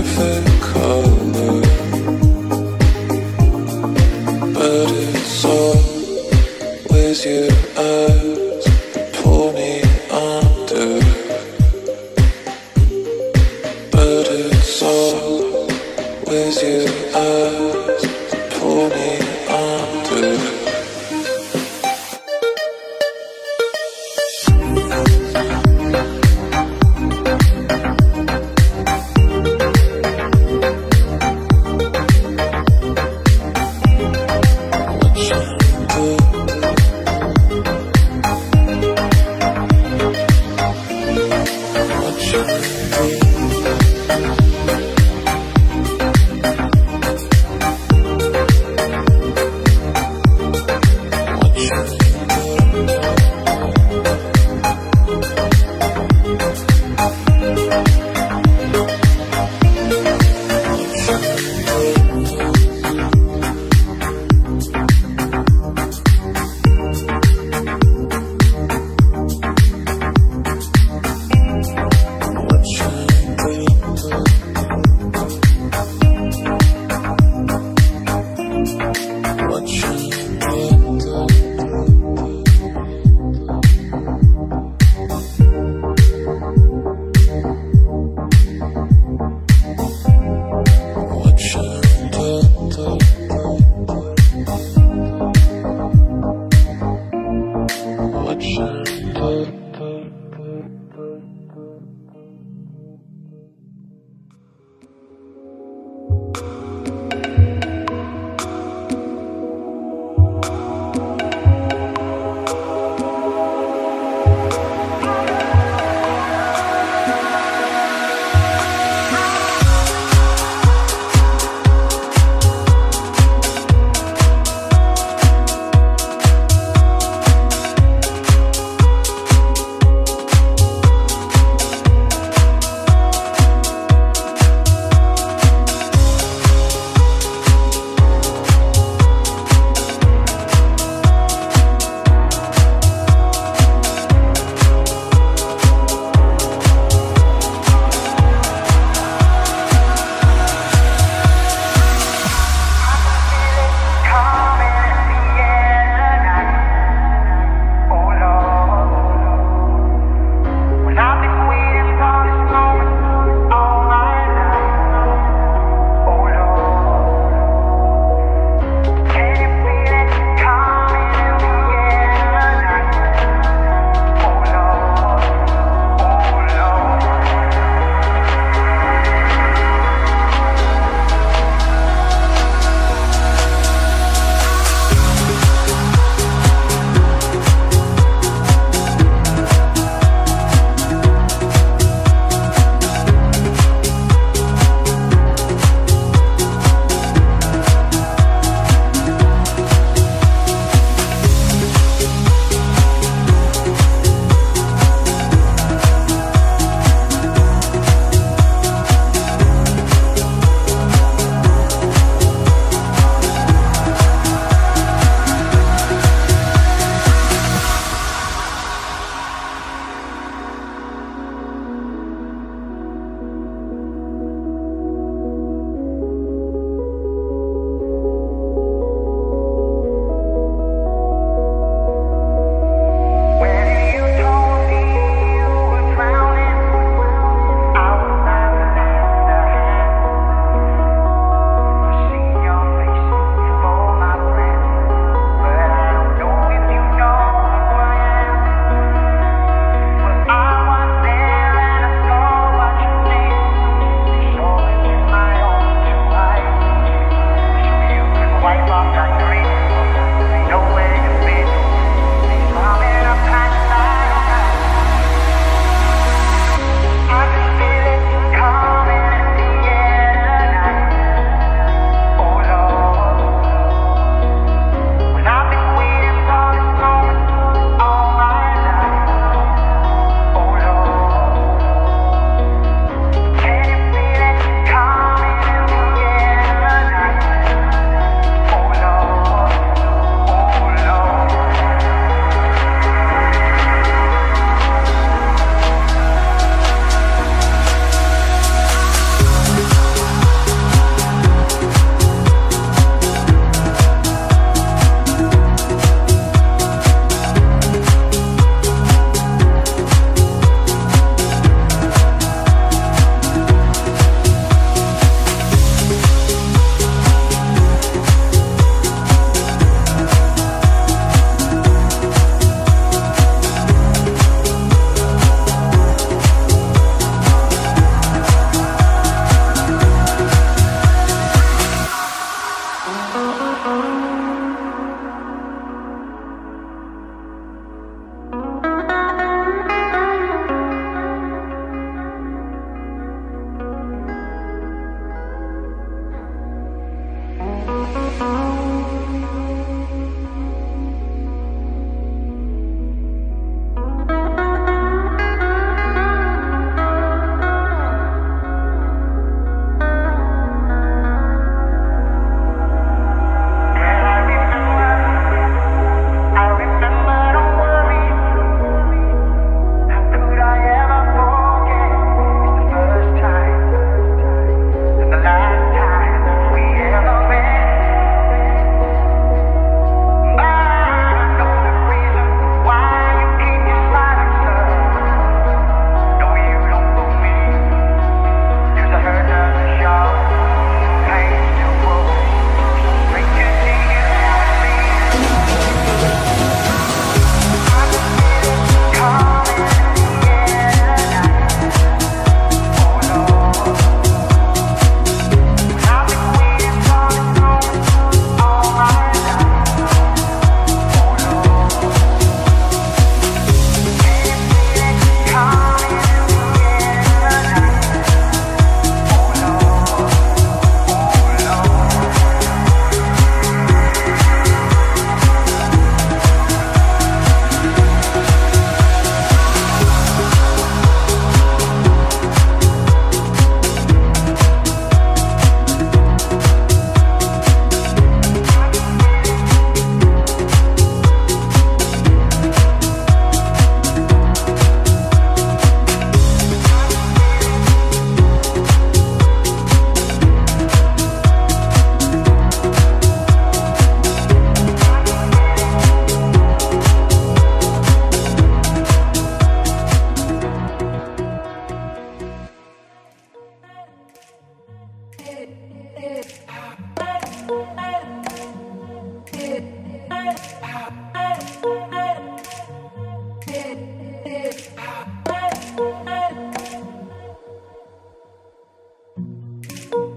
perfect color, but it's always your eyes pull me under. But it's always your eyes pull me under.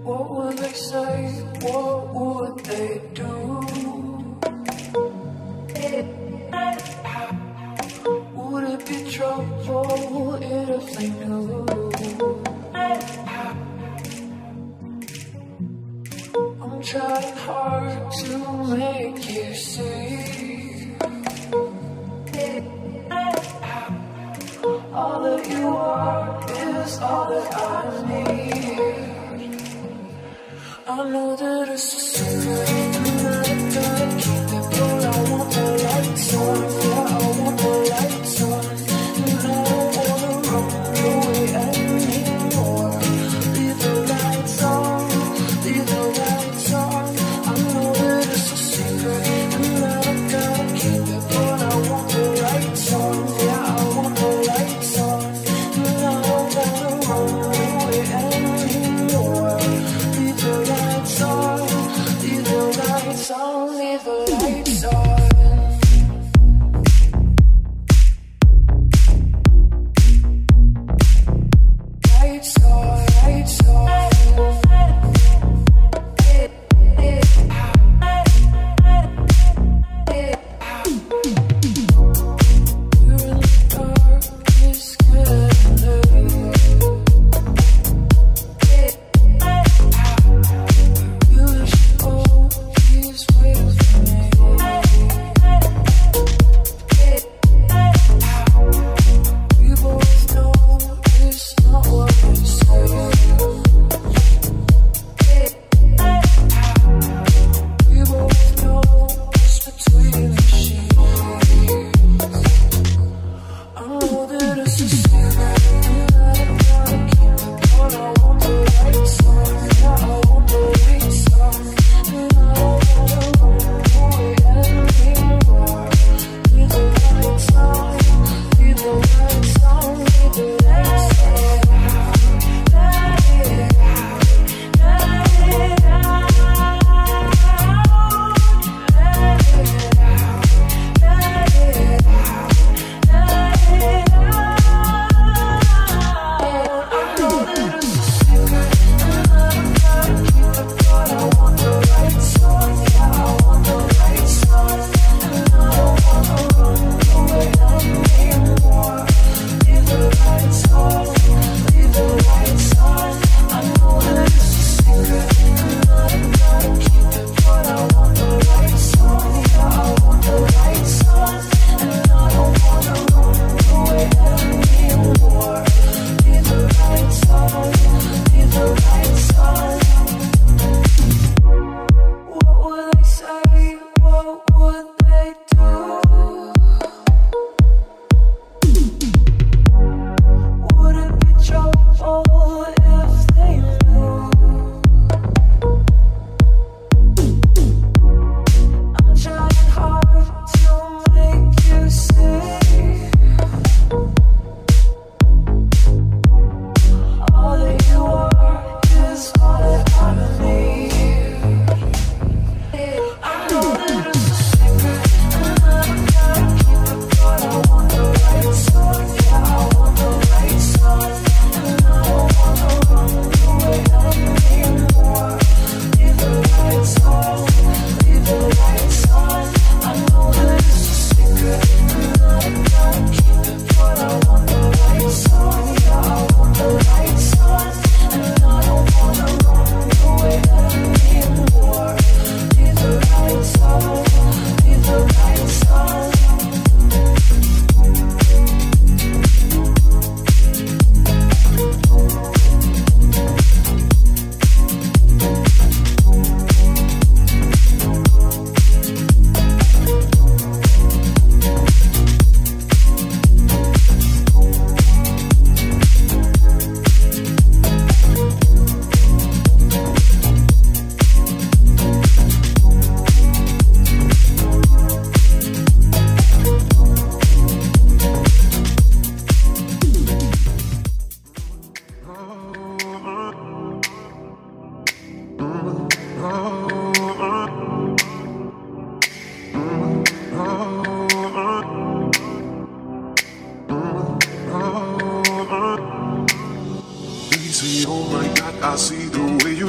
What would they say? What would they do? Would it be trouble if they knew? I'm trying hard to make you see all that you are is all that I need. I know that it's a secret and that I gotta keep it, but I want the lights on. Yeah, I want the lights on, and I don't wanna run away anymore. Leave the lights on, leave the lights on. I know that it's a secret and that I gotta keep it, but I want the lights on. Yeah, I want the lights on, and I don't wanna run away anymore. Leave the lights on, leave the lights on.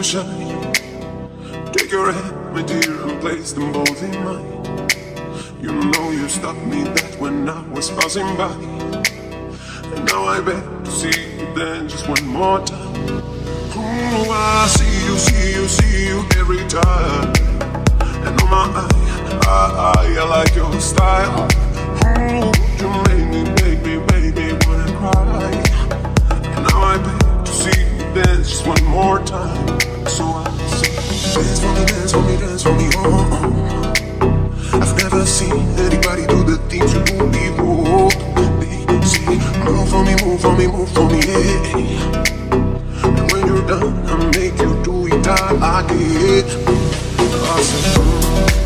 shine. Take your hand, my dear, and place them both in mine. You know you stopped me that when I was passing by. And now I beg to see you then just one more time. Ooh, I see you every time. And on my I like your style. Ooh, you make me wanna cry. And now I beg to see you dance just one more time. So I say, dance for me, dance for me, dance for me, oh. I've never seen anybody do the things you do before. They say, move for me, move for me, move for me, yeah. And when you're done, I'll make you do it, I like it. I say,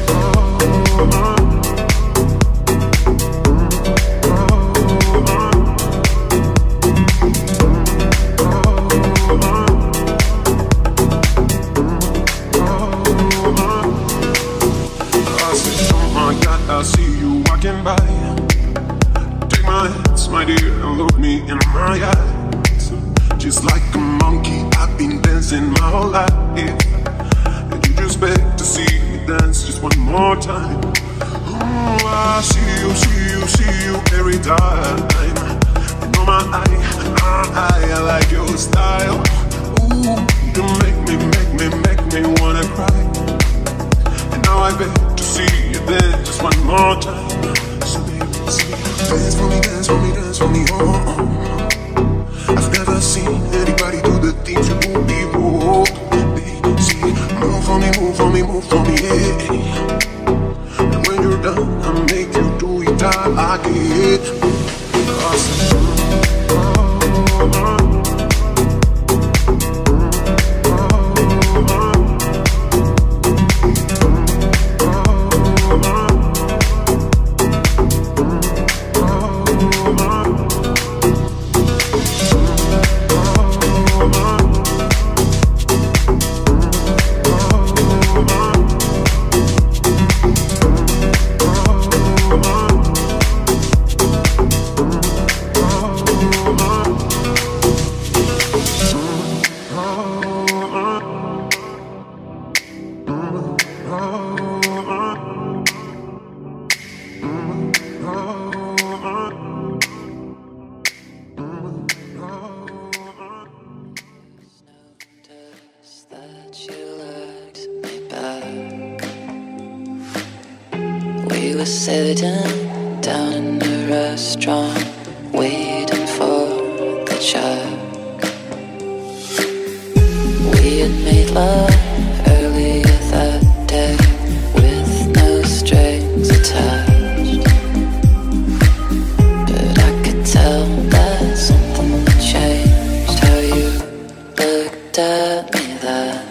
I see you walking by. Take my hands, my dear, and look me in my eyes. Just like a monkey, I've been dancing my whole life. And you just beg to see me dance just one more time. Ooh, I see you every time. And on my I like your style. Ooh, you make me wanna cry. And now I beg to see you dance just one more time. So baby, see, dance for me, dance for me, dance for me, oh. I've never seen anybody do the things you do before. They say, move for me, move for me, move for me, yeah. And when you're done, I'll make you do it, I like it. I say, we were sitting down in a restaurant, waiting for the check. We had made love earlier that day, with no strings attached. But I could tell that something had changed, how you looked at me that.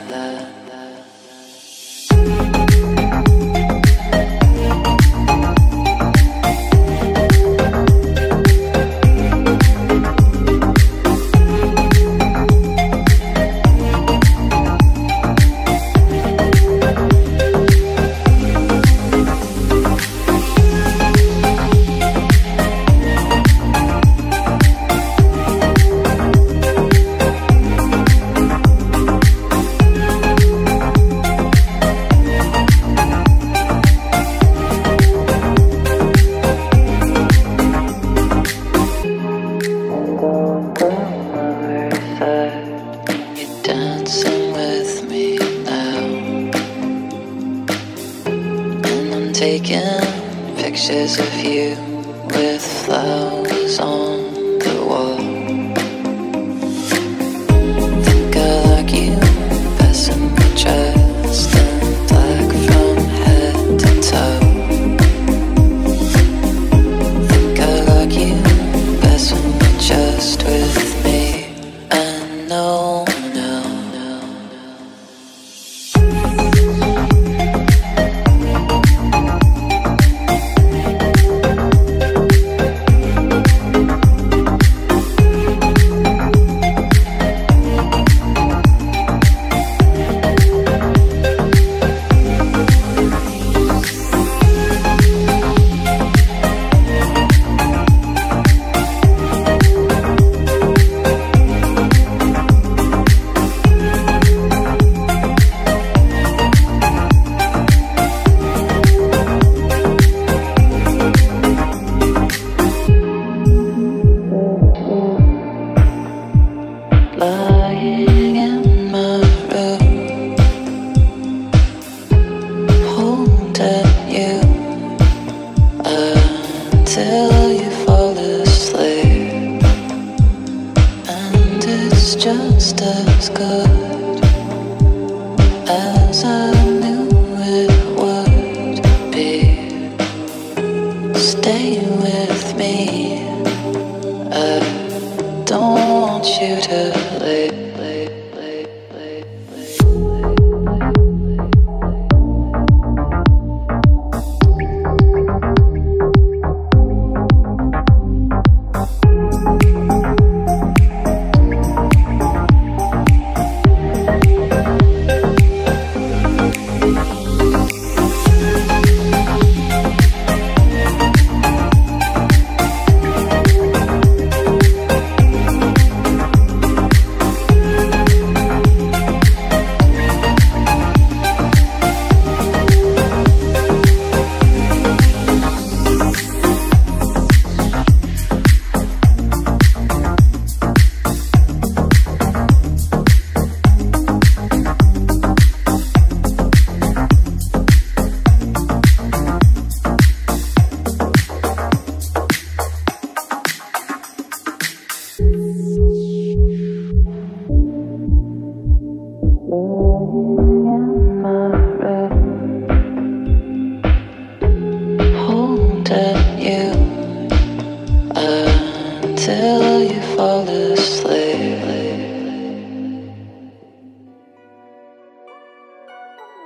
Dancing with me now, and I'm taking pictures of you with flowers on the wall. Think I like you best in the dress, in black from head to toe. Think I like you best when you're just with me, and no.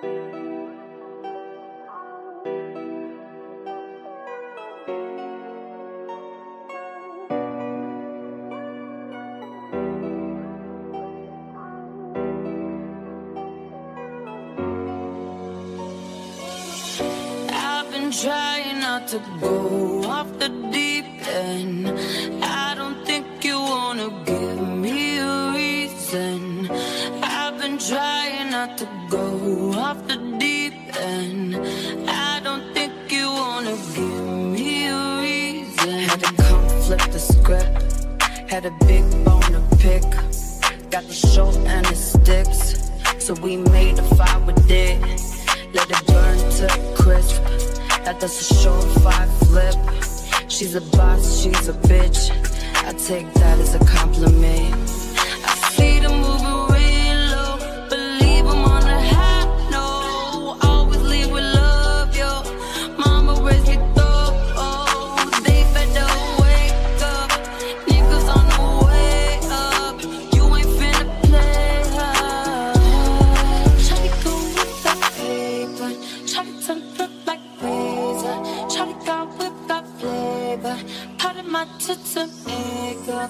Trying not to go off the deep end. I don't think you wanna give me a reason. I've been trying not to go off the deep end. I don't think you wanna give me a reason. Had to come flip the script. Had a big bone to pick. Got the short and the sticks, so we made a fire with it. Let it burn to crisp. That does a surefire flip. She's a boss, she's a bitch. I take that as a compliment. I see them moving real low, but leave them on the high note. Always leave with love, yo. Mama raised me though. They better wake up. Niggas on the way up. You ain't finna play her. Try to go with that paper. Try to turn flip like razor. Try to go with that flavor. Part of my tits and makeup.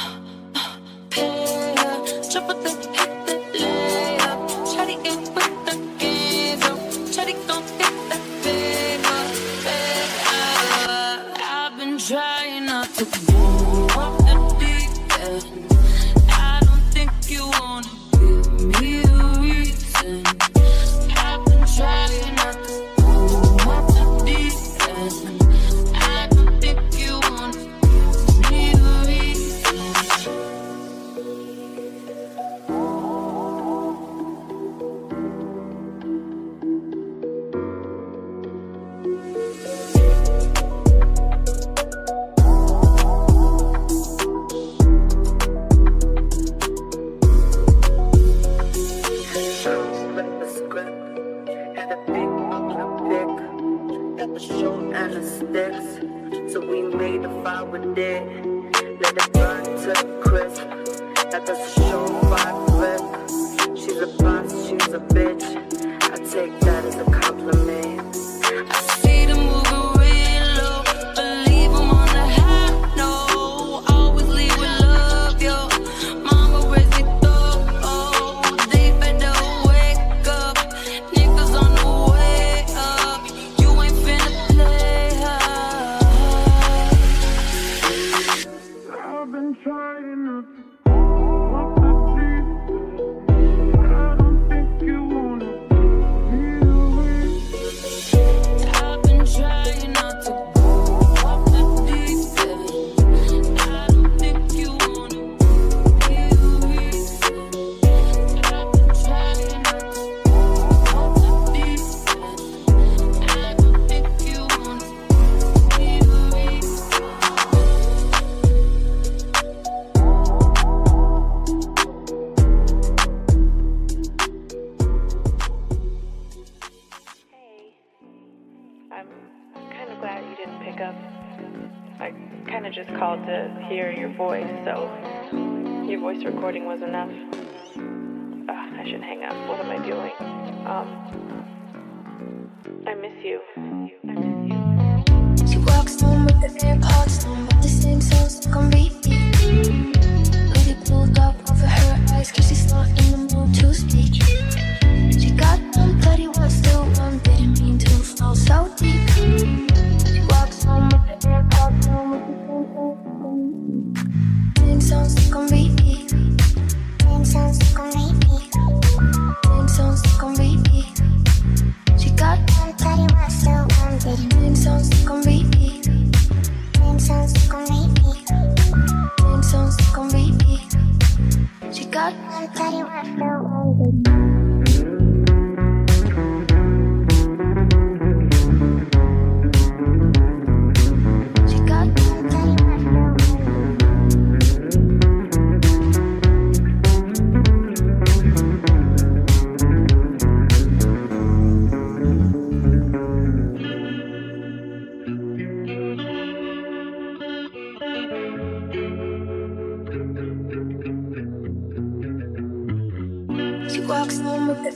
Pay her. Drop it then hit the layup. Try to get with the games up. Try to go get that paper. I've been trying not to go off the deep end. I don't think you wanna give me a reason. I've been trying not to go off the deep end. I don't think you wanna give me a reason. Flip the script. Had a big bone to pick. Got the short and the sticks, so we made a fire with it. Let it burn to crisp. That does a surefire flip. She's a boss, she's a bitch. I take that as a compliment. I see them moving real low, but leave them on the high note. Always leave with love, yo. Mama raised me though. They better wake up. Niggas on the way up. You ain't finna play her. I've been trying not to go off the deep end. I don't think you wanna give me a reason. I've been trying not to go off the deep end. I don't think you wanna give me a reason. I've been trying not to go off the deep end. I don't think you wanna give me a reason. Hey, I'm kind of glad you didn't pick up. I kind of just called to hear your voice, so your voice recording was enough. I should hang up. What am I doing? I miss you. She walks home with the AirPods on, but the same songs stuck on repeat. Hoodie pulled up over her eyes, cause she's not in the mood to speak. She got one, but he was still one, didn't mean to fall so deep. She walks home with the AirPods on, with the same songs stuck on repeat. Same songs stuck on repeat. Same songs stuck on repeat. She got one, but he was still one, didn't. Same songs stuck on repeat. Same songs stuck on repeat. Same songs.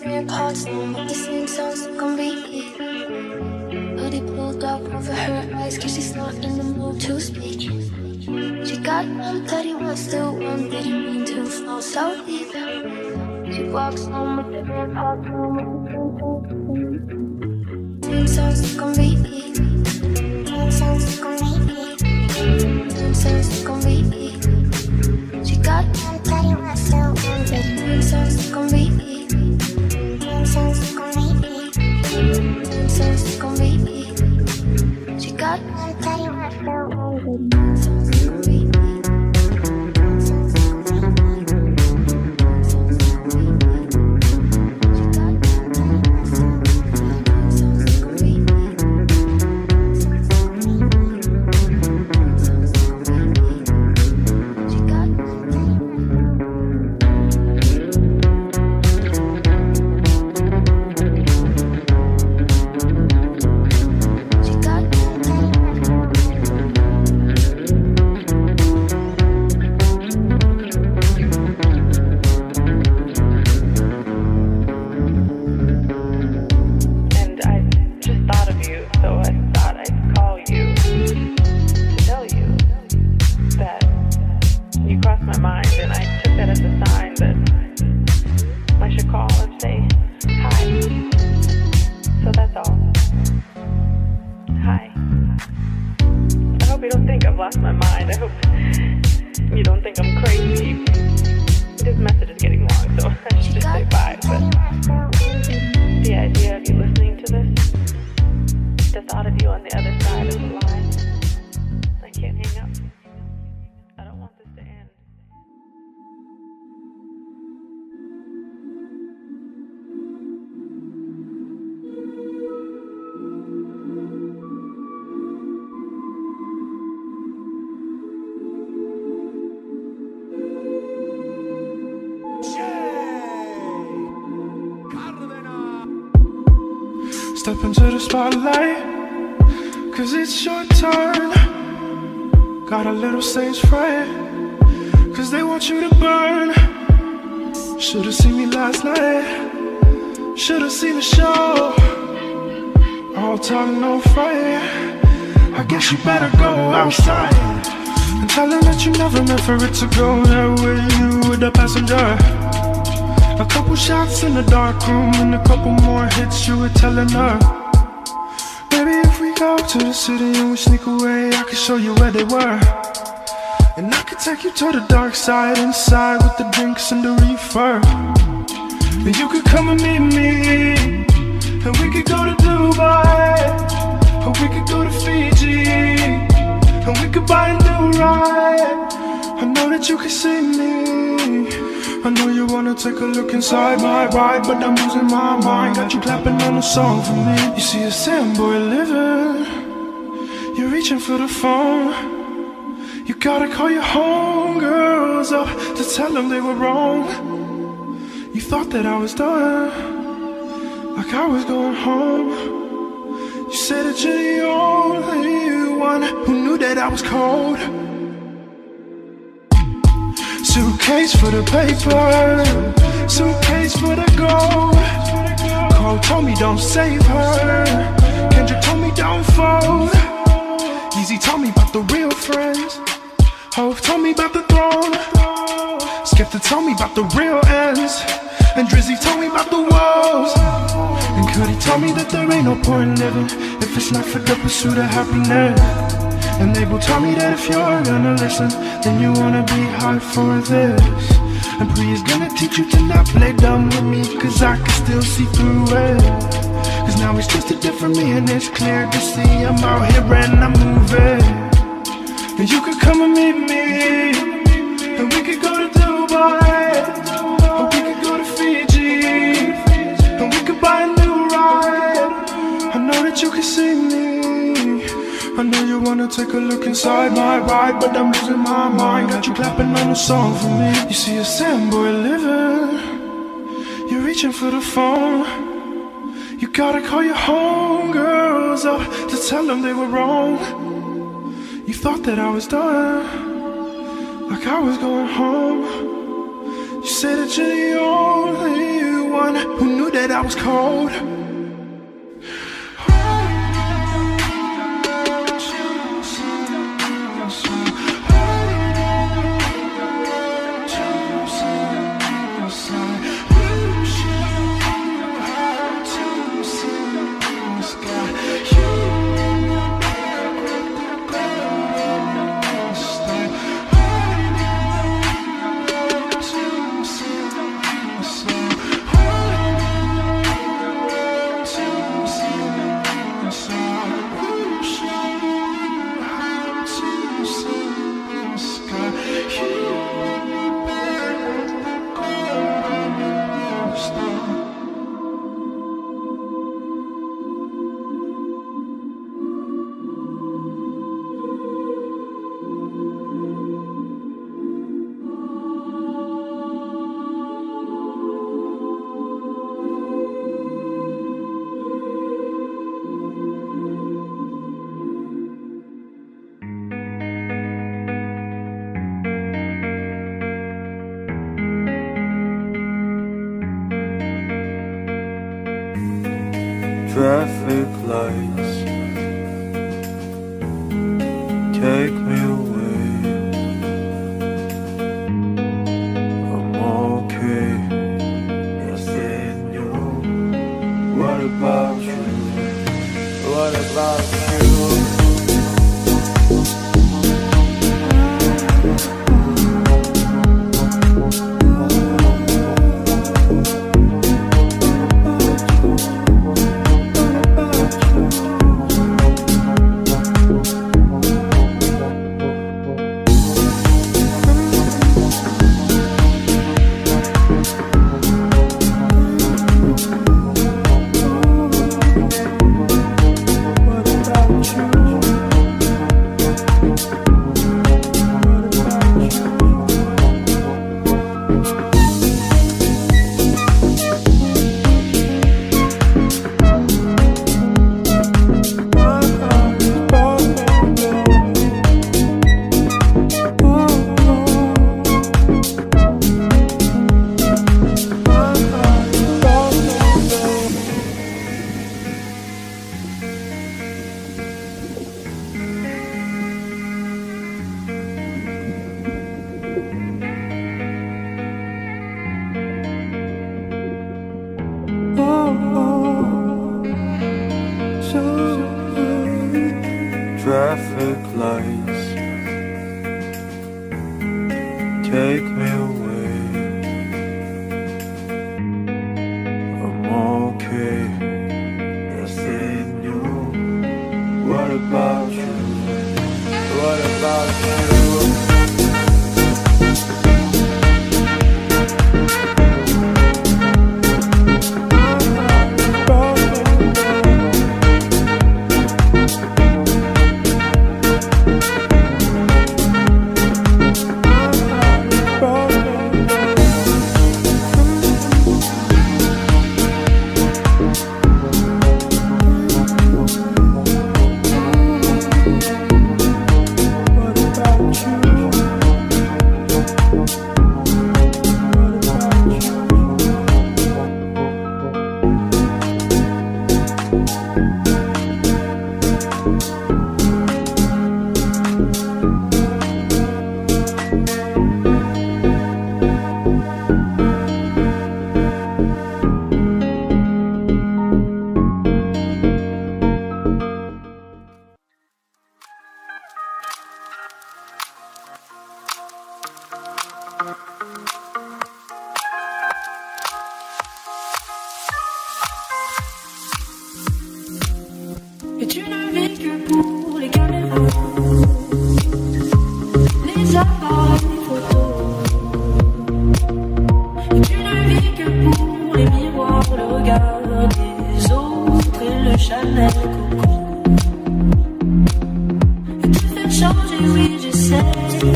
different parts now, but the same sounds on repeat. Hoodie pulled up over her eyes, cause she's not in the mood to speak. She got 131, still one, didn't mean to fall so deep. She walks home with different parts now, same sounds on repeat. Same sounds on repeat. Same sounds on repeat. She got 131, still one, same sounds on repeat. Same sounds on repeat. Same sounds on repeat. She got 131, still one, same sounds on repeat. Step into the spotlight, cause it's your turn. Got a little stage fright, cause they want you to burn. Should've seen me last night, should've seen the show. All talk, no fight. I guess you better go outside and tell them that you never meant for it to go that way. You were the passenger. A couple shots in the dark room and a couple more hits, you were telling her. Maybe if we go to the city and we sneak away, I could show you where they were. And I could take you to the dark side, inside with the drinks and the reefer. And you could come and meet me, and we could go to Dubai, or we could go to Fiji, and we could buy a new ride. I know that you can see me, I know you wanna take a look inside my ride, but I'm losing my mind. Got you clapping on a song for me. You see a sad boy living, you're reaching for the phone. You gotta call your homegirls up to tell them they were wrong. You thought that I was done, like I was going home. You said that you're the only one who knew that I was cold. Suitcase for the paper, suitcase for the gold. Cole told me don't save her, Kendrick told me don't fold. Easy told me about the real friends, Hov told me about the throne, Skepta told me about the real ends, and Drizzy told me about the woes. And Cudi told me that there ain't no point living if it's not for the pursuit of happiness. And they will tell me that if you're gonna listen, then you wanna be high for this. And Pri is gonna teach you to not play dumb with me, cause I can still see through it. Cause now it's just a different me, and it's clear to see I'm out here and I'm moving. And you could come and meet me, and we could go to Dubai, or we could go to Fiji, and we could buy a new ride. I know that you can see me, I know you wanna take a look inside my ride, but I'm losing my mind. Got you clapping on a song for me. You see a sad boy living, you're reaching for the phone. You gotta call your homegirls up to tell them they were wrong. You thought that I was done, like I was going home. You said that you're the only one who knew that I was cold. Traffic lights take me away. I'm okay, nothing new. What about you? What about you? Traffic lights take me away. I'm okay, nothing new. What about you? What about you? Et tu ne vis que pour les caméras, les appareils photos. Et tu ne vis que pour les miroirs, le regard des autres et le Chanel Coco. Et te faire changer, oui j'essaie,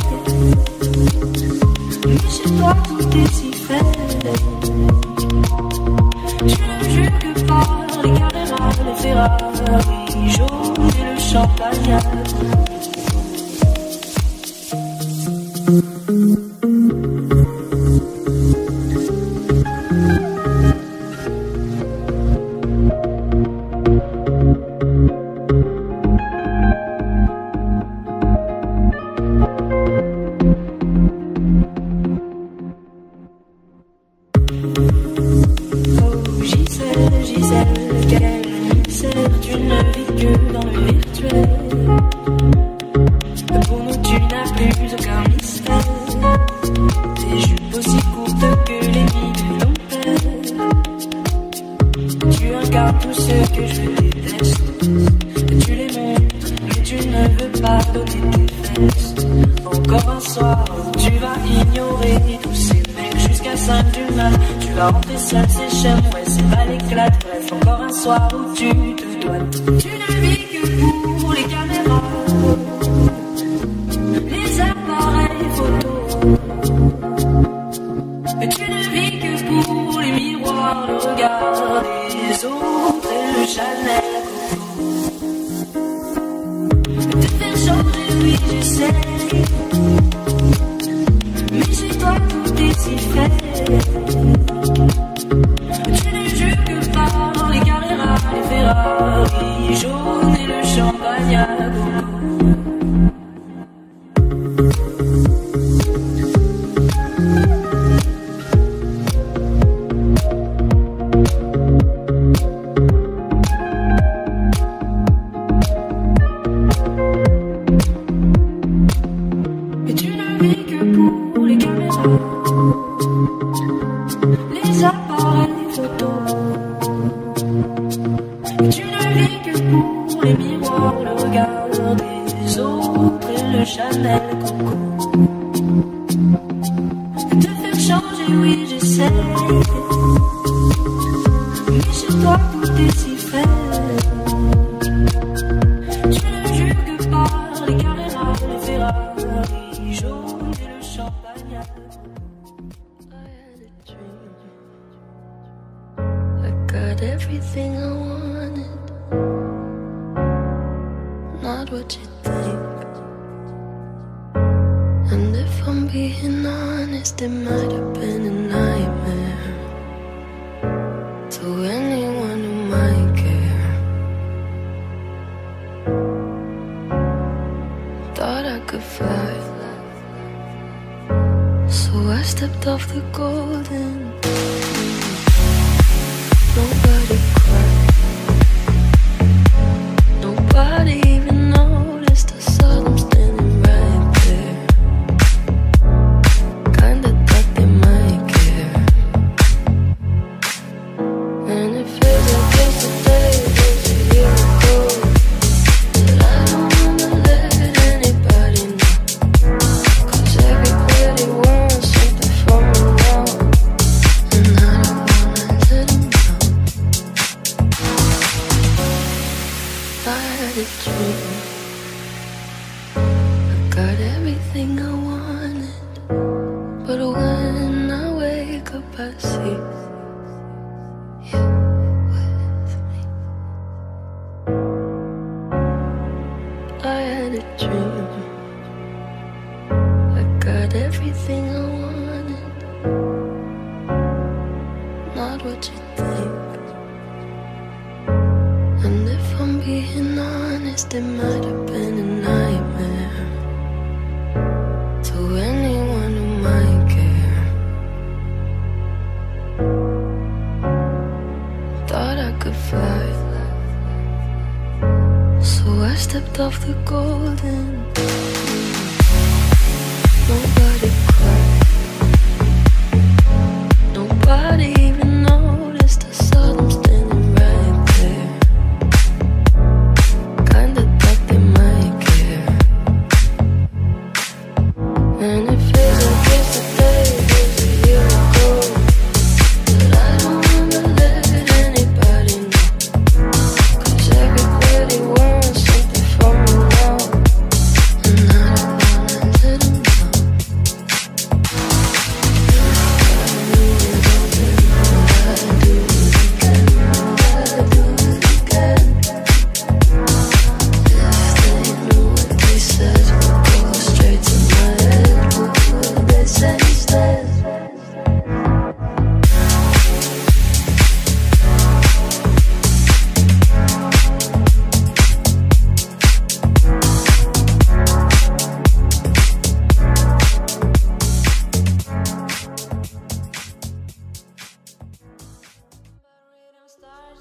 mais chez toi tout est si fait. Tu ne jures que par les caméras, les Ferrari jaunes et le champagne. Gisèle, quel mystère, tu ne vis que dans le virtuel. Pour nous tu n'as plus aucun mystère. Des jupes aussi courtes que les milliers d'empères. Tu incarnes tout ce que je déteste. Tu les montres, mais tu ne veux pas donner tes fesses. Encore un soir où tu vas ignorer tous ces mecs jusqu'à 5 du mat. Tu vas rentrer seul, c'est chez moi, c'est pas l'éclate. Bref, encore un soir où tu te dois. Tu ne vis que pour les caméras, les appareils photos. Mais tu ne vis que pour les miroirs, le regard des autres et le Chanel. Te faire changer, oui, j'essaie. Mais chez toi, tout est si fait. Tu ne jures que par les Carrera, les Ferrari jaunes et le champagne à gogo.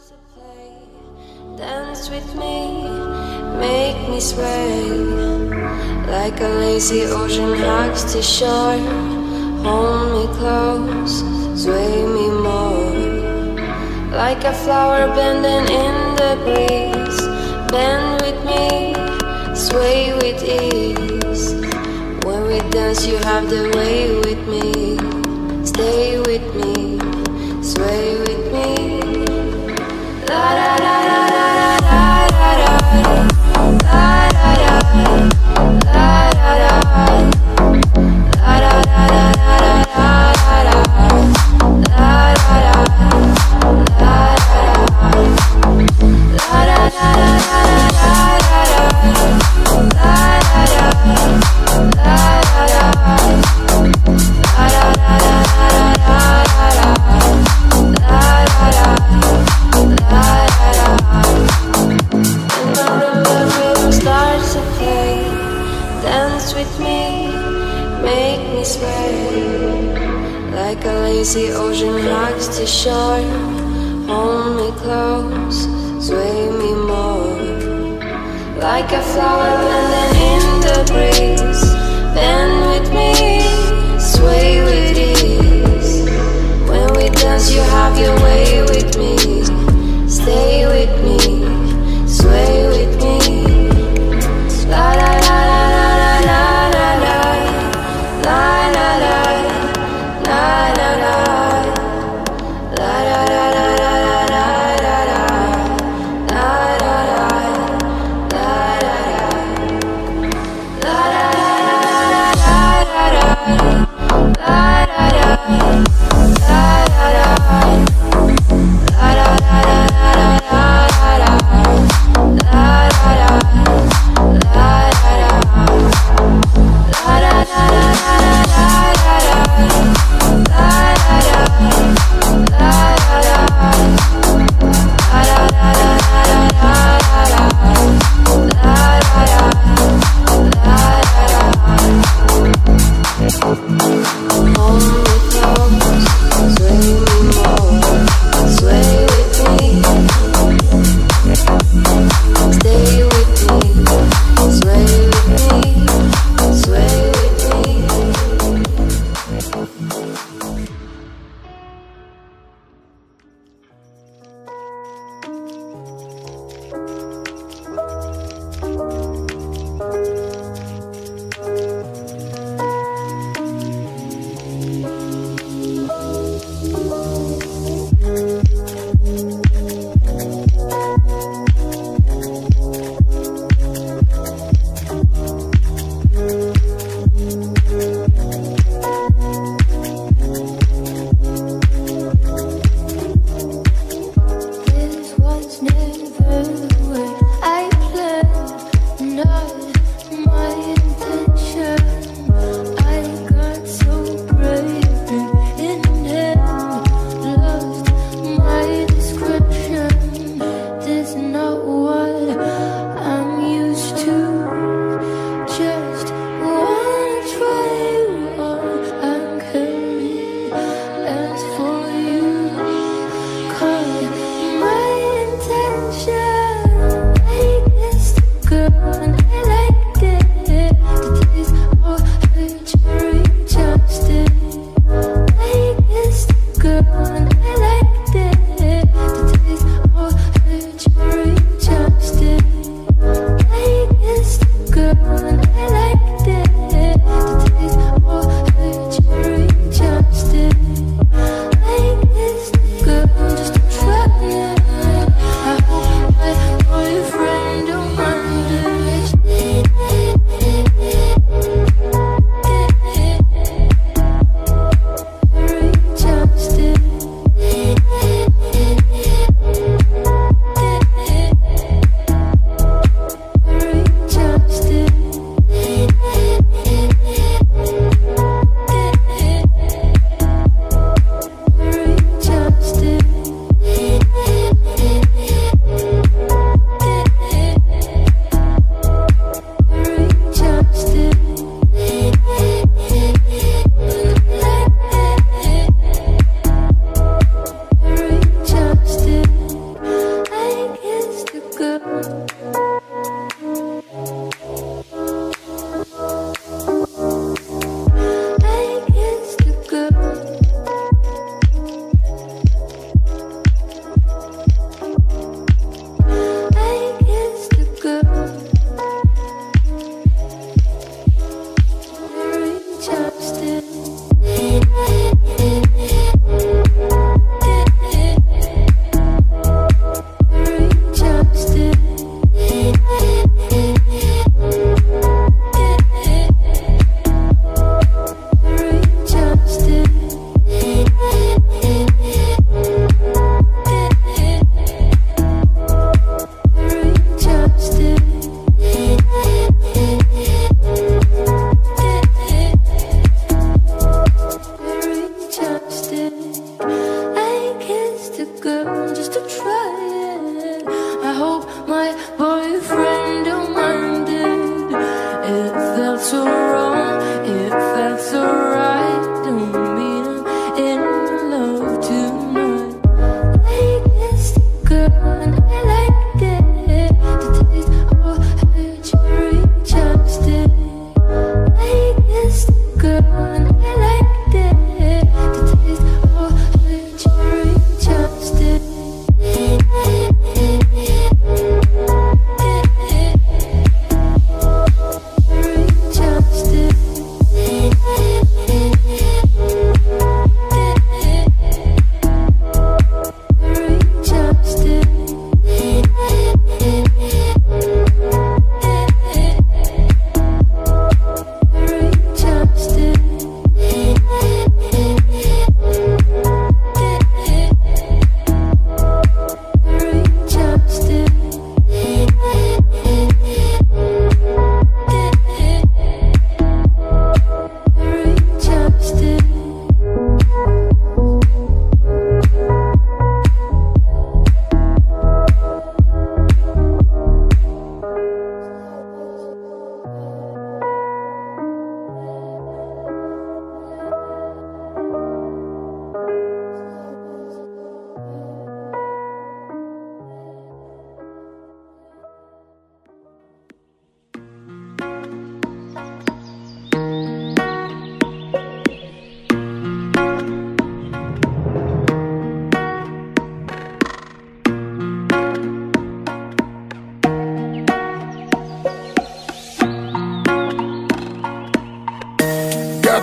to play. Dance with me, make me sway. Like a lazy ocean hugs the shore. Hold me close, sway me more. Like a flower bending in the breeze. Bend with me, sway with ease. When we dance you have the way with me. Stay with me, sway with me. La da da da da da da da da da da la da da la da da da da da da la da da la da da la da da Like a lazy ocean hugs the shore. Hold me close, sway me more. Like a flower bending in the breeze. Bend with me, sway with ease. When we dance you have your way with me. Stay with me, sway with me. La la la la la la la la la la. La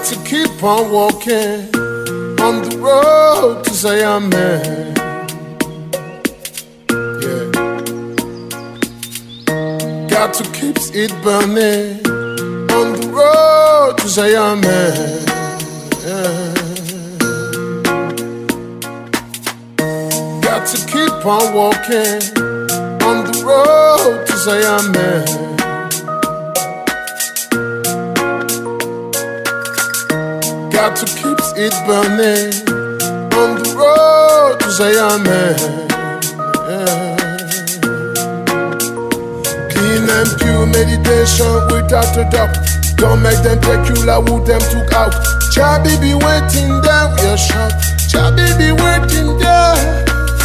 to keep on walking on the road to Zion, man. Yeah. Got to keep it burning on the road to Zion, man. Yeah. Got to keep on walking on the road to Zion, man. Got to keep it burning on the road to Zion, man. Yeah. Clean and pure meditation without a doubt. Don't make them take you like who them took out. Chabi be waiting there, we are shot. Chabi be waiting there.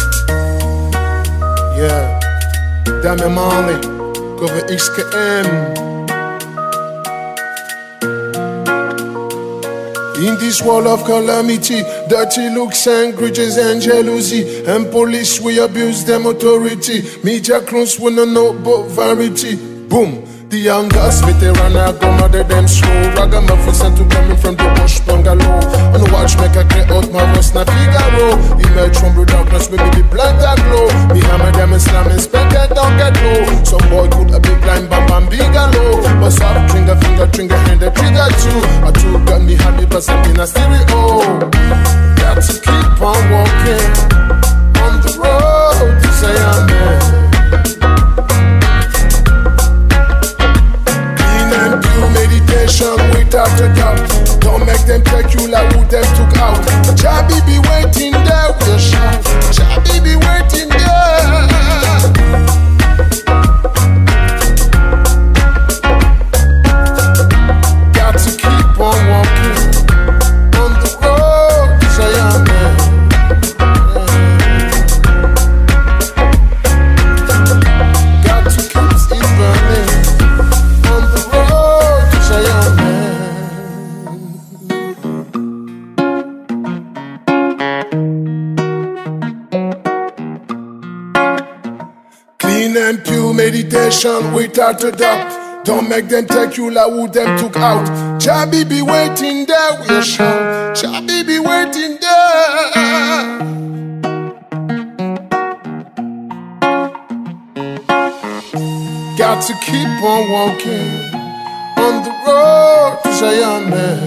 Yeah, Dame Marley, cover XKM. In this world of calamity, dirty looks and grudges and jealousy, and police we abuse them authority. Media clones wanna know about variety. Boom. The youngest veteran are gonna murder them slow. Ragamuffin sent to coming from the bush bungalow. On the watch make a clear out my voice na Figaro. Emerge from the darkness with me the blind that glow. Me hammer them and slam and spectate don't get low. Some boy put a big line bam bam bigalow. But soft trigger finger trigger hand the trigger too. A two gun me 100% in a stereo. Got to keep on walking on the road to Zion, man. Meditation without a doubt. Don't make them take you like who them took out. Chabi be waiting there with a shout. Chabi be waiting there. Got to keep on walking on the road to Zion, man. Got to keep it burning. Clean and pure meditation without a doubt. Don't make them take you like who them took out. Chabi be waiting there, we shout. Chabi be waiting there. Got to keep on walking on the road to Zion, man.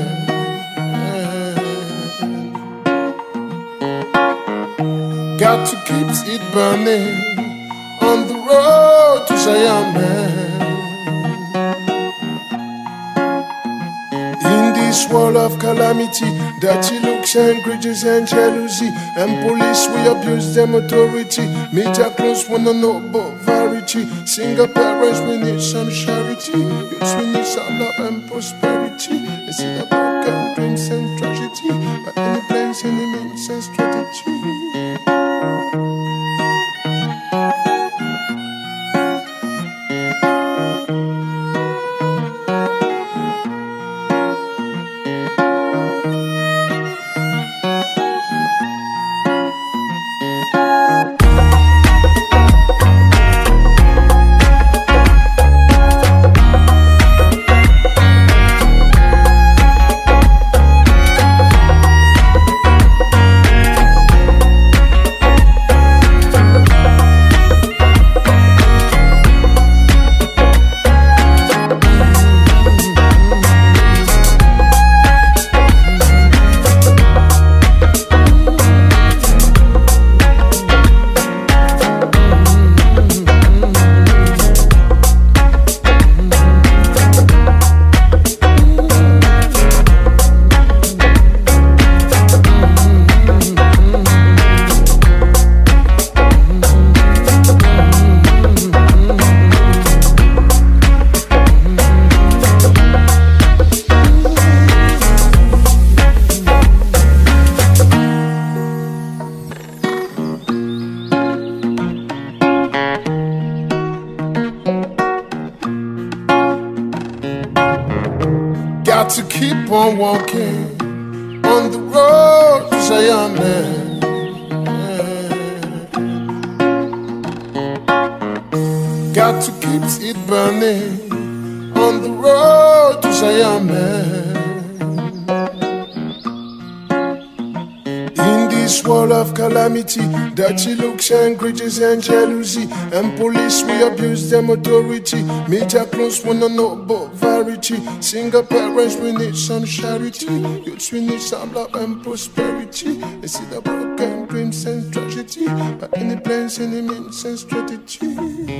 Got to keep it burning on the road to Zion, man. In this world of calamity, dirty looks and grudges and jealousy, and police we abuse them authority. Media close wanna know about variety. Single parents we need some charity. Youths we need some love and prosperity. It's in about broken dreams and tragedy, but any plans, any means and strategy. Got to keep on walking on the road to Zion, man. Got to keep it burning on the road to Zion, man. this world of calamity. Dirty looks and grudges and jealousy. And police, we abuse them authority. Media close, we don't know about variety. Single parents, we need some charity. Youths, we need some love and prosperity. They see the broken dreams and tragedy. But any plans, any means and strategy.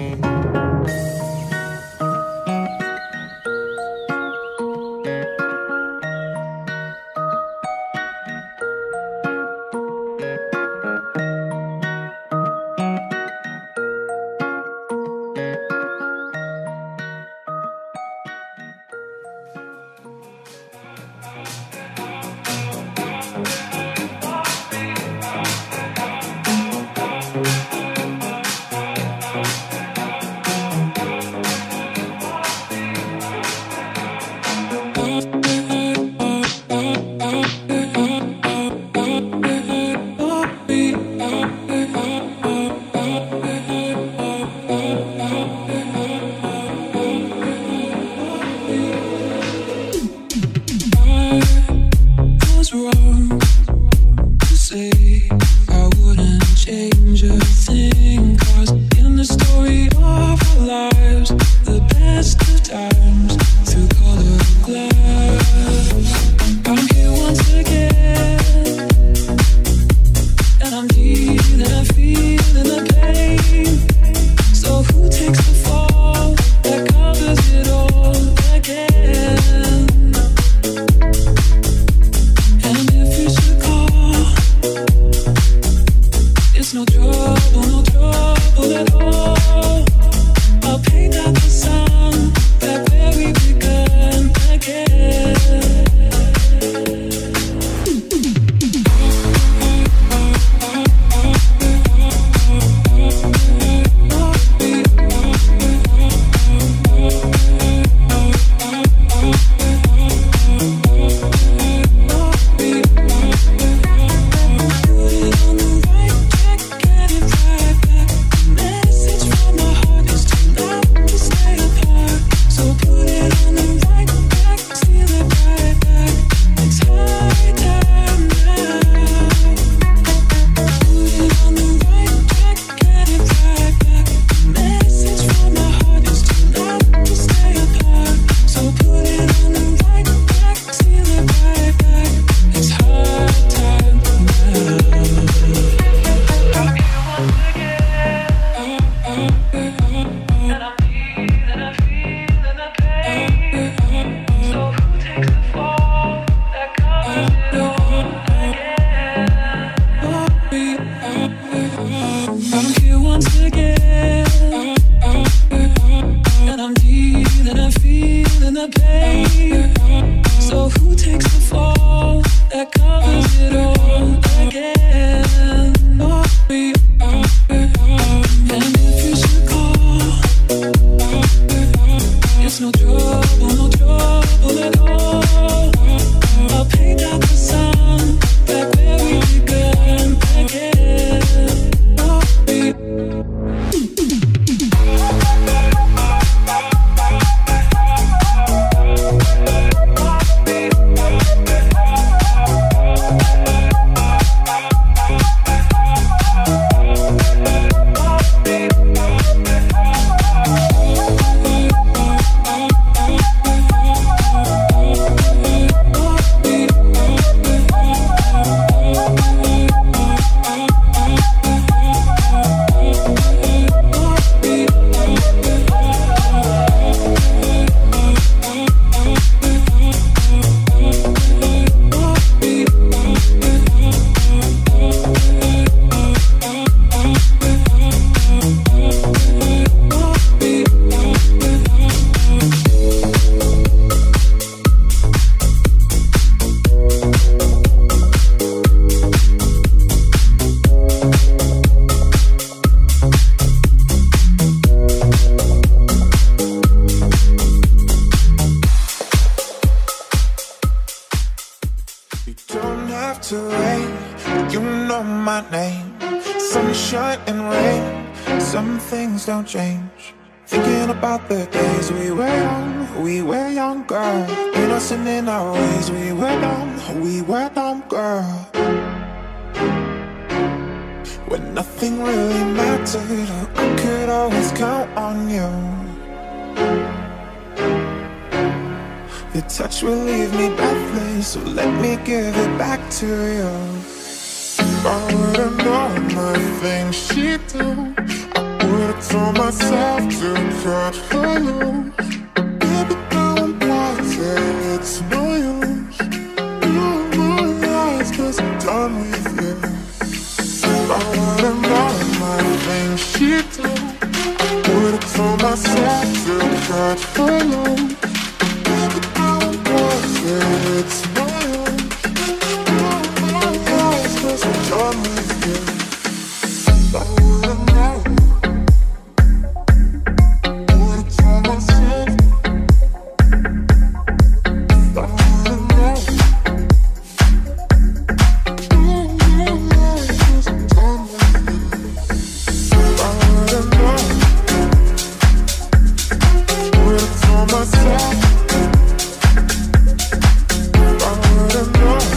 sunshine and rain, some things don't change. Thinking about the days we were young, girl. Innocent in our ways, we were dumb, girl. when nothing really mattered. I could always count on you. Your touch will leave me breathless, so let me give it back to you. If I would've known the things she'd do, I would've told myself to cut her loose. But baby, now I'm watching, it's no use. You realize 'cause I'm done with you. If I would've known the things she'd do, I would've told myself to cut her loose. Baby, now I'm watching, it's no use. You realize 'cause I'm done with you. If I would've known, I would've told myself. If I would've known, you realize 'cause I'm done with you. If I would've known, I would've told myself. If I would've known,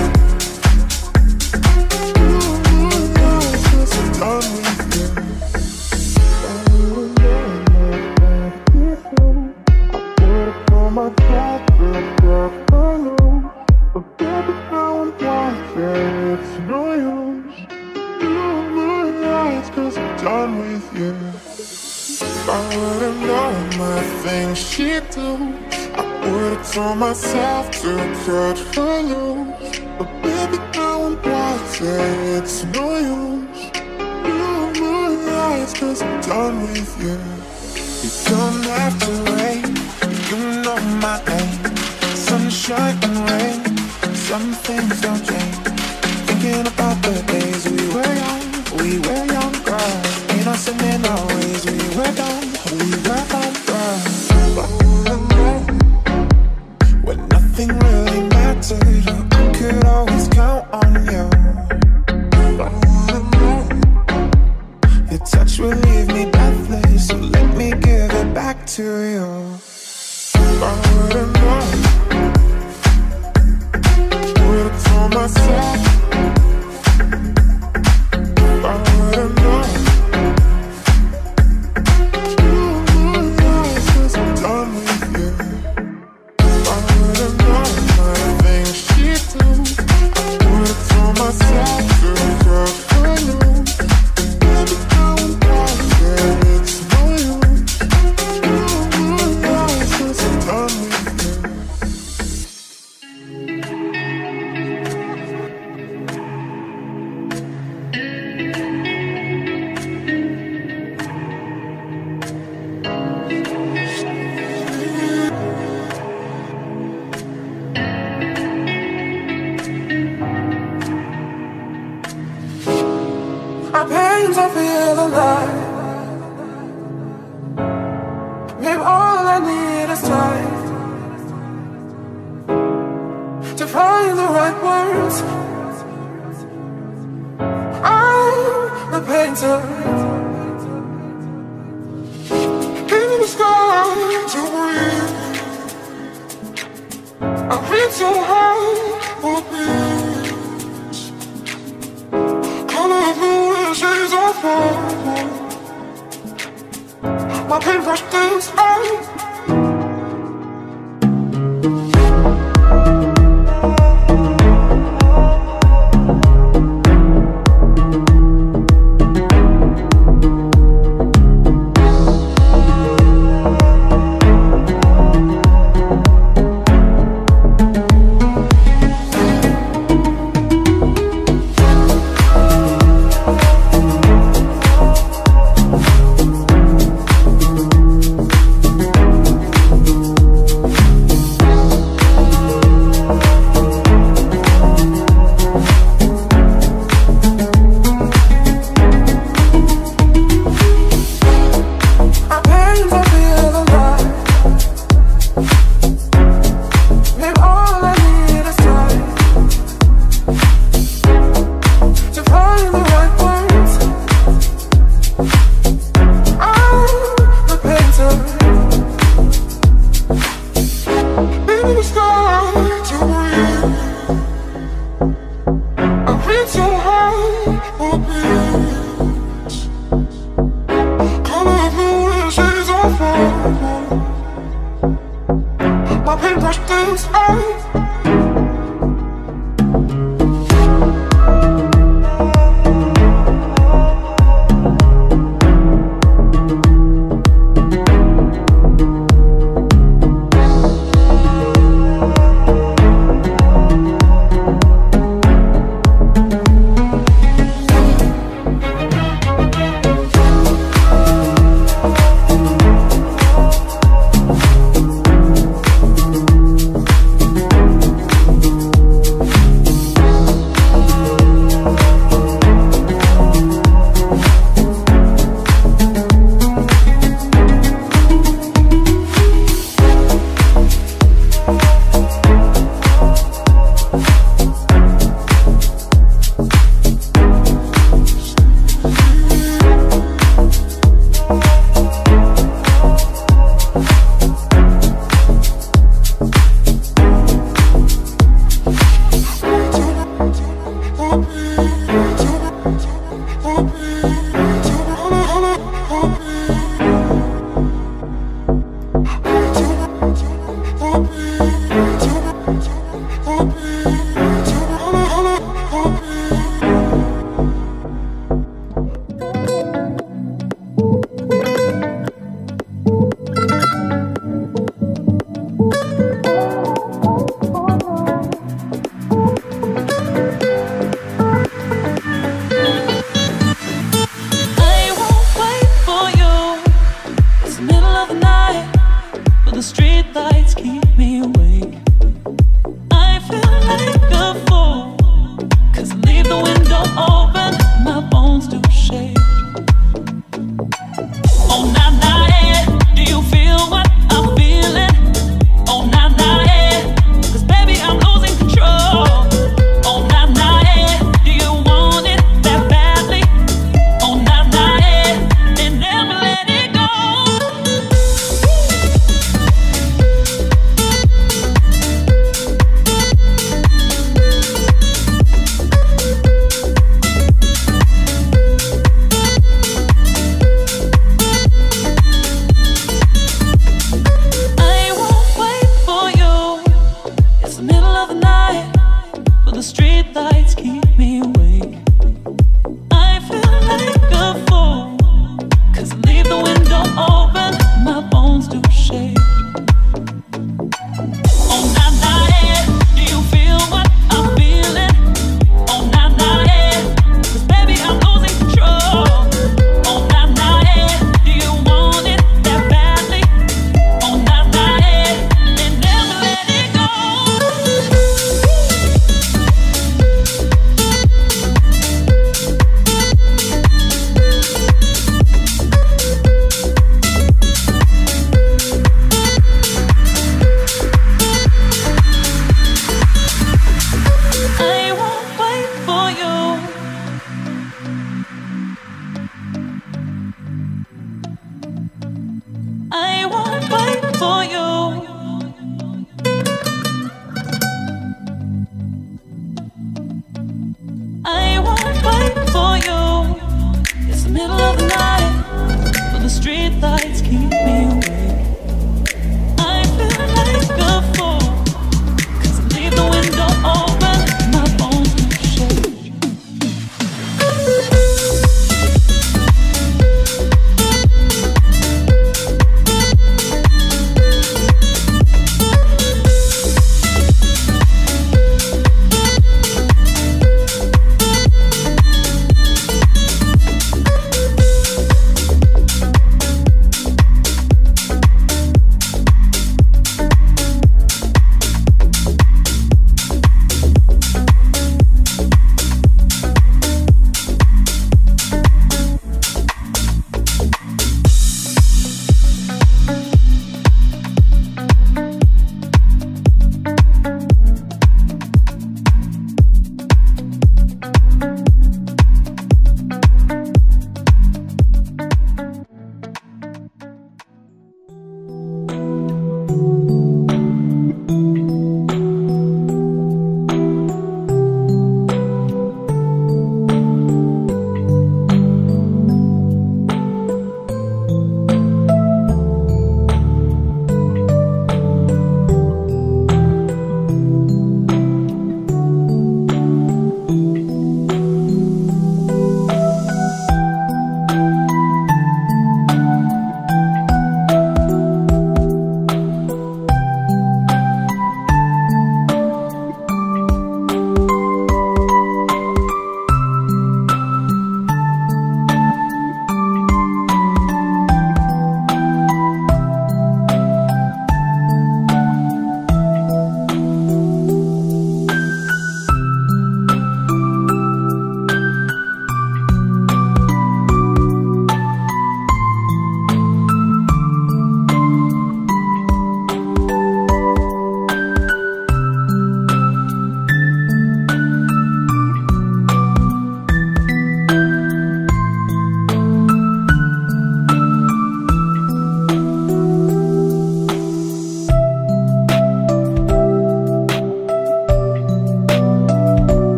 you realize 'cause I'm done with you. If I would've known that you I would've told myself to cut her loose. But baby, now I'm watching, it's no use. You realize 'cause I'm done with you. If I would've known the things she'd do, I would've told myself to cut her loose. But baby, now I'm watching, it's no use. You realize 'cause I'm done with you. You don't have to wait, you know my name. Sunshine and rain, some things don't change. Thinking about the days we were young girls. Innocent in our ways, we were young girls. If I would've known, when nothing really mattered, I could always count on you. If I would've known, your touch will leave me breathless, so let me give it back to you. If I would've known, would've told myself. If I would've known, you realize 'cause I'm done with you. If I would've known the things she'd do, I would've told myself to cut her loose. Baby, now I'm watching, it's no use. You realize 'cause I'm done with you. My pains, I feel alive. Maybe all I need is time to find the right words. I'm the painter, in the sky to breathe. I reach so high for peace. Color of blue, shades of white. My paintbrush thinks think I should stay.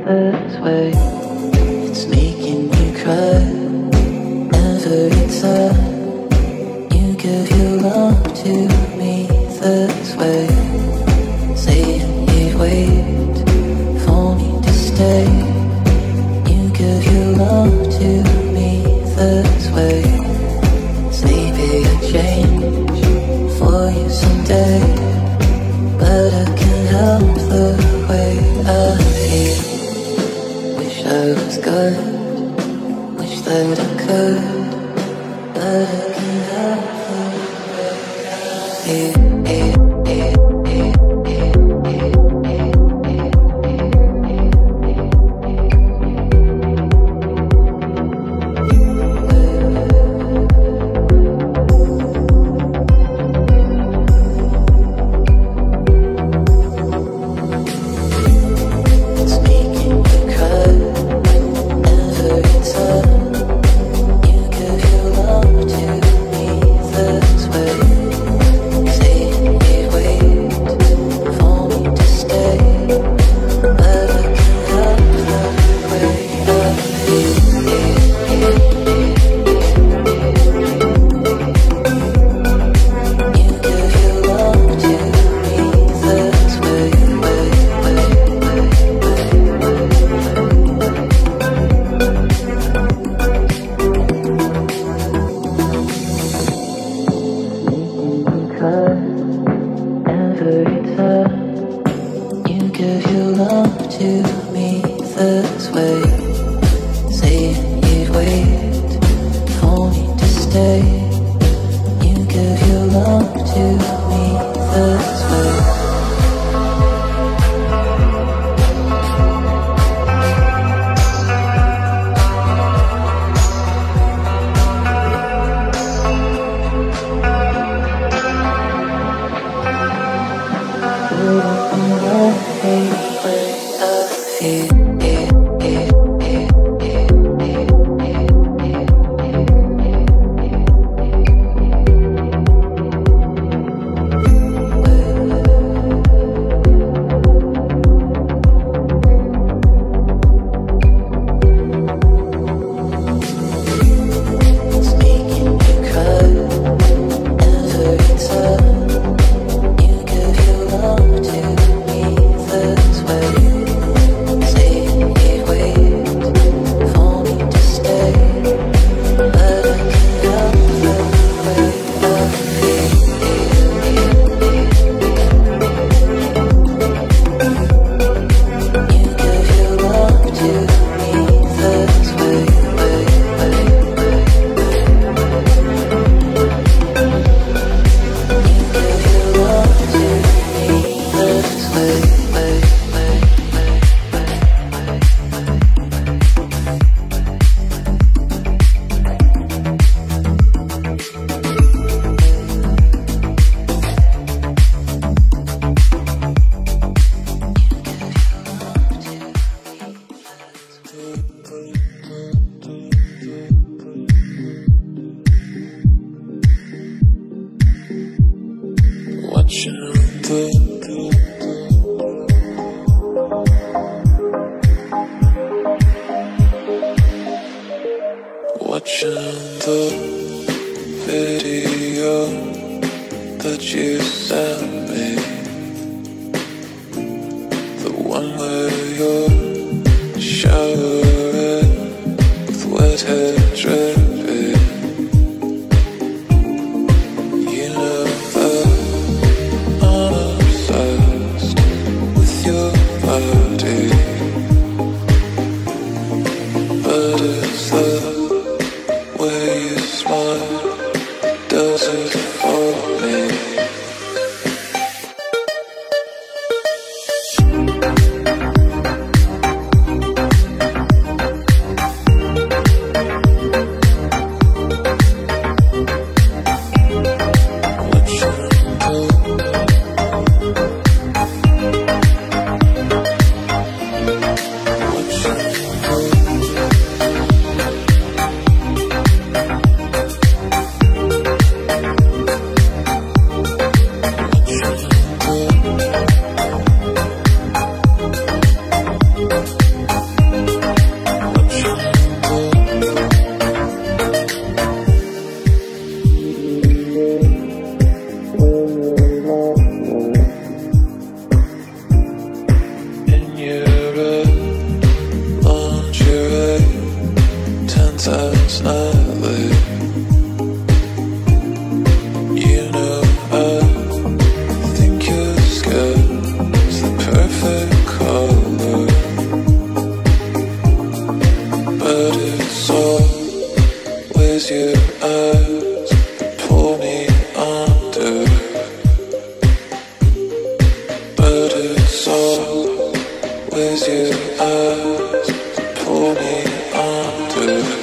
this way. It's making me cry every time you give your love to me this way. Saying you wait for me to stay. You give your love to me this way. Maybe a change for you someday, but I can't help the way I feel. Wish I was good, wish that I could, but I can't help the way I feel. Does it for me? with you as pull me under.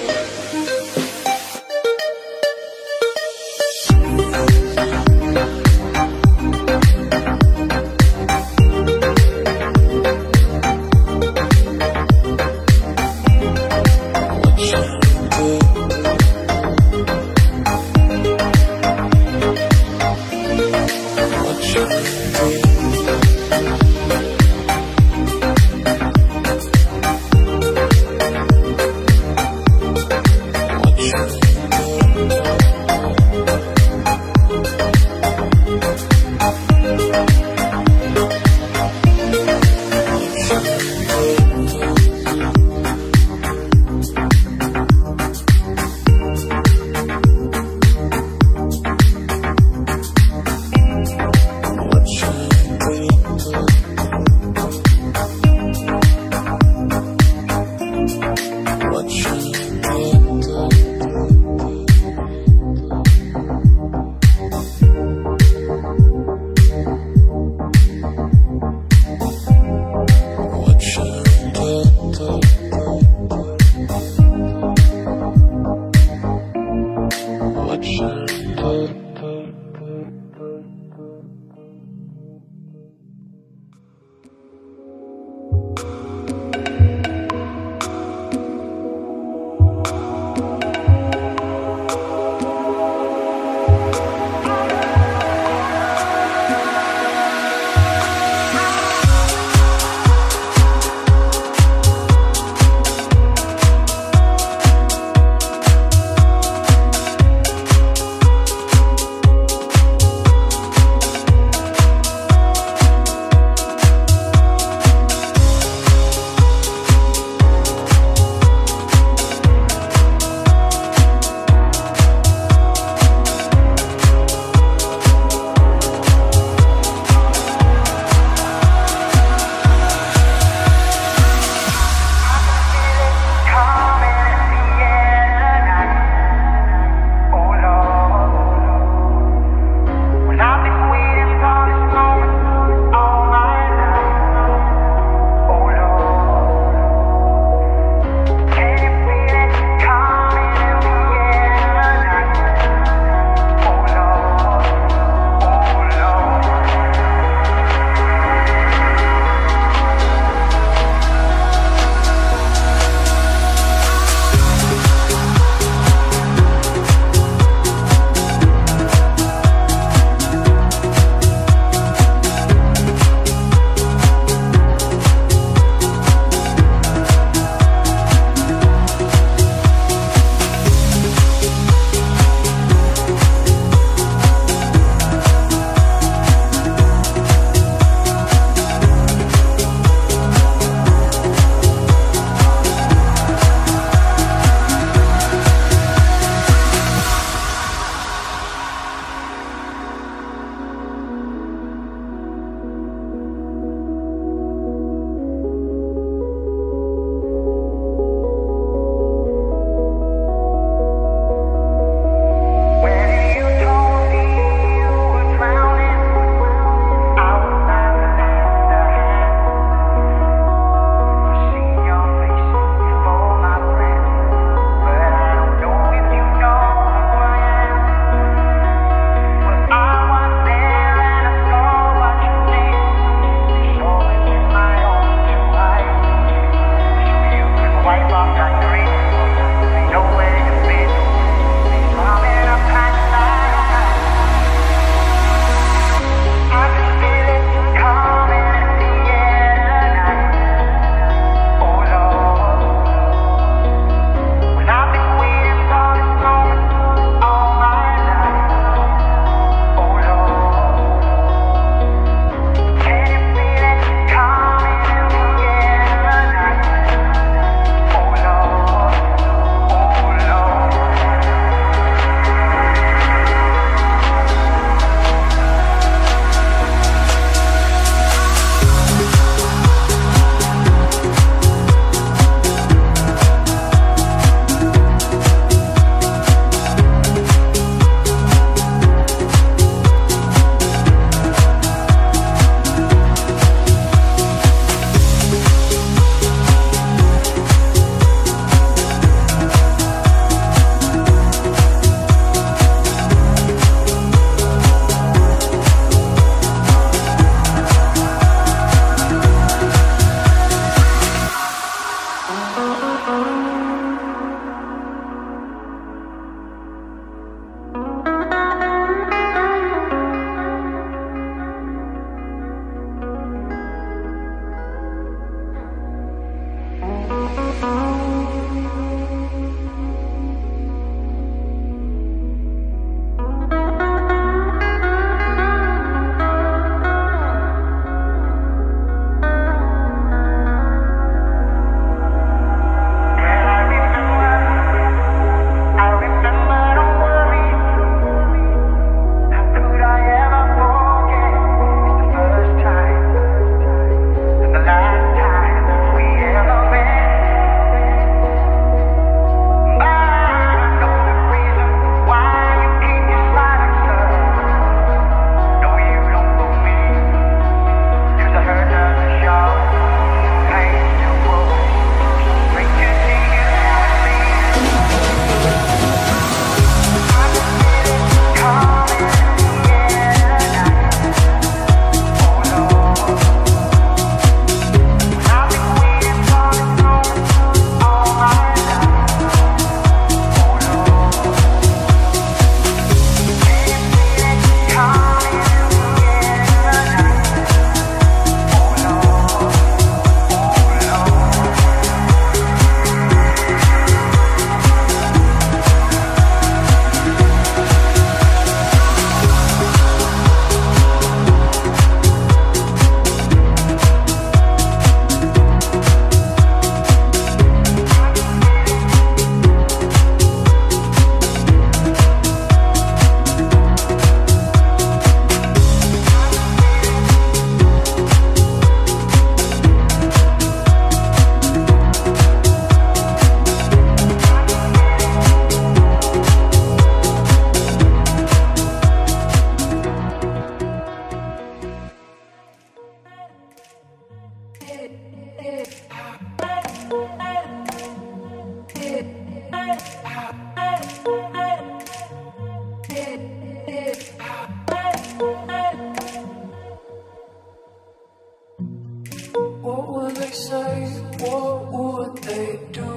What would they say? What would they do?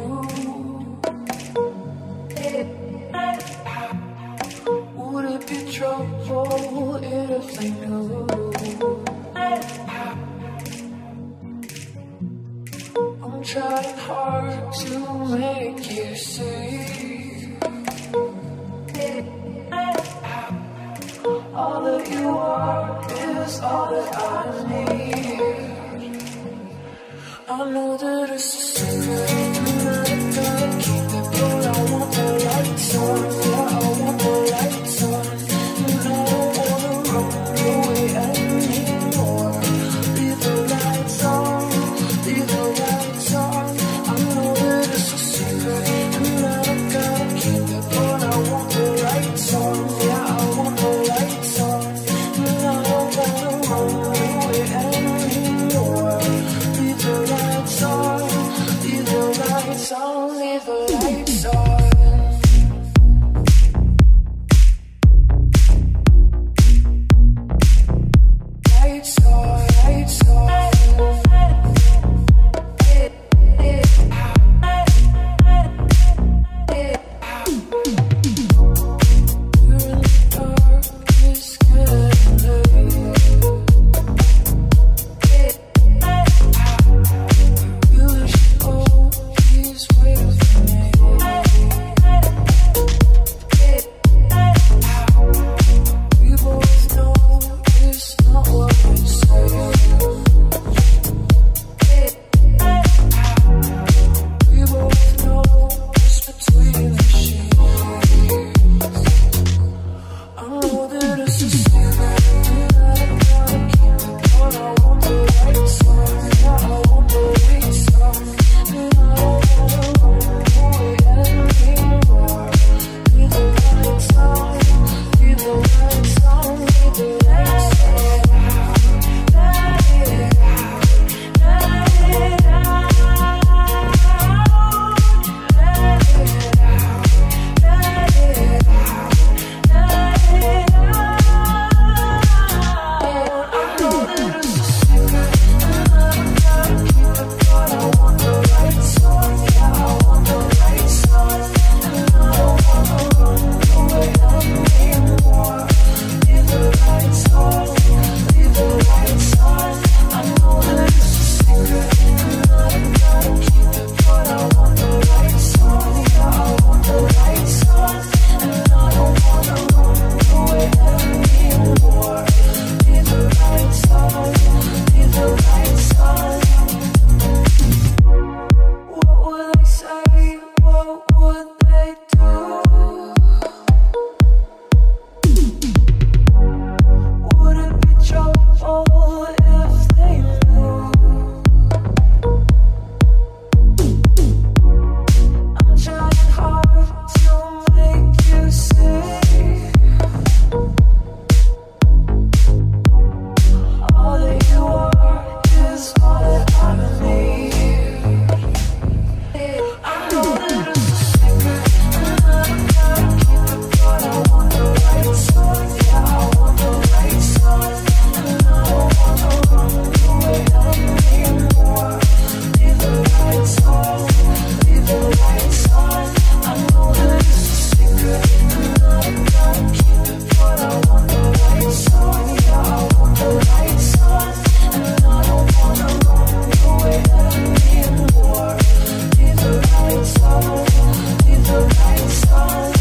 Would it be trouble if they knew? I'm trying hard to make you see all that you are is all that I need. I know that it's a secret, and I gotta keep it, but I want the lights on. Yeah, I want the lights on, and I don't wanna run away anymore. Leave the lights on, leave the lights on. I know that it's a secret, and I gotta keep it, but I want the lights on. Yeah, I want the lights on, and I don't wanna run away anymore. Leave the lights on, leave the lights on, leave the lights on. Lights on, lights on. You're in the dark, it's getting late. You should always wait for me. We both know it's not what we say. We both know it's between the sheets. I know that it's a secret, and I gotta keep it, but I want the lights on. Yeah, I want the lights on, and I don't wanna run away anymore. Leave the lights on, leave the lights on, leave the lights on. Let it out, let it out, let it out, let it out, let it out. I know that it's a secret, and I gotta keep it, but I want the lights on. Yeah, I want the lights on, and I don't wanna run away anymore. Leave the lights on, leave the lights on. I know that it's a secret, and I gotta keep it, but I want the lights on. Yeah, I want the lights on, and I don't wanna run away anymore. Leave the lights on, leave the lights on. What would they say? What would they do? Would it be trouble if they knew? I'm trying hard to make you see all that you are is all that I need. I know that it's a secret, and I gotta keep it, but I want the lights on. Yeah, I want the lights on, and I don't wanna run away anymore. Leave the lights on, leave the lights on. I know that it's a secret, and I gotta keep it, but I want the lights on. Yeah, I want the lights on, and I don't wanna run away anymore. Leave the lights on, leave the lights on.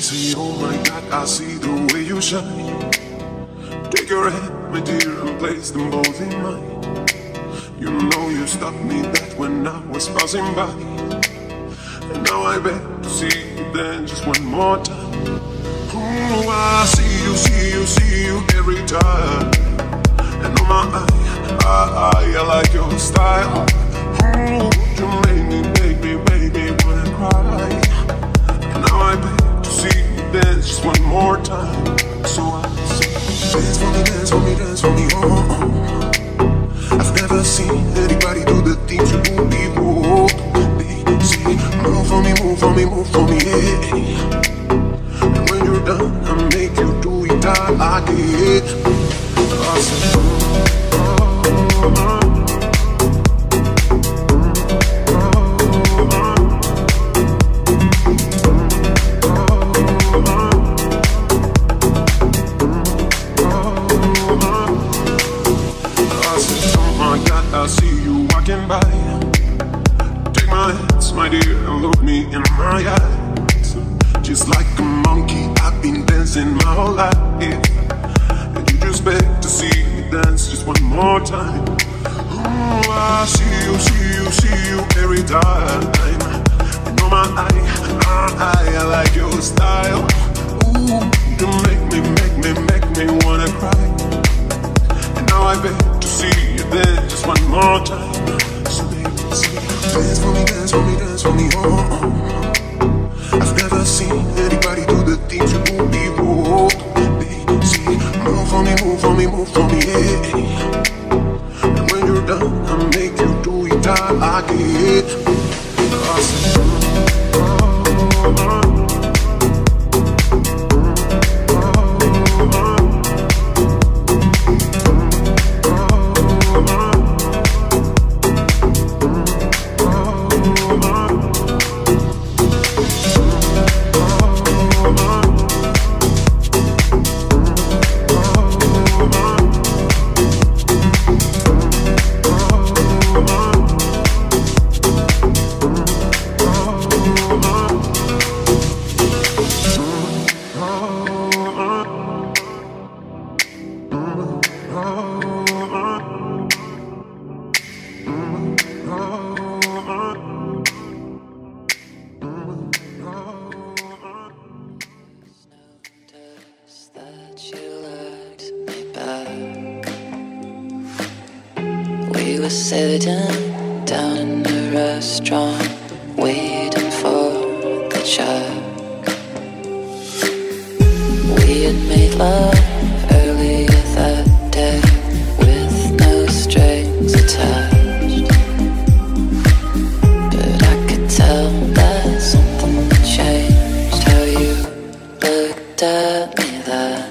Say, oh my God, I see the way you shine. Take your hand, my dear, and place them both in mine. You know you stopped me that when I was passing by. And now I beg to see you then just one more time. Oh, I see you every time. And on my eye, I like your style. Oh, you make me wanna cry. And now I beg to see you dance just one more time. So I say, dance for me, dance for me, dance for me, oh. I've never seen anybody do the things you do before. They say, move for me, move for me, move for me, yeah. And when you're done, I make you do it, I like it. I say, I see you walking by. Take my hands, my dear, and look me in my eyes. Just like a monkey, I've been dancing my whole life. And you just beg to see me dance just one more time. Oh, I see you every time. And on my eye, I like your style. Ooh, you make me wanna cry. And now I beg to see you then just one more time. So baby, say, dance for me, dance for me, dance for me, oh. I've never seen anybody do the things you do before. They say, move for me, move for me, move for me, yeah. And when you're done, I make you do it, I like it. I say, we were sitting down in the restaurant, waiting for the check. We had made love earlier that day, with no strings attached. But I could tell that something had changed, how you looked at me then.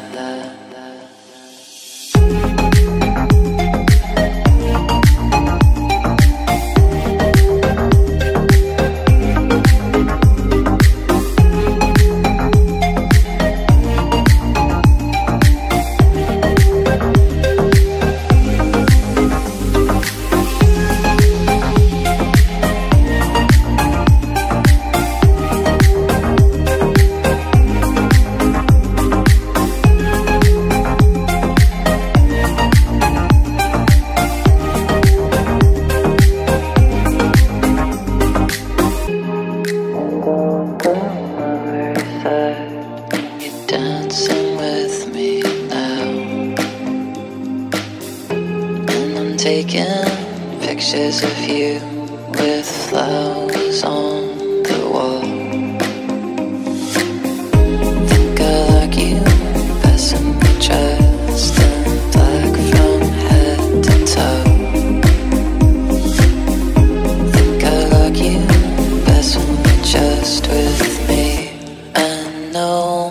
You're dancing with me now, and I'm taking pictures of you with flowers on the wall. Think I like you best in the dressed in black from head to toe. Think I like you best when you're just with me. And no,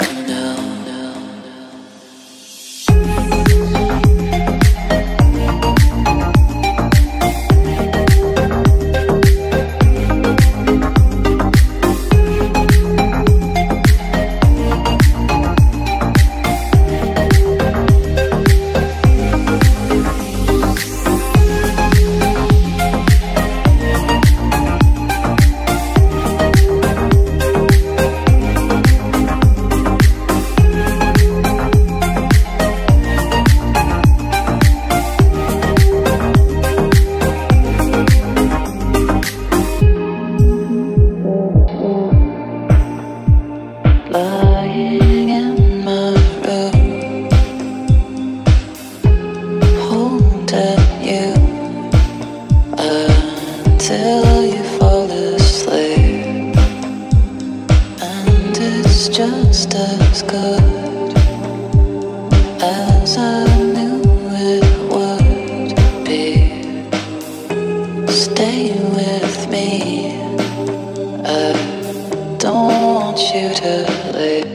lying in my room, holding you until you fall asleep, and it's just as good as I knew it would be. Stay with me, I don't want you to leave.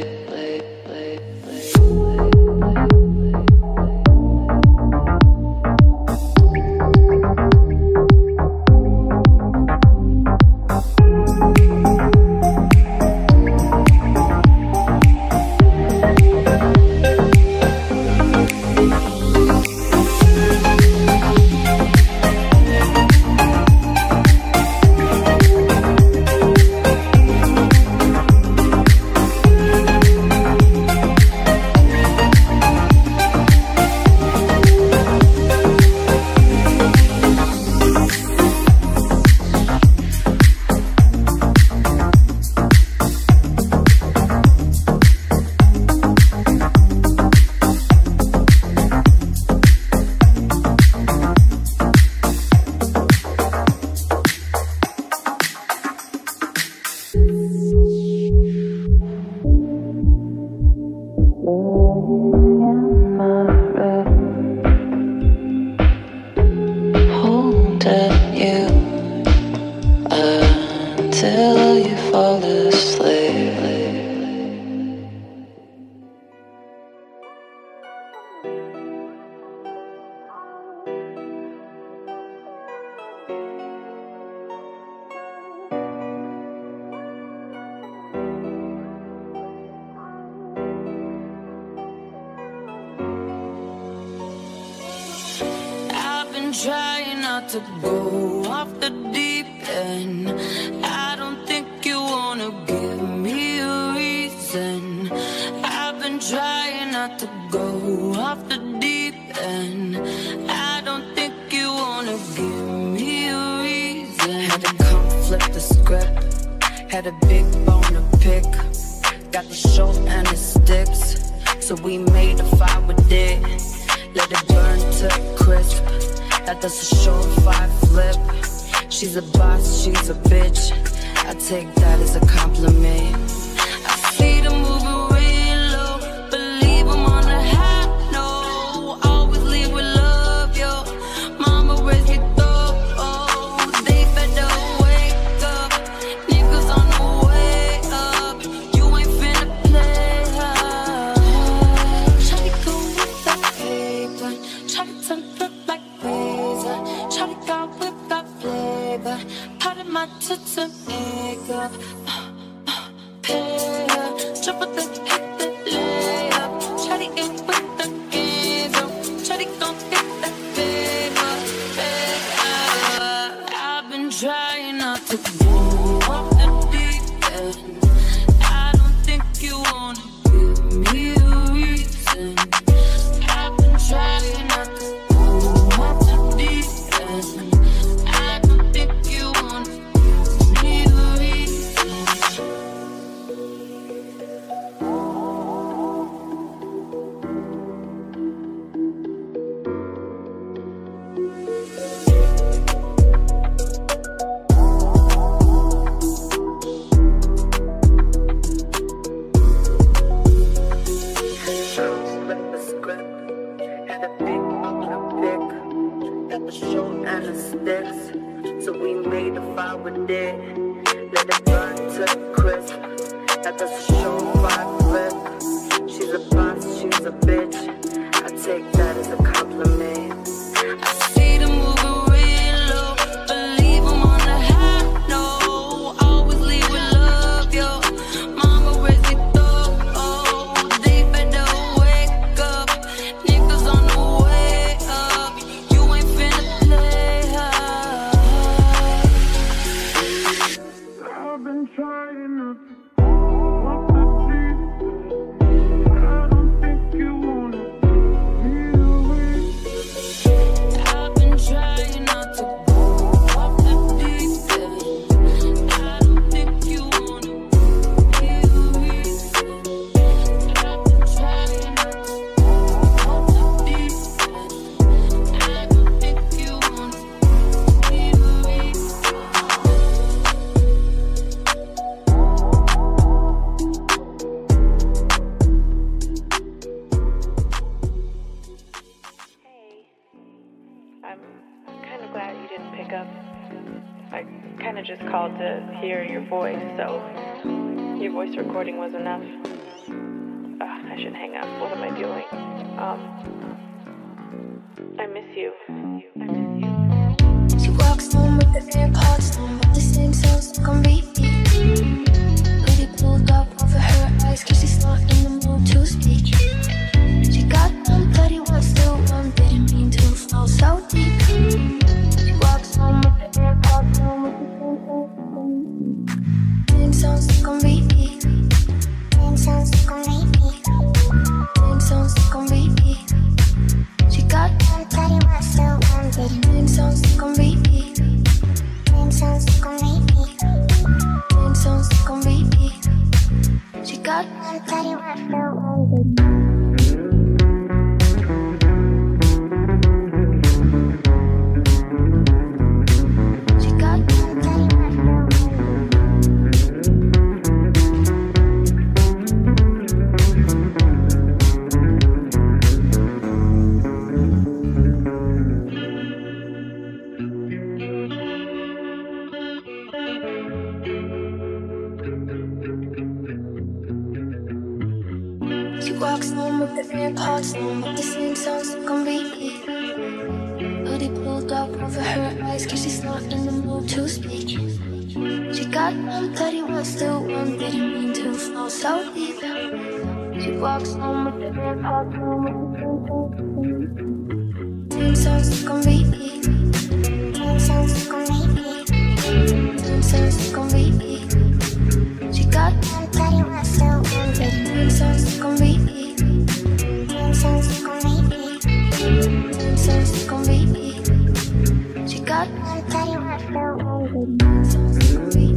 Until you fall asleep. I've been trying not to go off the deep end. I don't think you wanna give me a reason. I've been trying not to go off the deep end. I don't think you wanna give me a reason. Had to come flip the script. Had a big bone to pick. Got the short and the sticks, so we made a fire with it. Let it burn to crisp. That does a surefire flip. She's a boss, she's a bitch. I take that as a compliment. I see them moving real low, but leave them on a high note. Always leave with love, yo. Mama raised me though. They better wake up. Niggas on the way up. You ain't finna play up. Try to go with that paper. Try to turn flip like razor. Try to go with that flavor. Part of my tits and makeup. Pay up. Drop it, then hit the layup. Try to get with the games up. Try to go get that paper. I've been trying not to go off the deep end. I don't think you wanna give me a reason. I've been trying not to go off the deep end. I don't think you wanna give me a reason. called to hear your voice, so your voice recording was enough. I should hang up. What am I doing? I miss you. She walks home with the AirPods on, but the same songs stuck on repeat. Hoodie pulled up over her eyes, cause she's not in the mood to speak. She got one, but he wants to one, didn't mean to fall so deep. She walks home with the AirPods on, with the same songs stuck on repeat. Same songs stuck on repeat. Same songs stuck on repeat. She got one, but he wants to one, same songs stuck on repeat. Same songs stuck on repeat. Same songs stuck on repeat. She got one, but he wants to one. She walks home with the AirPods on, but the same songs stuck on repeat. Hoodie pulled up over her eyes, cause she's not in the mood to speak. She got one, but he wants to one, didn't mean to fall so deep. She walks home with the AirPods on, with the same songs stuck on repeat. Same songs stuck on repeat. Same songs stuck on repeat. She got one, but he wants to one, same songs stuck on repeat. Same songs stuck on repeat. Same songs stuck on repeat. She got one, but he wants to one, same songs stuck on repeat.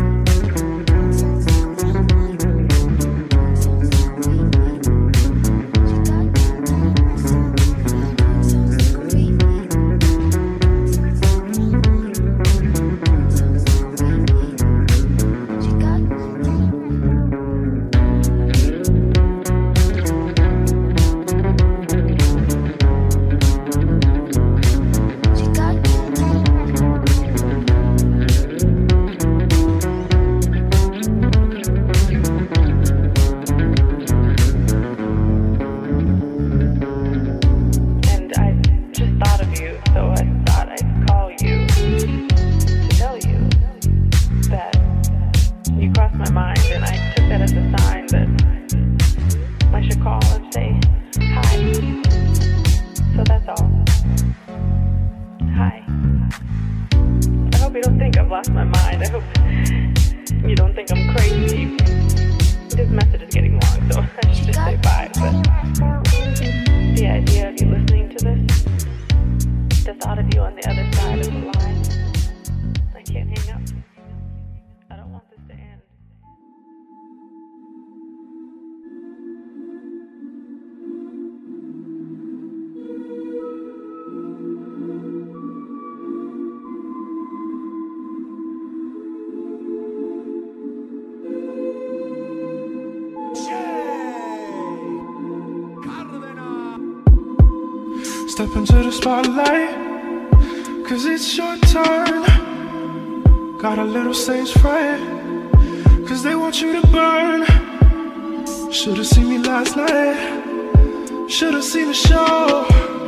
Step into the spotlight, cause it's your turn. Got a little stage fright, cause they want you to burn. Should've seen me last night, should've seen the show.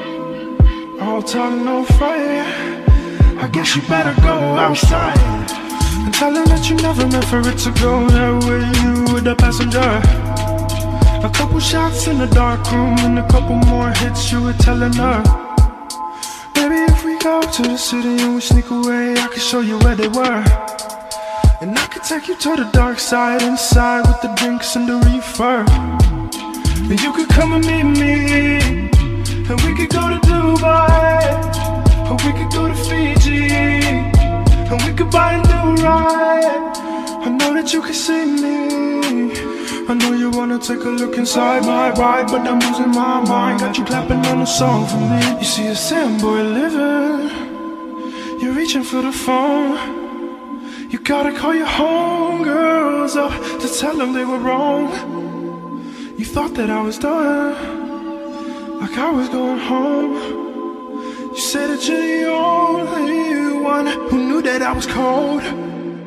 All talk, no fight. I guess you better go outside and tell them that you never meant for it to go that way. You were the passenger. A couple shots in the dark room and a couple more hits, you were telling her. Maybe if we go to the city and we sneak away, I could show you where they were. And I could take you to the dark side, inside with the drinks and the reefer. And you could come and meet me, and we could go to Dubai, or we could go to Fiji, and we could buy a new ride. I know that you can see me, I know you wanna take a look inside my ride, but I'm losing my mind. Got you clapping on a song for me. You see a sand boy living, you're reaching for the phone. You gotta call your homegirls up to tell them they were wrong. You thought that I was done, like I was going home. You said that you're the only one who knew that I was cold.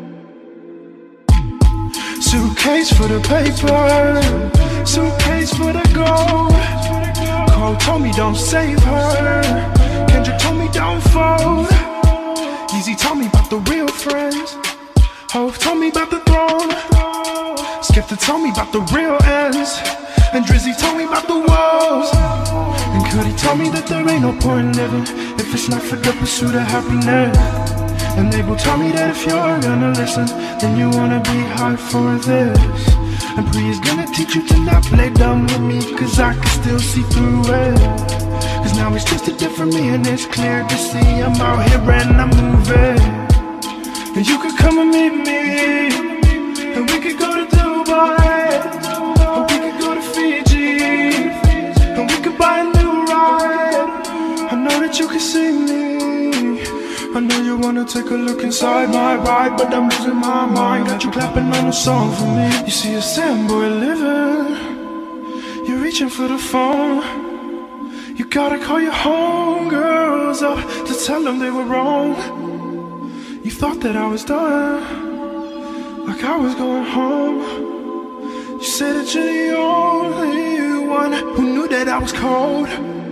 Suitcase for the paper, suitcase for the gold. Cole told me don't save her, Kendrick told me don't fold. Easy told me about the real friends, Hov told me about the throne, Skepta told me about the real ends, and Drizzy told me about the walls. And Cudi told me that there ain't no point in living if it's not for the pursuit of happiness. And Abel told me that if you're gonna listen, then you wanna be high for this. And Pri is gonna teach you to not play dumb with me, cause I can still see through it. Cause now it's just a different me, and it's clear to see I'm out here and I'm moving. And you could come and meet me, and we could go to Dubai, or we could go to Fiji, and we could buy a new ride. I know that you can see me, I know you wanna take a look inside my ride, but I'm losing my mind. Got you clapping on a song for me. You see a sad boy living, you're reaching for the phone. You gotta call your homegirls up to tell them they were wrong. You thought that I was done, like I was going home. You said that you're the only one who knew that I was cold.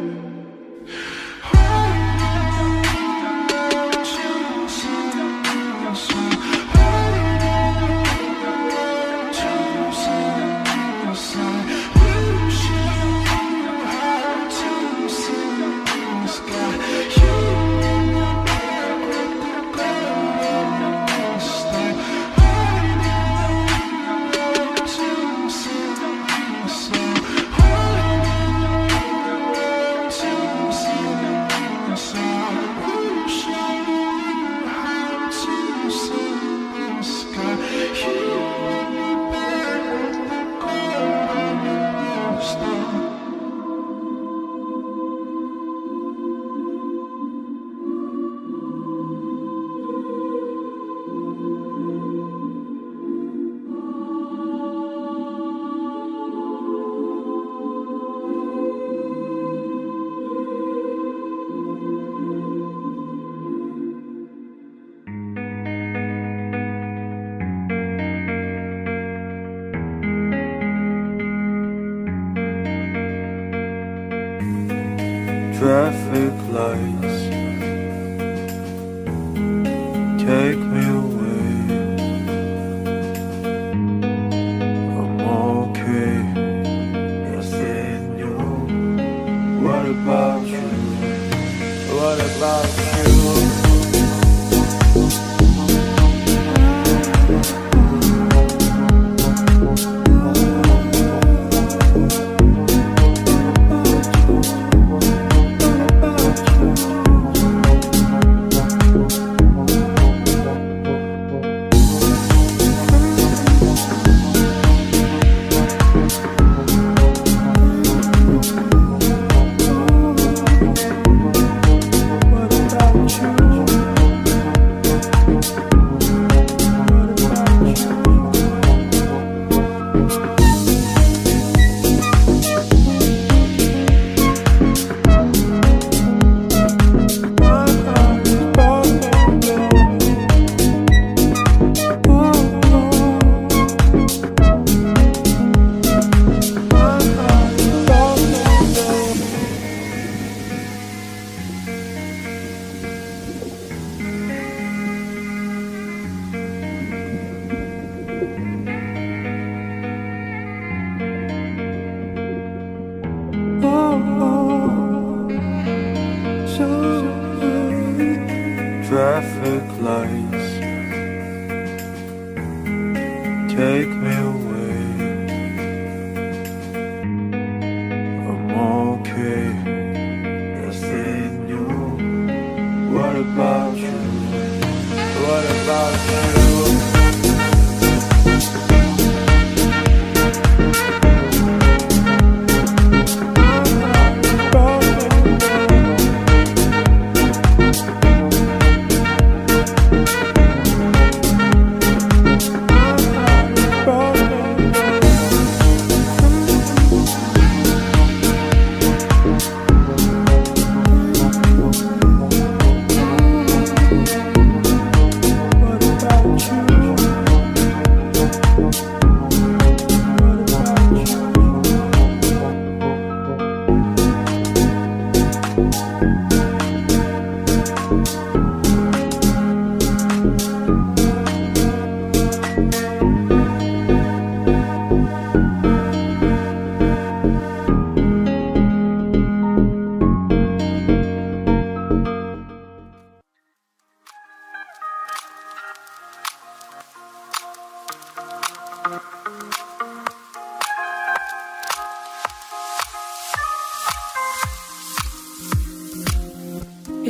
Traffic lights take me away. I'm okay, nothing new. What about you? What about you? Traffic lights take me away. I'm okay, nothing new. What about you? What about you? Bye.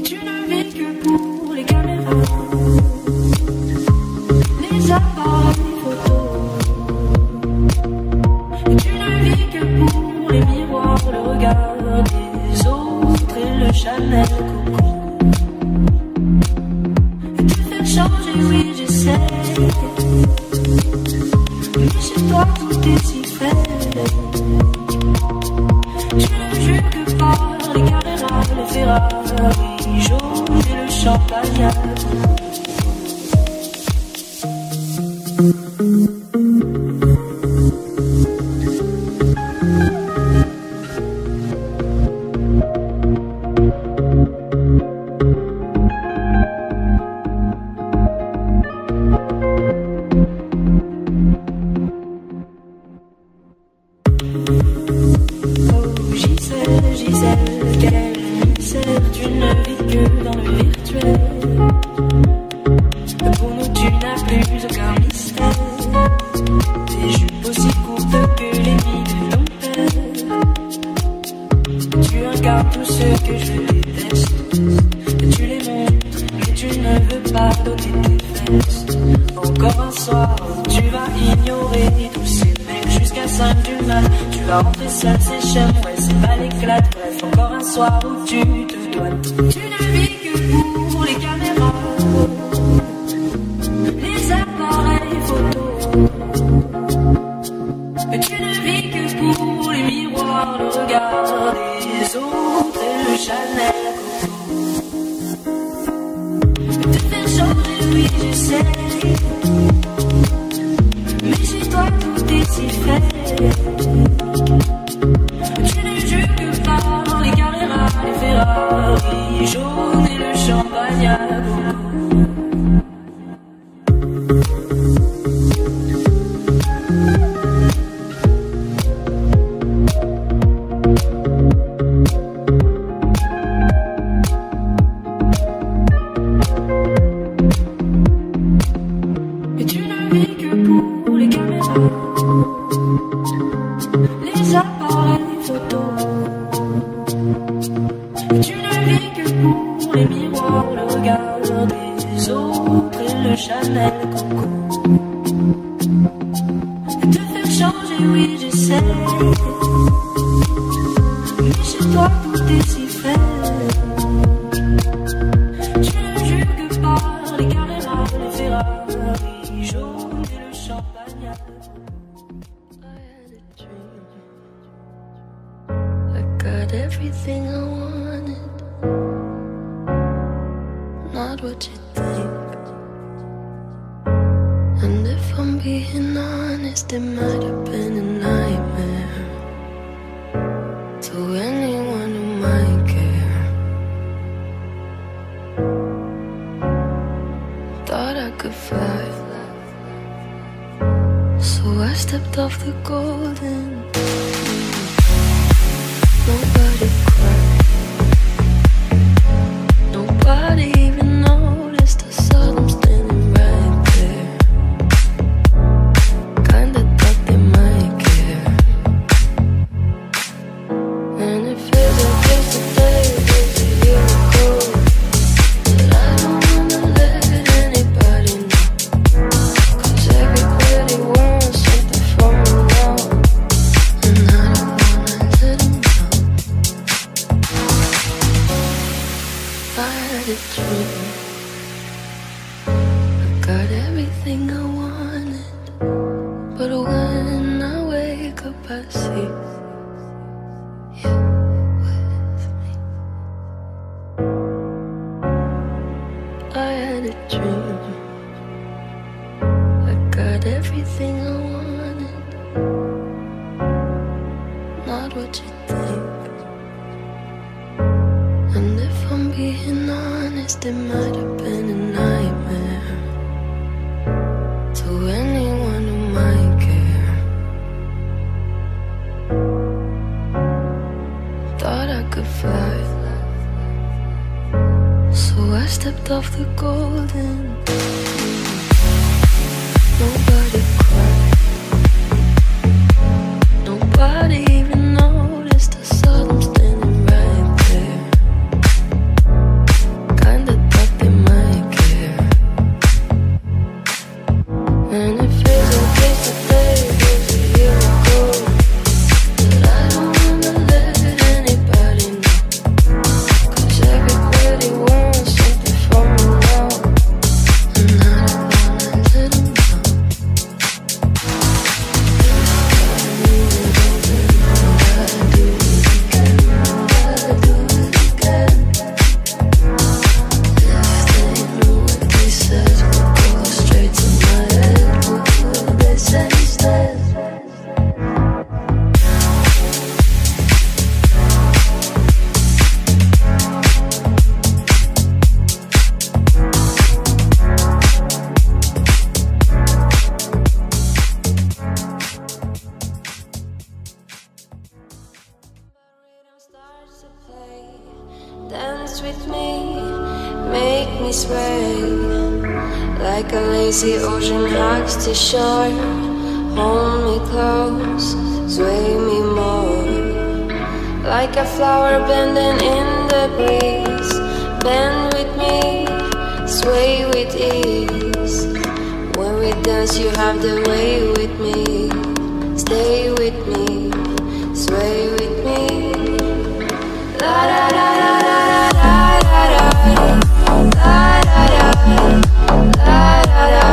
tu ne vis que pour les caméras, les appareils photo. Et tu ne vis que pour les miroirs, le regard des autres et le Chanel Coco. Et te faire changer, oui j'essaie, mais chez toi tout est si frais. Tu ne jures que par les caméras, les Ferrari jaunes et le champagne. Dance with me, make me sway, like a lazy ocean hugs the shore. Hold me close, sway me more, like a flower bending in the breeze. Bend with me, sway with ease. When we dance you have the way with me. Stay with me, sway with me. La da da da da da da da da da da da da da.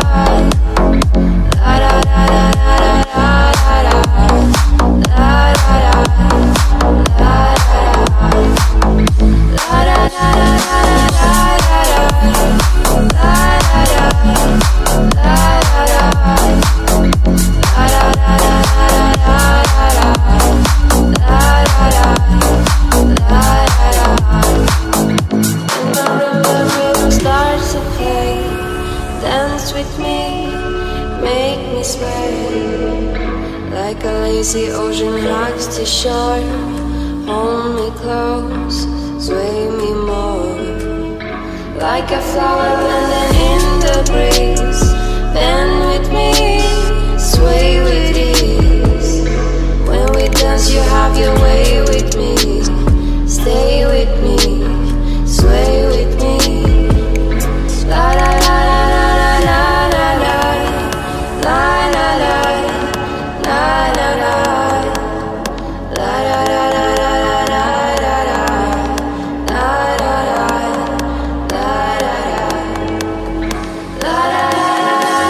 Like a lazy ocean hugs the shore. Hold me close, sway me more, like a flower bending in the breeze. Bend with me, sway with ease. When we dance you have your way with me. Stay with me, sway with me. La la la la la la la la la la.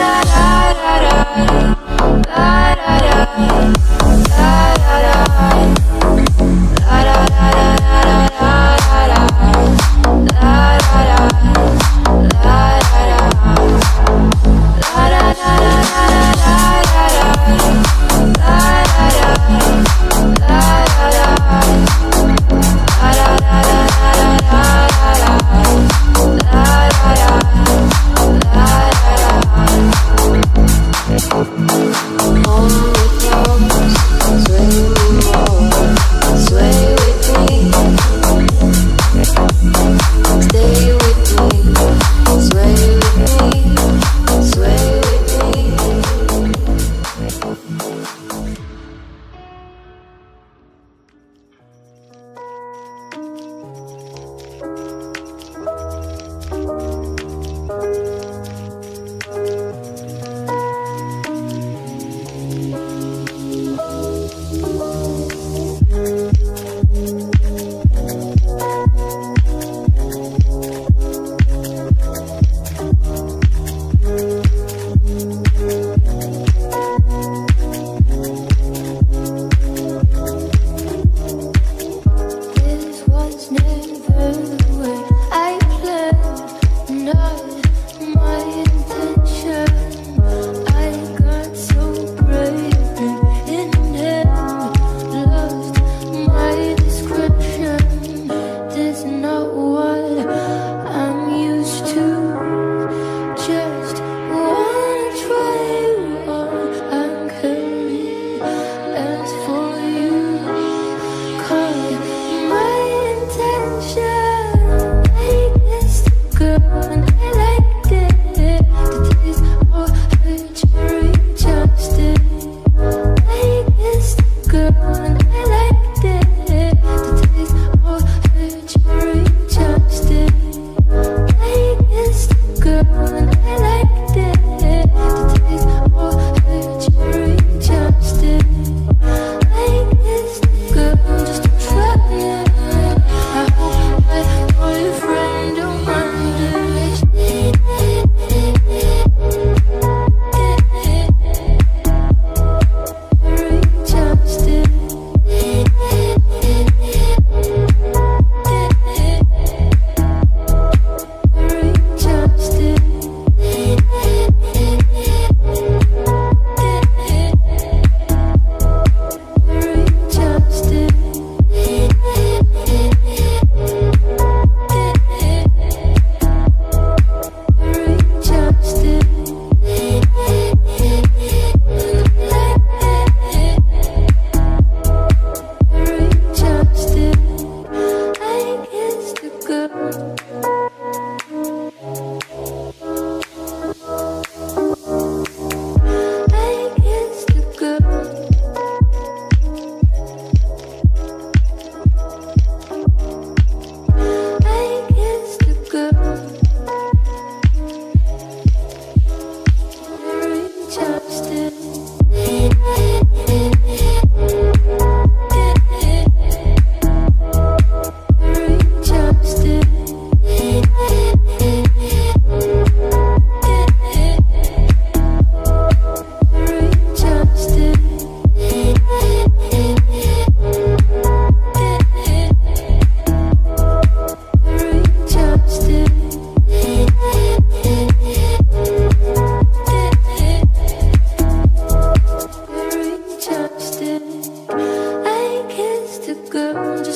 La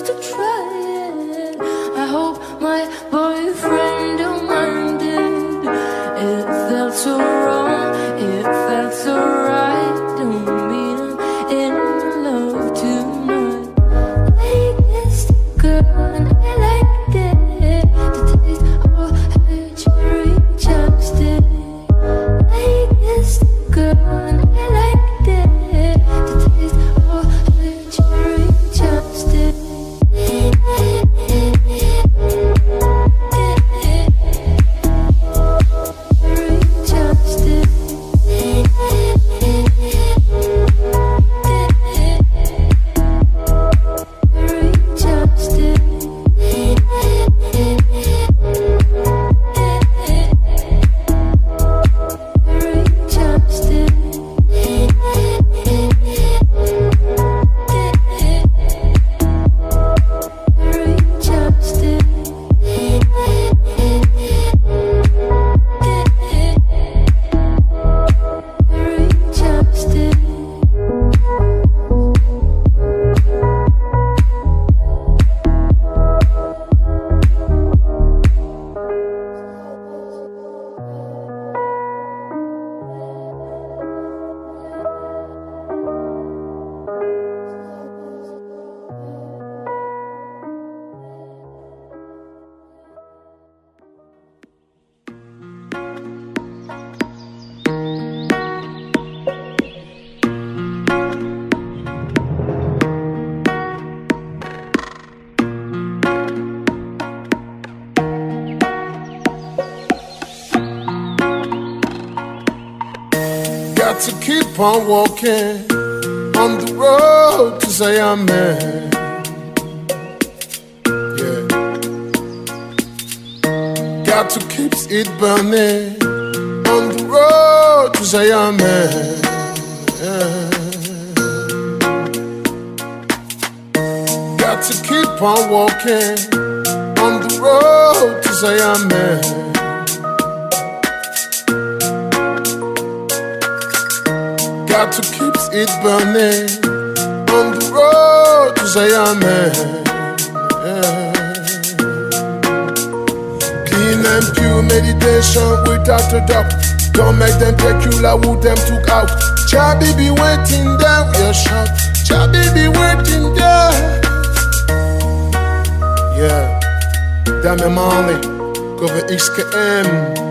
to try it. I hope my boyfriend don't mind it. It felt so wrong, it felt so right. Don't mean I'm in love tonight. I kissed a girl and I liked it. The taste of her cherry chapstick. I kissed a girl and I liked it. The taste of her cherry chapstick. Got to keep on walking on the road to Zion, man. Yeah. Got to keep it burning on the road to Zion, man. Yeah. Got to keep on walking on the road to Zion, man. Got to keep it burning on the road to Zion, man. Yeah. Clean and pure meditation without a doubt. Don't make them take you like who them took out. Chabi be waiting there, we are shot. Chabi be waiting there. Yeah, damn it, Marley, cover XKM.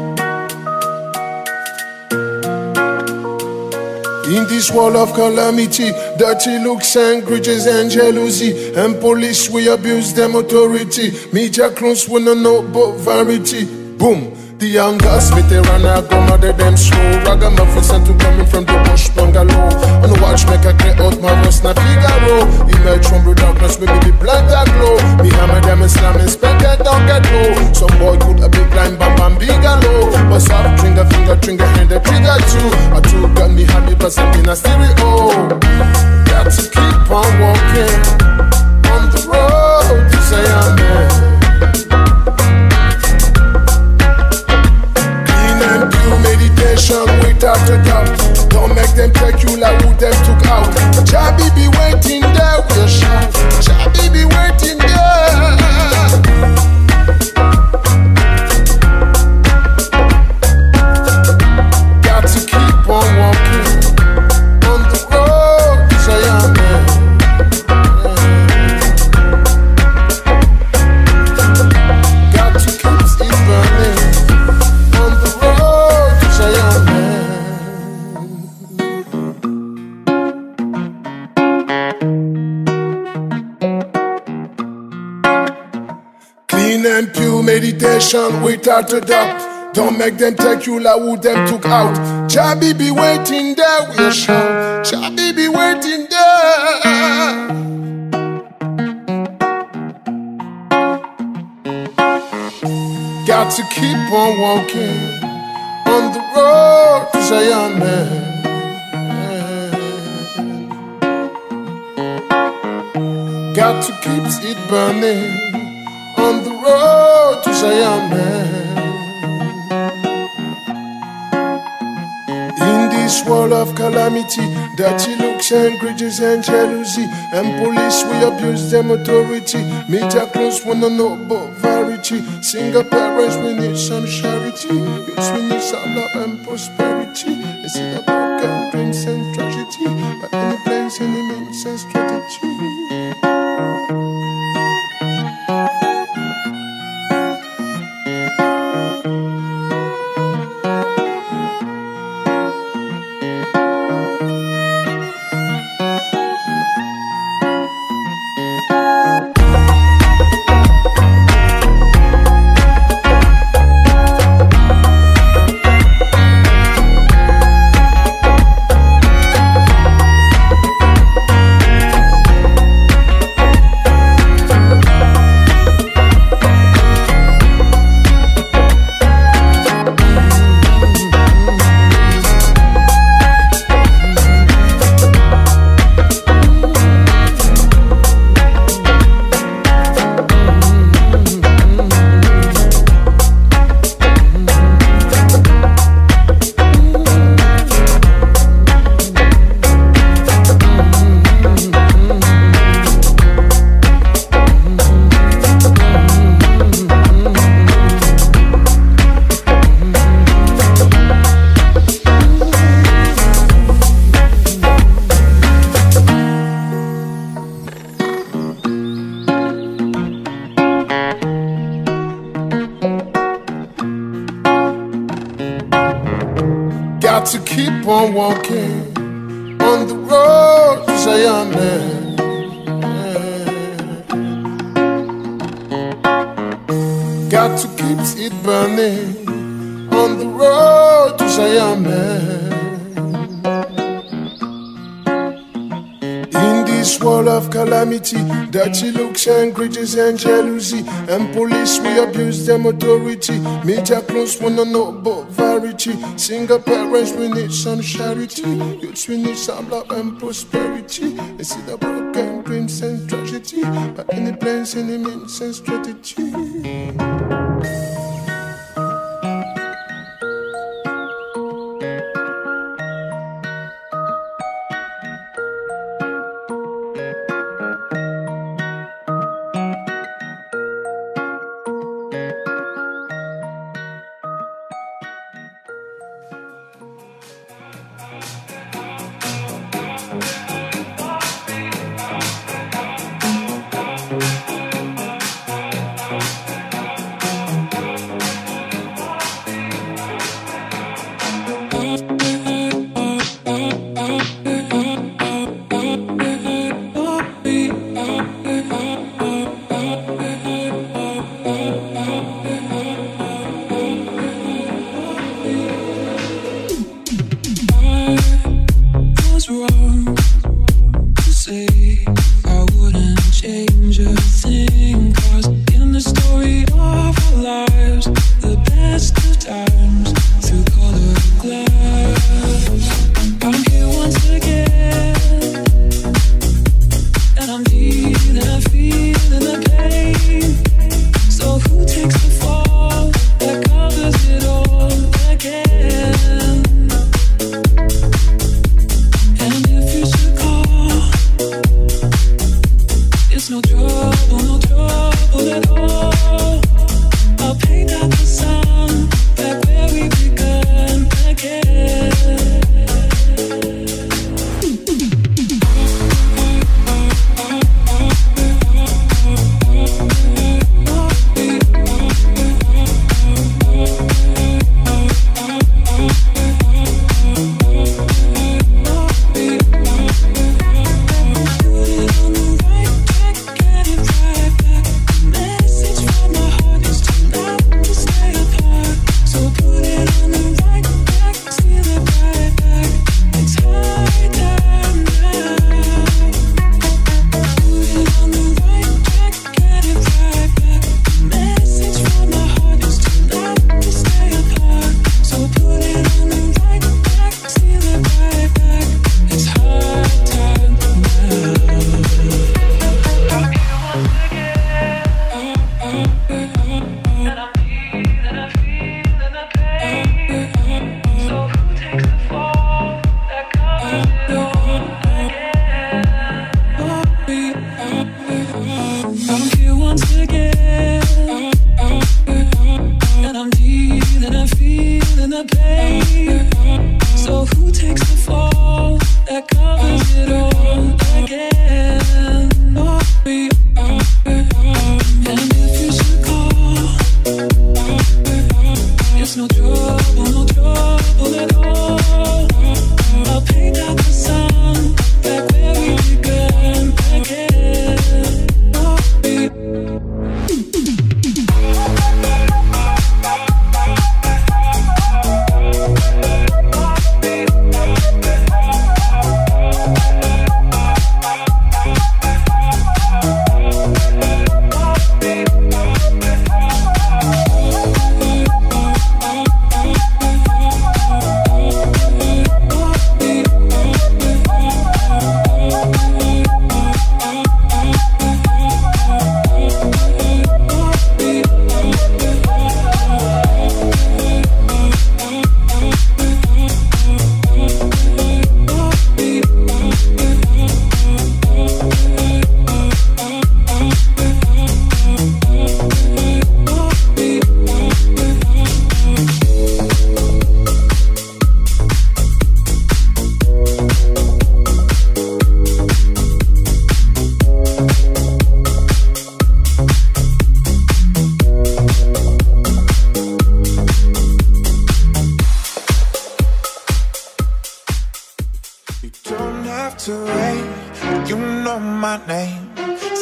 In this world of calamity, dirty looks and grudges and jealousy, and police we abuse them authority. Media clones wanna know about variety. Boom, the young girls with the runner go mother them slow. Ragamuffins and to coming from the bush bungalow. On the watch make a clear out my voice na Figaro. Emerge from the darkness with me the blind and glow. Me hammer them and slam and spec don't get low. Some boy could a big blind bam bam big and low. But soft trigger finger trigger hand the trigger too. I two got me happy but I'm in a stereo. Got to keep on walking on the road to Zion, man. Meditation without a doubt. Don't make them take you like who them took out. Chabi be waiting there, we'll shout. Chabi be waiting there. Got to keep on walking on the road to Zion, man. Got to keep it burning. Clean and pure meditation without a doubt. Don't make them take you like who them took out. Chabi be waiting there, we'll shout. Chabi be waiting there. Got to keep on walking on the road to Zion, man. Got to keep it burning on the road to Zion, man. In the this world of calamity, dirty looks and grudges and jealousy, and police we abuse them authority. Media close wanna know about variety. Single parents we need some charity. Youths we need some love and prosperity. Instead of broken dreams and tragedy, but any plans, any means and strategy. Got to keep on walking on the road to Zion. Got to keep it burning on the road to Zion. In this world of calamity, dirty looks and grudges and jealousy, and police we abuse them authority. Media close wanna know about variety. Single parents we need some charity. Youths we need some love and prosperity. Instead of broken dreams and tragedy, but any plans, any means and strategy. Message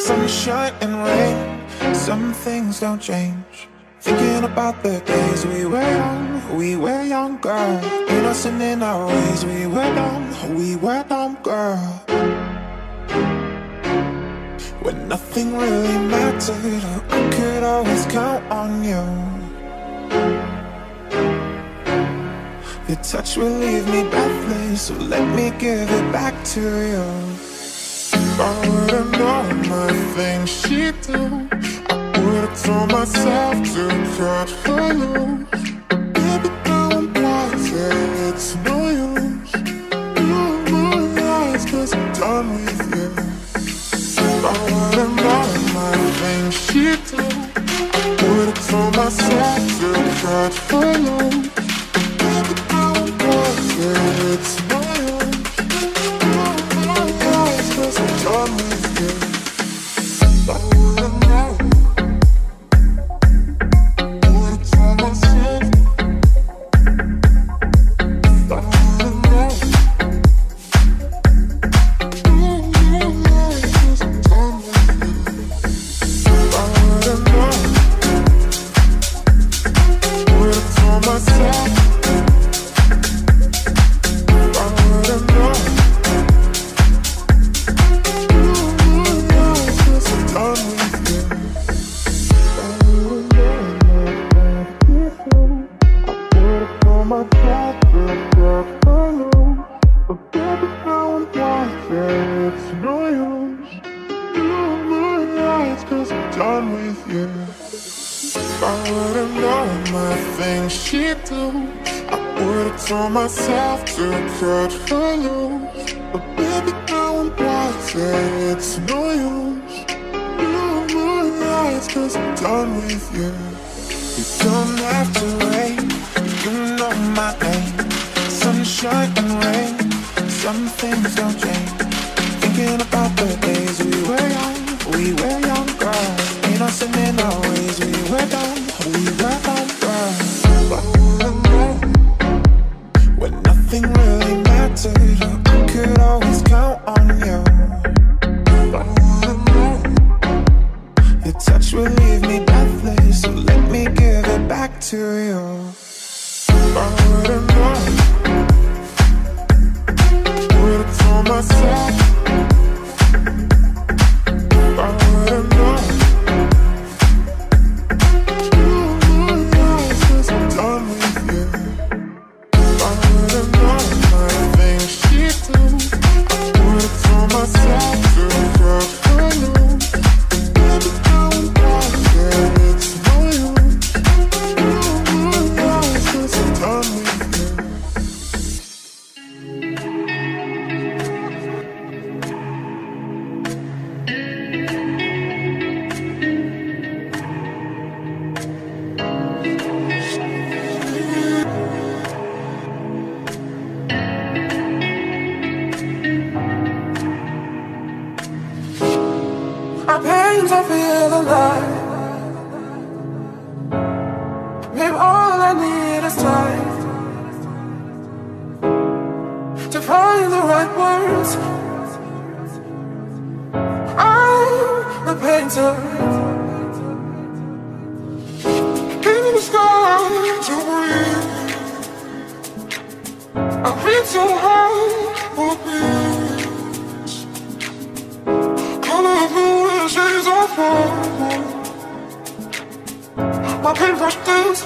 Sunshine and rain, some things don't change. Thinking about the days we were young, girl. Innocent in our ways, we were dumb, girl. When nothing really mattered, I could always count on you. Your touch will leave me breathless, so let me give it back to you. If I would've known my things she'd do, I would've told myself to cut her loose. But baby, now I'm wise, yeah, it's no use. You realize, 'cause I'm done with you. If I would've known my things she'd do, I would've told myself to cut her loose. Baby, now I'm wise, yeah, it's no use. You realize, 'cause I'm done with you. If I would've known, I would've told myself. If I would've known, you realize, 'cause I'm done with you. If I would've known, I would've told myself. If I would've known, you realize, 'cause I'm done with you. If I would've known my bad I would've told myself to cut her loose. But baby, now I'm wise, yeah, it's no use. You realize, 'cause I'm done with you. If I would've known my things she'd do, I would've told myself to cut her loose. But baby, now I'm wise, yeah, it's no use. You realize, 'cause I'm done with you. You don't have to wait, you know my name. Sunshine and rain, some things don't change. Thinking about the days we were young, girl. Innocent in our ways, we were dumb, girl. But when nothing really mattered, I could always count on you. But your touch will leave me breathless, so let me give it back to you. If I would've known, would've told myself. If I would've known, you realize, 'cause I'm done with you. If I would've known my things she'd do, I would've told myself to cut her loose. Baby, now I'm wise, yeah, it's no use. You realize, 'cause I'm done with you. My pains, I feel alive. Maybe all I need is time to find the right words. I'm a painter in the sky to breathe. I've been so high for peace. Colorful shades of white. My paintbrush thinks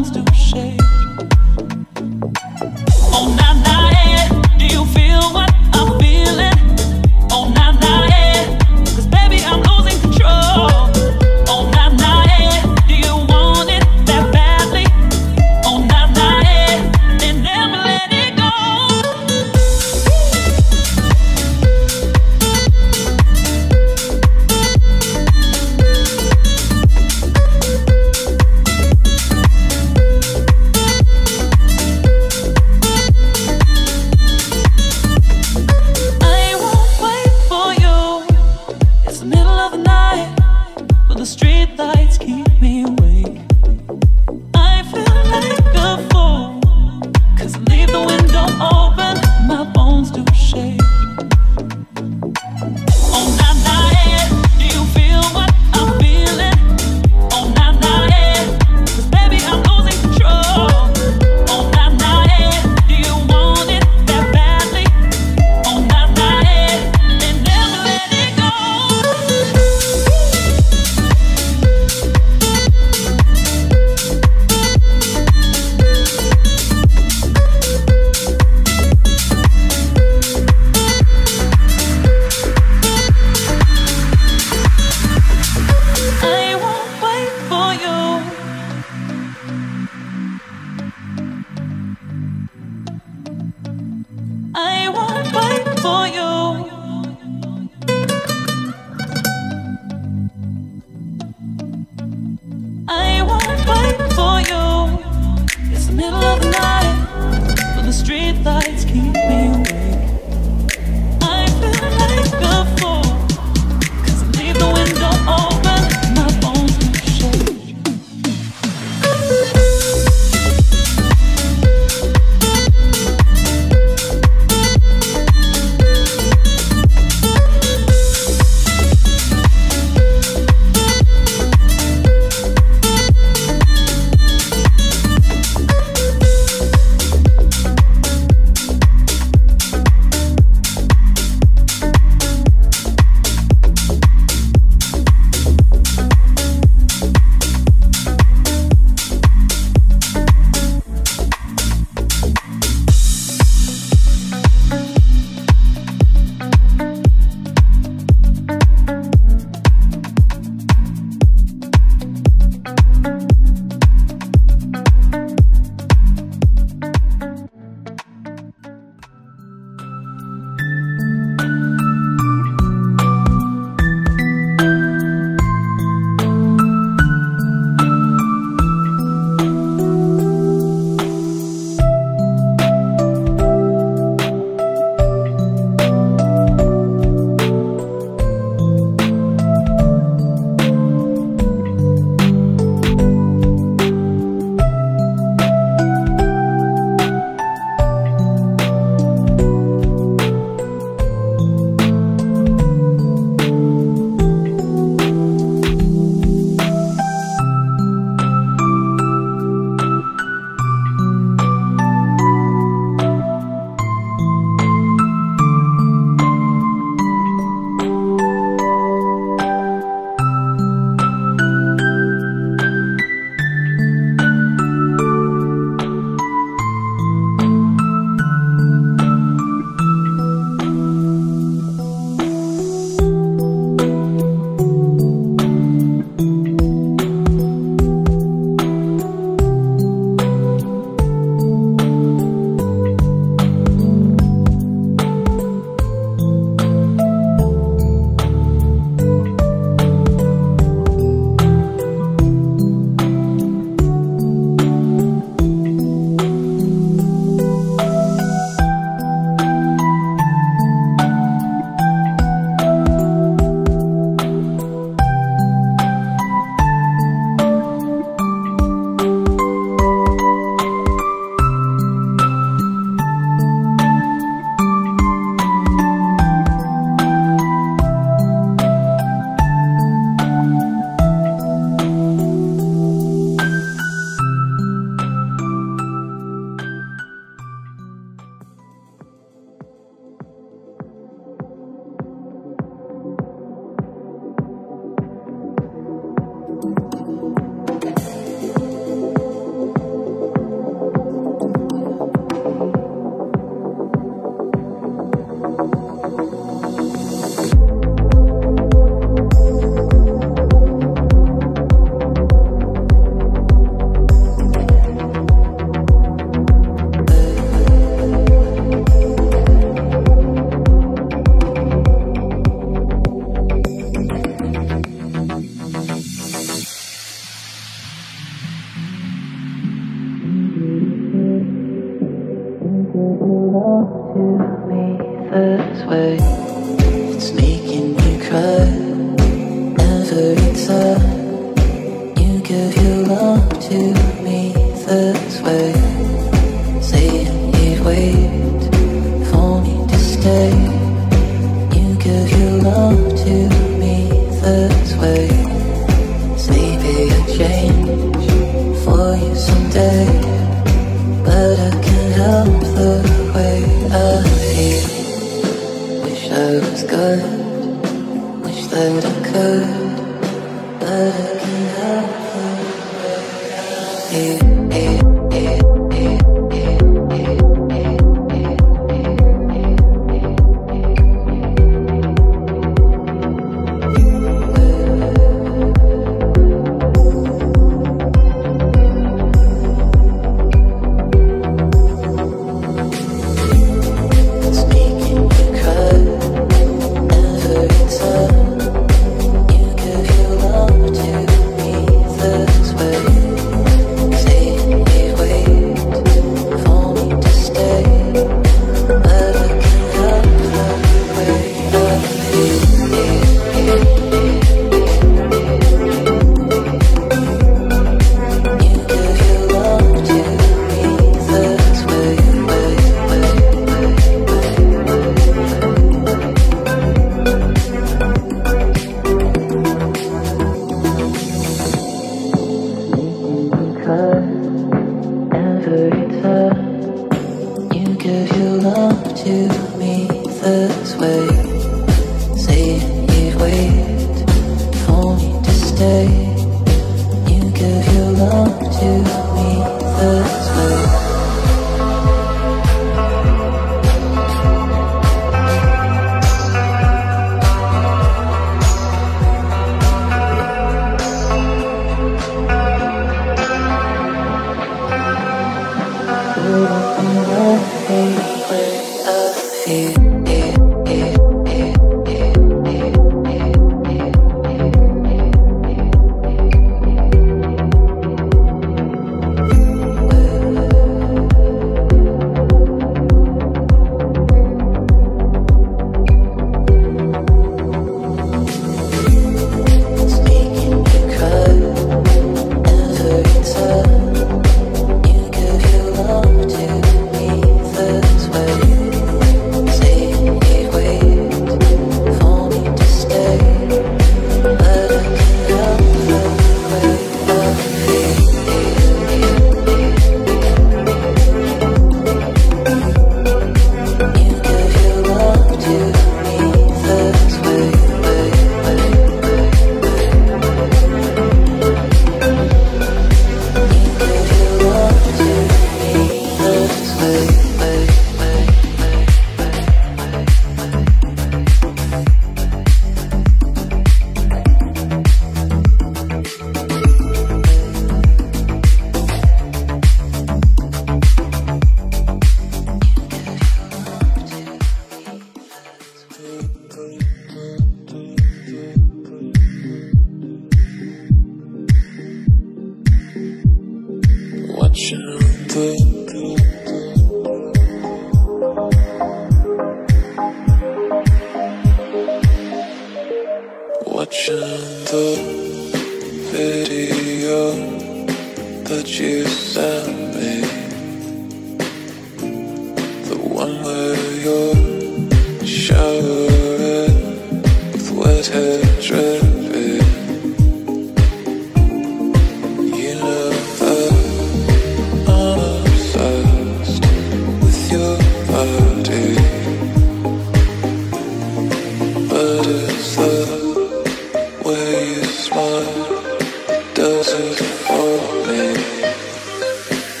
Does it for me?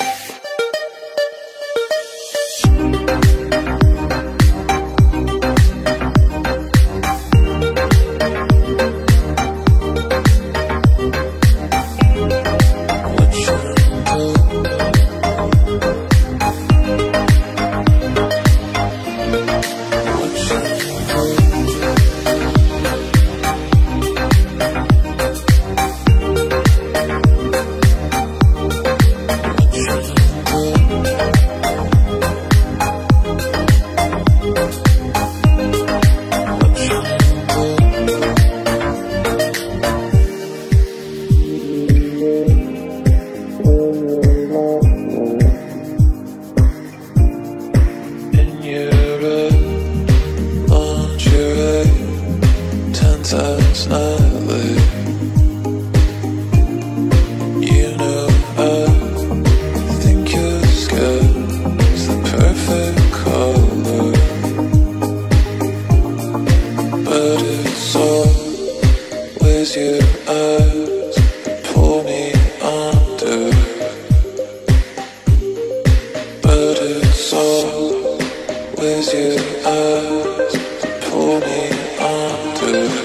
but it's all with your eyes. Pull me under.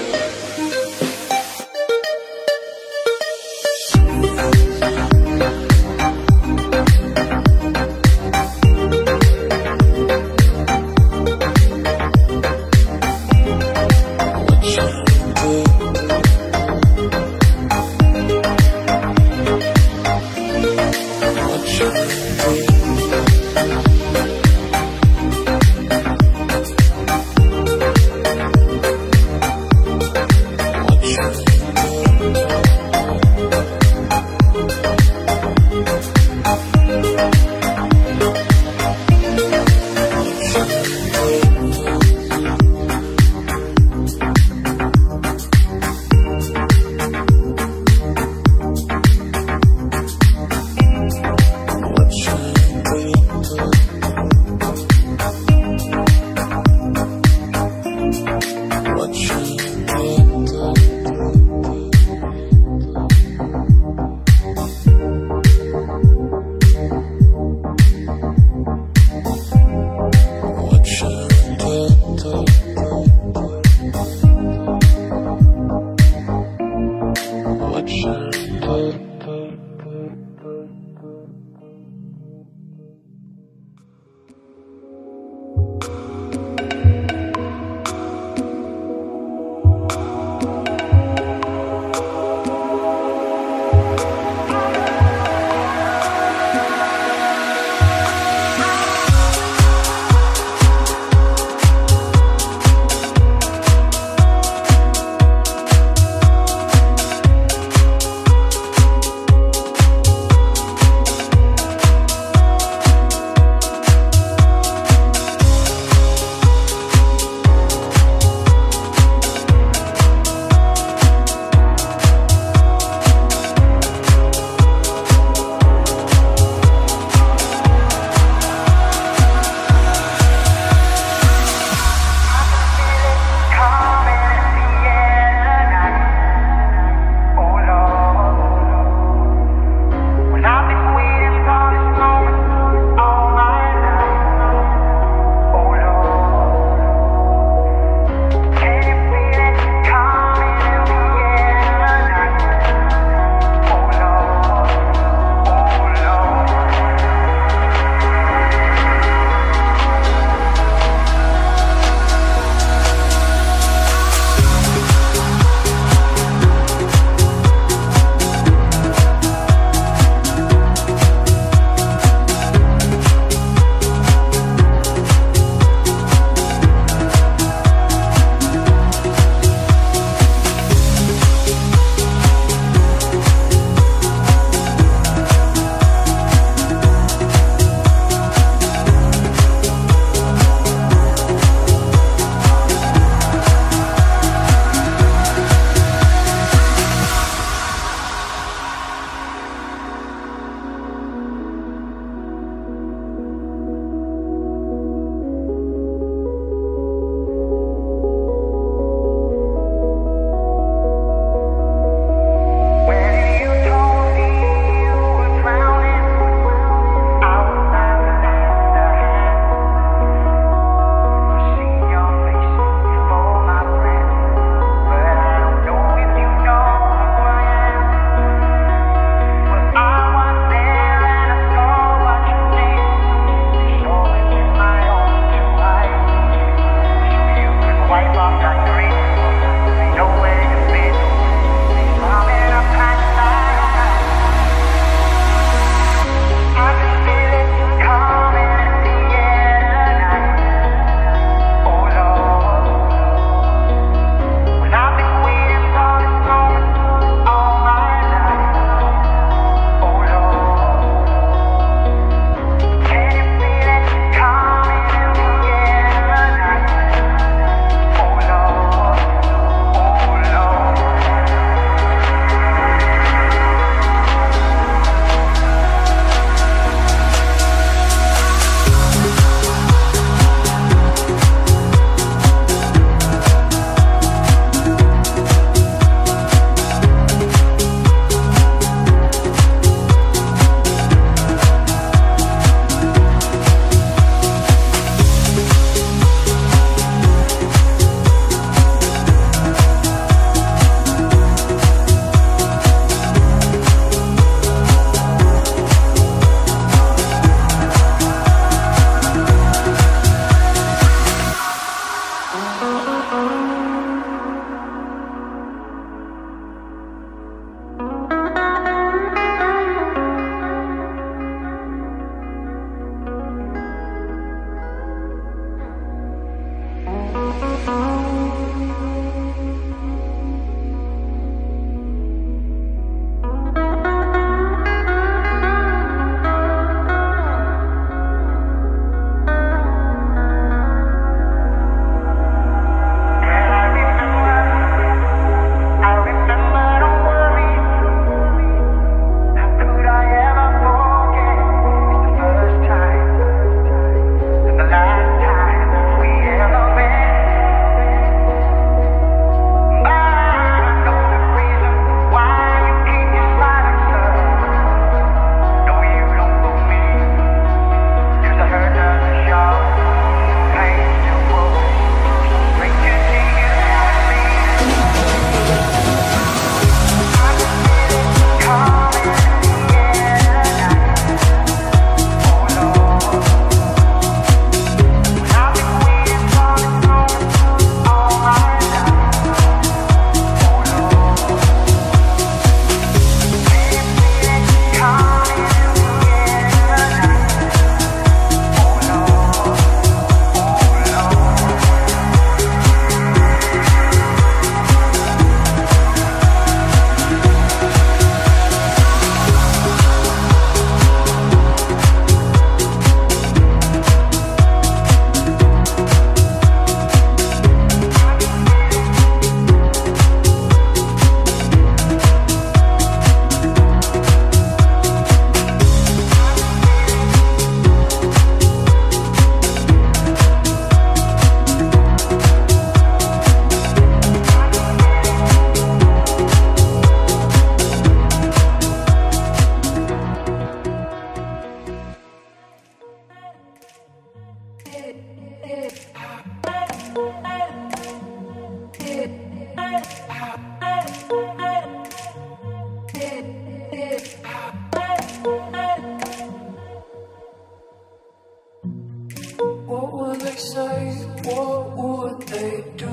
say, what would they do?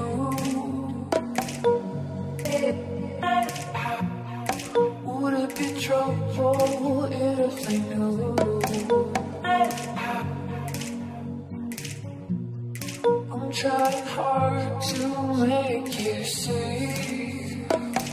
Would it be trouble if they knew? I'm trying hard to make you see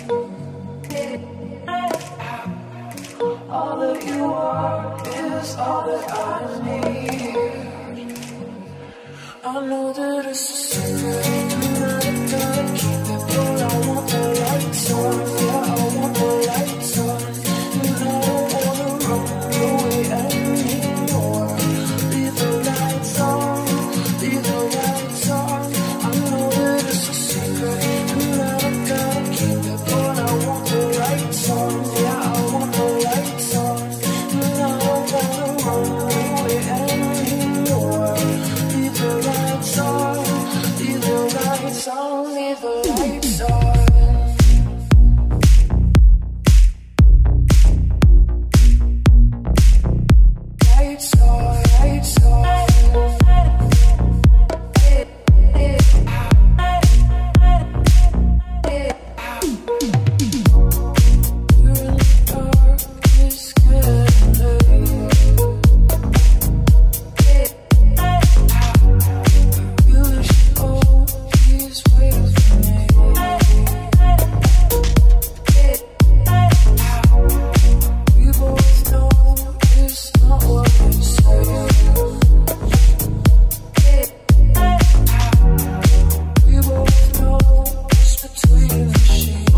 all that you are is all that I need. I know that it's a secret, and I'm gonna keep it, but I want the lights on. Yeah, I want the lights on, and I don't wanna run away anymore. Leave the lights on, leave the lights on. I know that it's a secret, and I'm gonna keep it, but I want the lights on. Yeah, I want the lights on, and I don't wanna run away anymore. Leave the lights on, leave the lights on, leave the lights on. Lights on, lights on. You're in the dark, it's getting late. You should always wait for me. We both know it's not what we say. We both know it's between the sheets.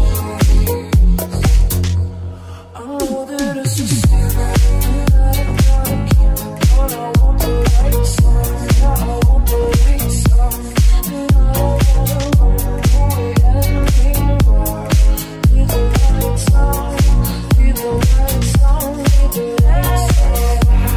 I know that it's a secret, and I gotta keep it, but I want the lights on. Yeah, I want the lights on, and I don't wanna run away anymore. Leave the lights on, leave the lights on, leave the lights on.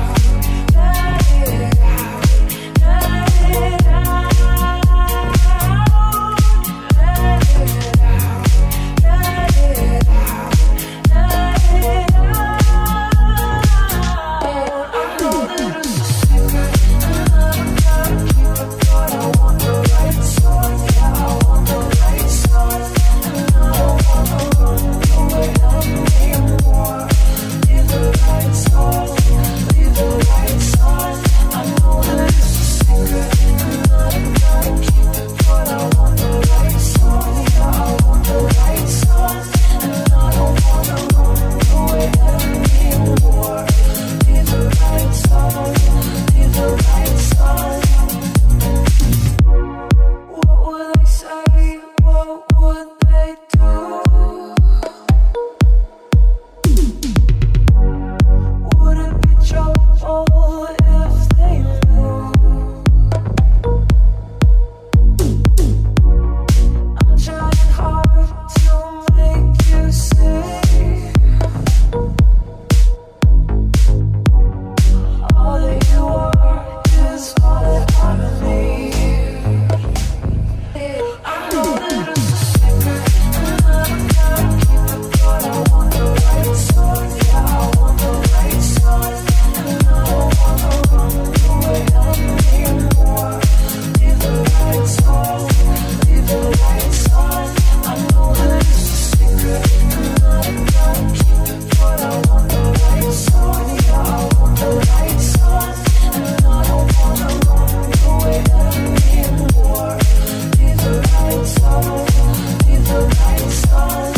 What would they say? What would they do? Would it be trouble if they knew? I'm trying hard to make you see all that you are is all that I need. I know that it's a secret, and I'm gonna keep it, but I want the lights on. Yeah, I want the lights on, and I don't wanna run away anymore. Leave the lights on, leave the lights on. I know that it's a secret, and I'm gonna keep it, but I want the lights on. Yeah, I want the lights on, and I don't wanna run away anymore. Leave the lights on, leave the lights on.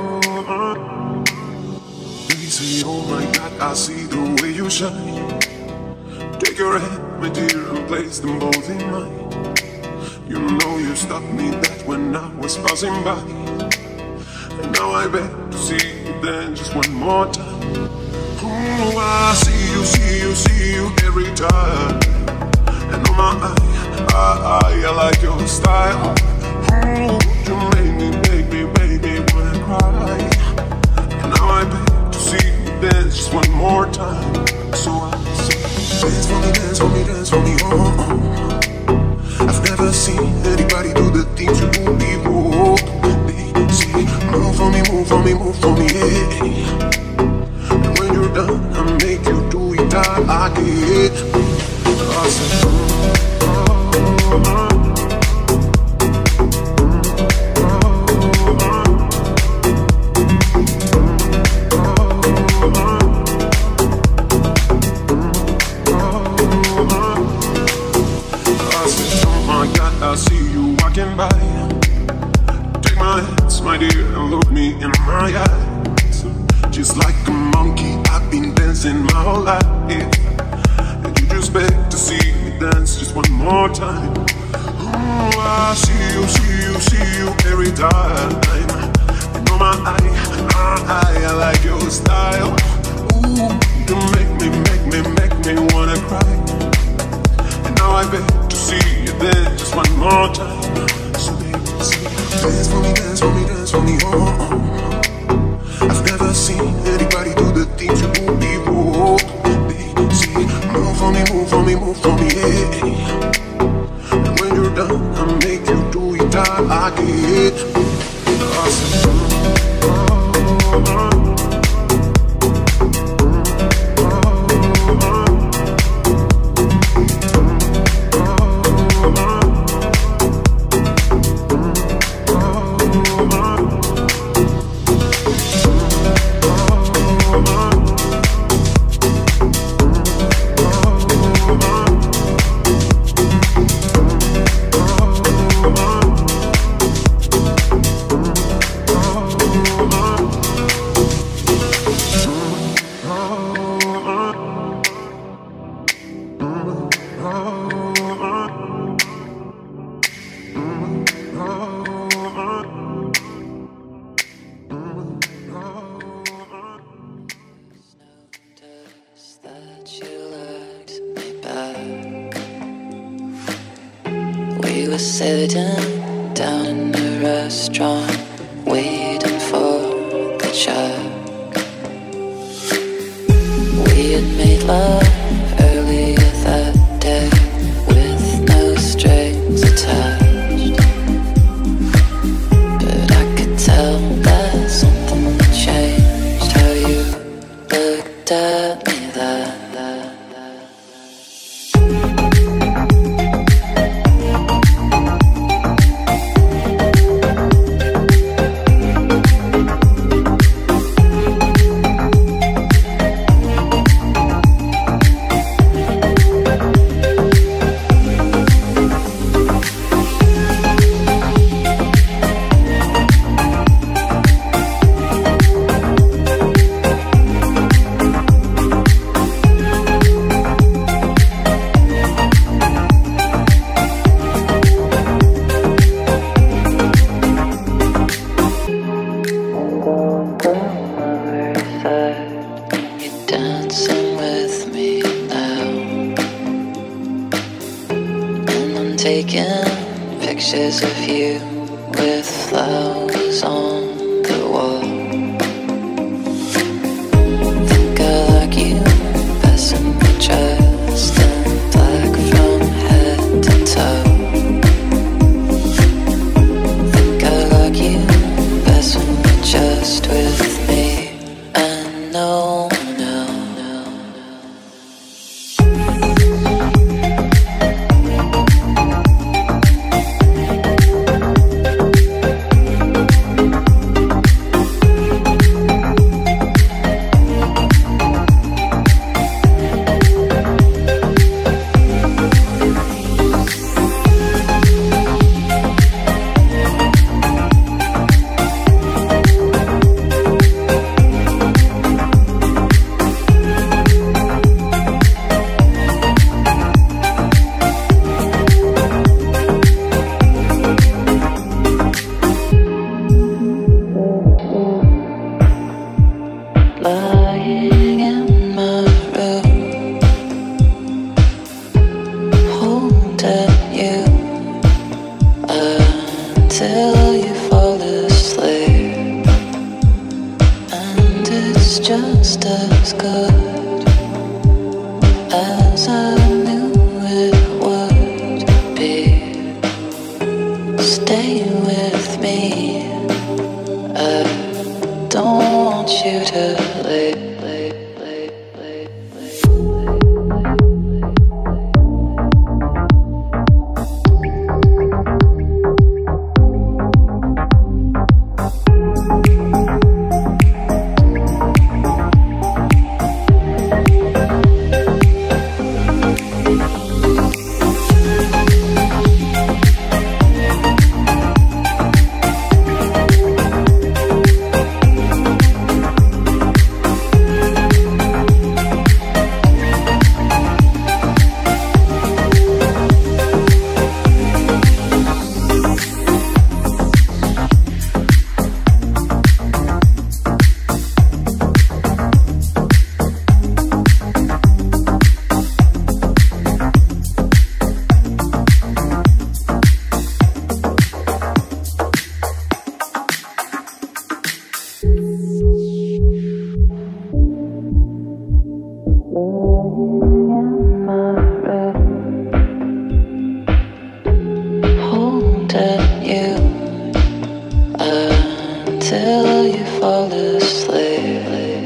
Say, oh my God, I see the way you shine. Take your hand, my dear, and place them both in mine. You know you stopped me that when I was passing by. And now I beg to see you then just one more time. Ooh, I see you every time. And on my eye, I like your style. Ooh, you make me wanna cry. And now I beg to see you dance just one more time. So I say, dance for me, dance for me, dance for me, oh. I've never seen anybody do the things you do before. See, move for me, move for me, move for me, yeah. And when you're done, I'll make you do it all again. I said, I see you walking by. Take my hands, my dear, and look me in my eyes. Just like a monkey, I've been dancing my whole life. And you just beg to see me dance just one more time. Ooh, I see you every time. And on my eye, I like your style. Ooh, you make me wanna cry. And now I beg to see you dance just one more time. So baby, say, dance for me, dance for me, dance for me, oh. I've never seen anybody do the things you do before. Baby, say, move for me, move for me, move for me, yeah. And when you're done, I'll make you do it all again. I said, We were sitting down in a restaurant, waiting for the check. We had made love earlier that day, with no strings attached. But I could tell that something had changed, how you looked at me then. Taking pictures of you with flowers on the wall. Think I like you, passing me dressed in black from head to toe. Think I like you, best when you're just with me. And no. just as good as I knew it would be. Stay with me, I don't want you to leave. Until you fall asleep.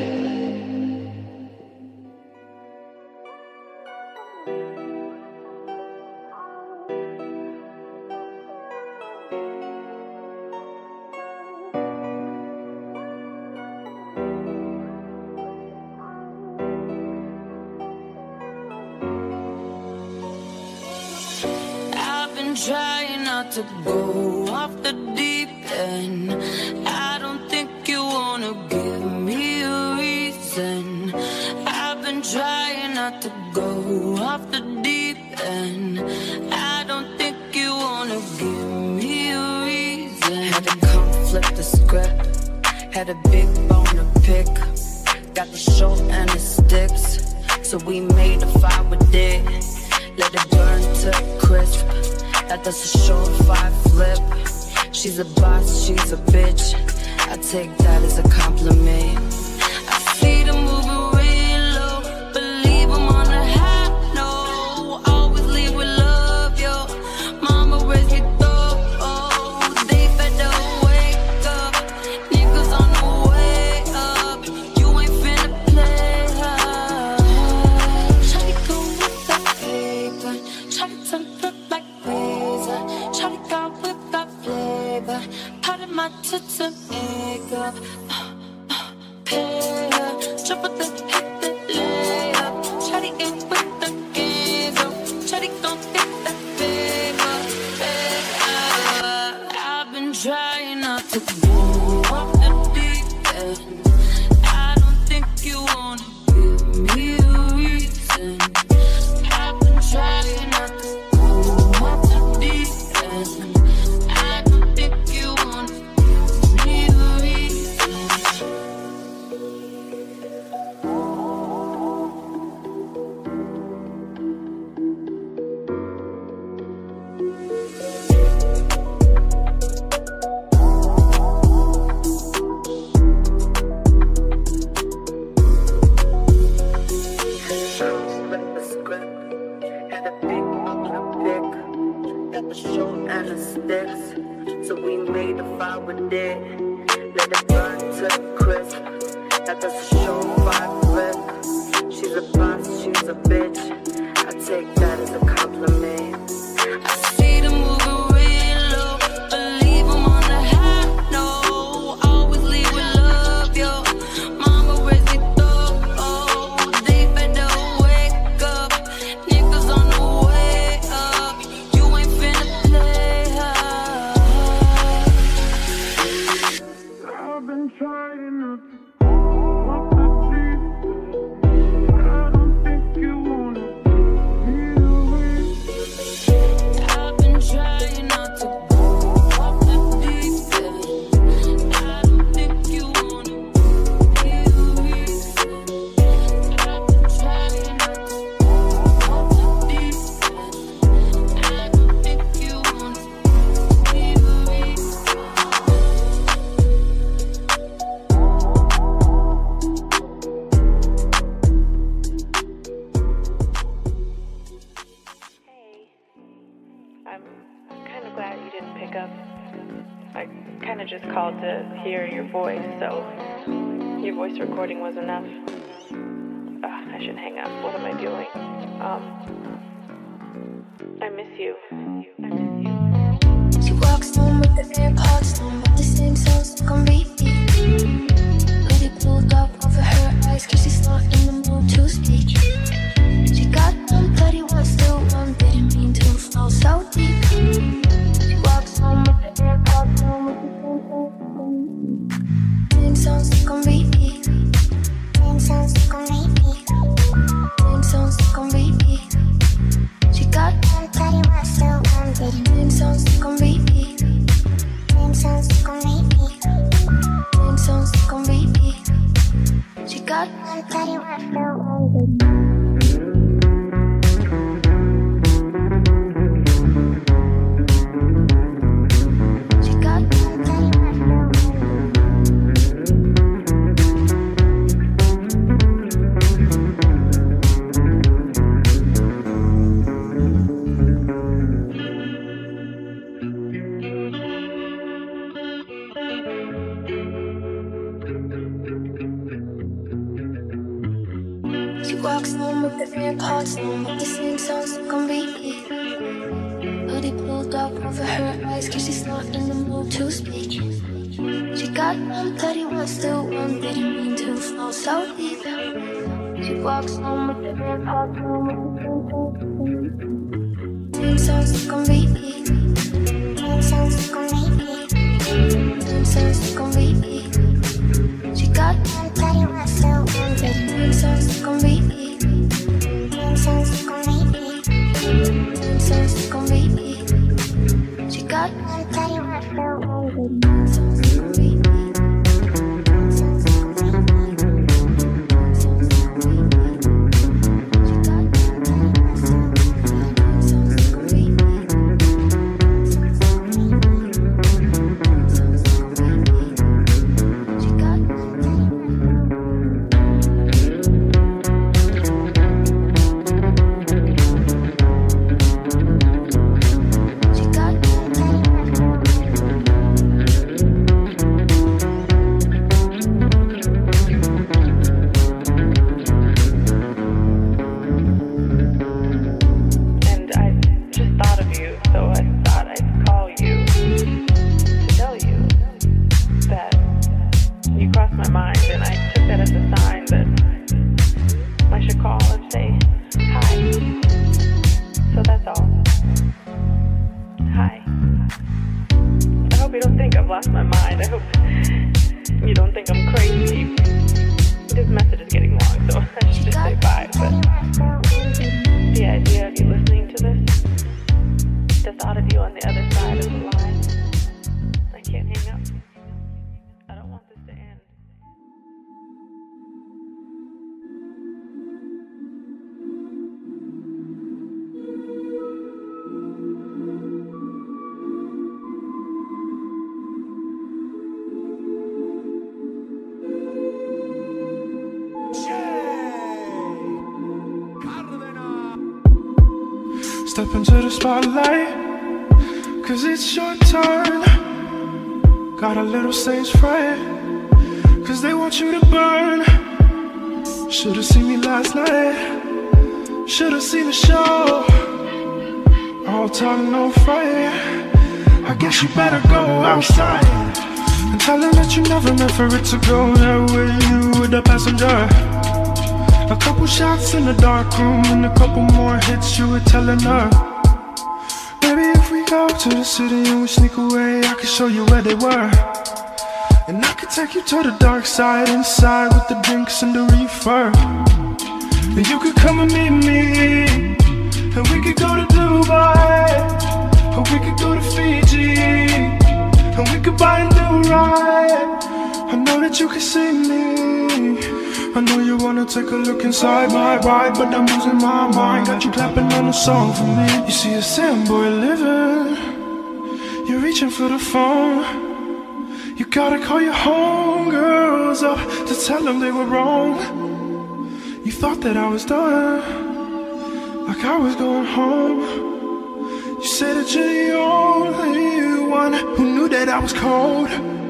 I've been trying not to go off the deep end. I don't think you wanna give me a reason. I've been trying not to go off the deep end. I don't think you wanna give me a reason. Had to come flip the script. Had a big bone to pick. Got the short and the sticks, so we made a fire with it. Let it burn to crisp. That does a short 5 flip. She's a boss, she's a bitch. I take that as a compliment. I see them moving real low, believe I'm on a high note. Always leave with love, yo. Mama raised me though. They better wake up. Niggas on the way up. You ain't finna play her. Shawty go with that paper. Shawty turn flip like razor. Shawty got whip, got flavor. Part of my tits and makeup. Pay her. Jump with the hit the layup. Shawty ain't with the games up. Shawty gon' get that paper. I've been trying not to go off the deep end. I don't think you wanna give me a reason. I've been trying not to go off the deep end. I don't think you wanna give me a reason. Flip the script. Had a big bone to pick. Got the short and the sticks, so we made a fire with it. Let it burn to crisp. That does a short 5 flip. She's a boss, she's a bitch. I take that as a compliment. I see them moving real low, believe I'm on a high note. Always leave with love, yo. Mama raised me though. They better wake up. Niggas on the way up. You ain't finna play her. I've been trying not to of just called to hear your voice, so your voice recording was enough. I should hang up. What am I doing? I miss you. I miss you. She walks home with the AirPods on, but the same songs stuck on repeat. Hoodie pulled up over her eyes, cause she's not in the mood to speak. She got one bloody one, still one, didn't mean to fall so deep. She walks home with the AirPods on, with the same songs stuck on repeat. Same songs stuck on repeat. Same songs stuck on repeat. She got one bloody one, still one, same songs stuck on repeat. Same songs stuck on repeat. Same songs stuck on repeat. She got one bloody one, still one. She walks home with the AirPods on, but the same songs stuck on repeat. Hoodie pulled up over her eyes, cause she's not in the mood to speak. She got one bloody one, still one, didn't mean to fall so deep. She walks home with the AirPods on, with the same songs stuck on repeat. Same songs stuck on repeat. Same songs stuck on repeat. She got one bloody one, still one, same songs stuck on repeat. Same songs stuck on repeat. Same songs stuck on repeat. She got one bloody one, still one, same songs stuck on repeat. Lost my mind. I hope you don't think I'm crazy. This message is getting long, so I should just say bye. But the idea of you listening to this, the thought of you on the other side of the line, I can't hang up. I don't want this to end. Step into the spotlight, cause it's your turn. Got a little stage fright, cause they want you to burn. Should've seen me last night, should've seen the show. All talk, no fight. I guess you better go outside and tell them that you never meant for it to go that way. You were the passenger. A couple shots in the dark room and a couple more hits, you were telling her. Maybe if we go to the city and we sneak away, I can show you where they were. And I could take you to the dark side, inside with the drinks and the reefer. And you could come and meet me, and we could go to Dubai, or we could go to Fiji, and we could buy a new ride. I know that you can see me, I know you wanna take a look inside my ride, but I'm losing my mind. Got you clapping on a song for me. You see a sad boy living, you're reaching for the phone. You gotta call your homegirls up to tell them they were wrong. You thought that I was done, like I was going home. You said that you're the only one who knew that I was cold.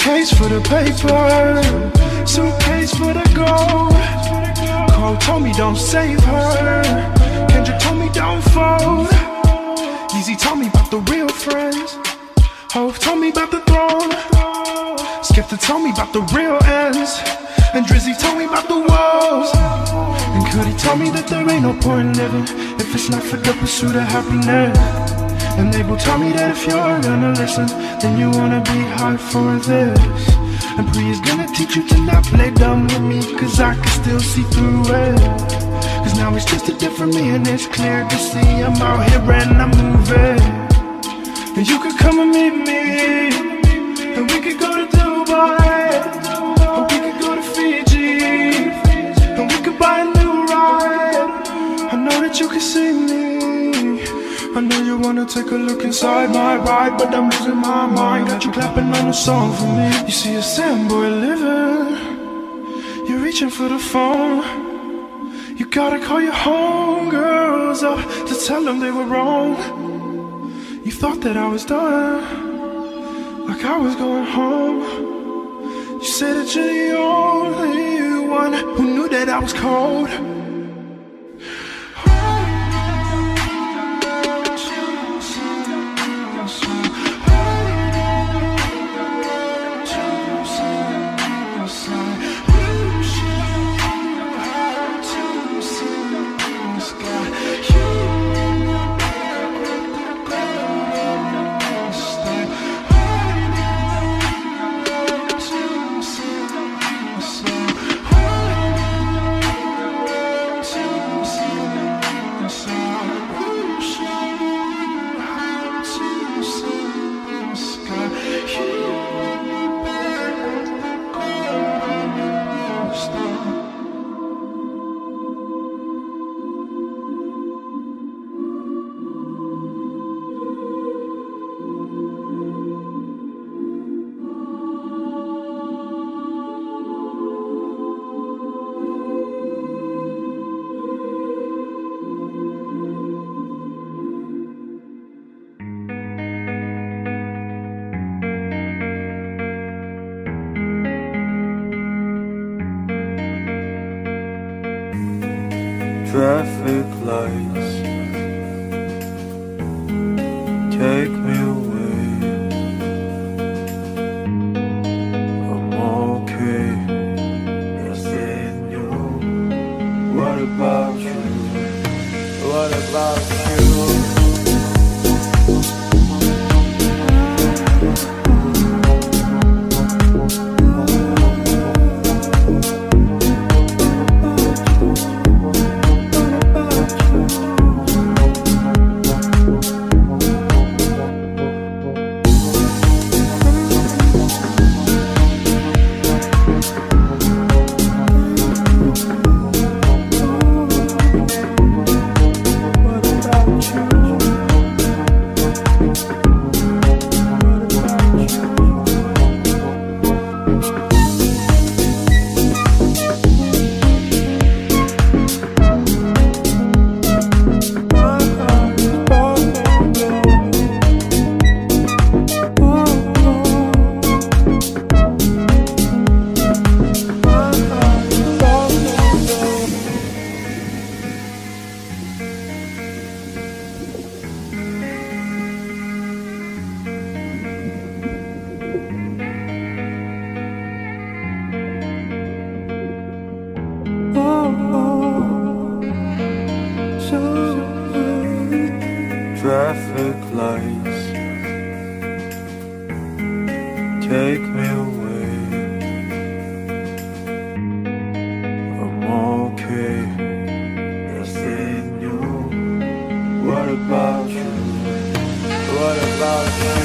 Suitcase for the paper, suitcase for the gold. Cole told me don't save her, Kendrick told me don't fold. Easy told me about the real friends, Hov told me about the throne, Skipper told me about the real ends, and Drizzy told me about the woes. And Cudi told me that there ain't no point in living if it's not for the pursuit of happiness. And Abel told me that if you're gonna listen, then you wanna be hard for this. And Pri is gonna teach you to not play dumb with me, cause I can still see through it. Cause now it's just a different me, and it's clear to see I'm out here and I'm moving. And you could come and meet me, and we could go to Dubai, or we could go to Fiji, and we could buy a new ride. I know that you can see me, I know you wanna take a look inside my ride, but I'm losing my mind. Got you clapping on a song for me. You see a sad boy living, you're reaching for the phone. You gotta call your homegirls up to tell them they were wrong. You thought that I was done, like I was going home. You said that you're the only one who knew that I was cold. Traffic lights take me away. I'm okay, missing you. What about you? What about you? Traffic lights take me away. I'm okay, missing you. What about you? What about you?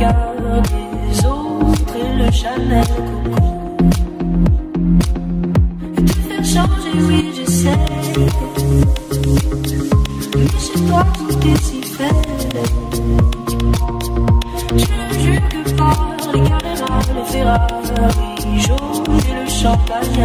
regard des autres et le Chanel Coco. Et te faire changer, oui j'essaie, mais chez toi tout est si fait. Tu ne juges que par les Carrera, les Ferrari jaunes et le champagne.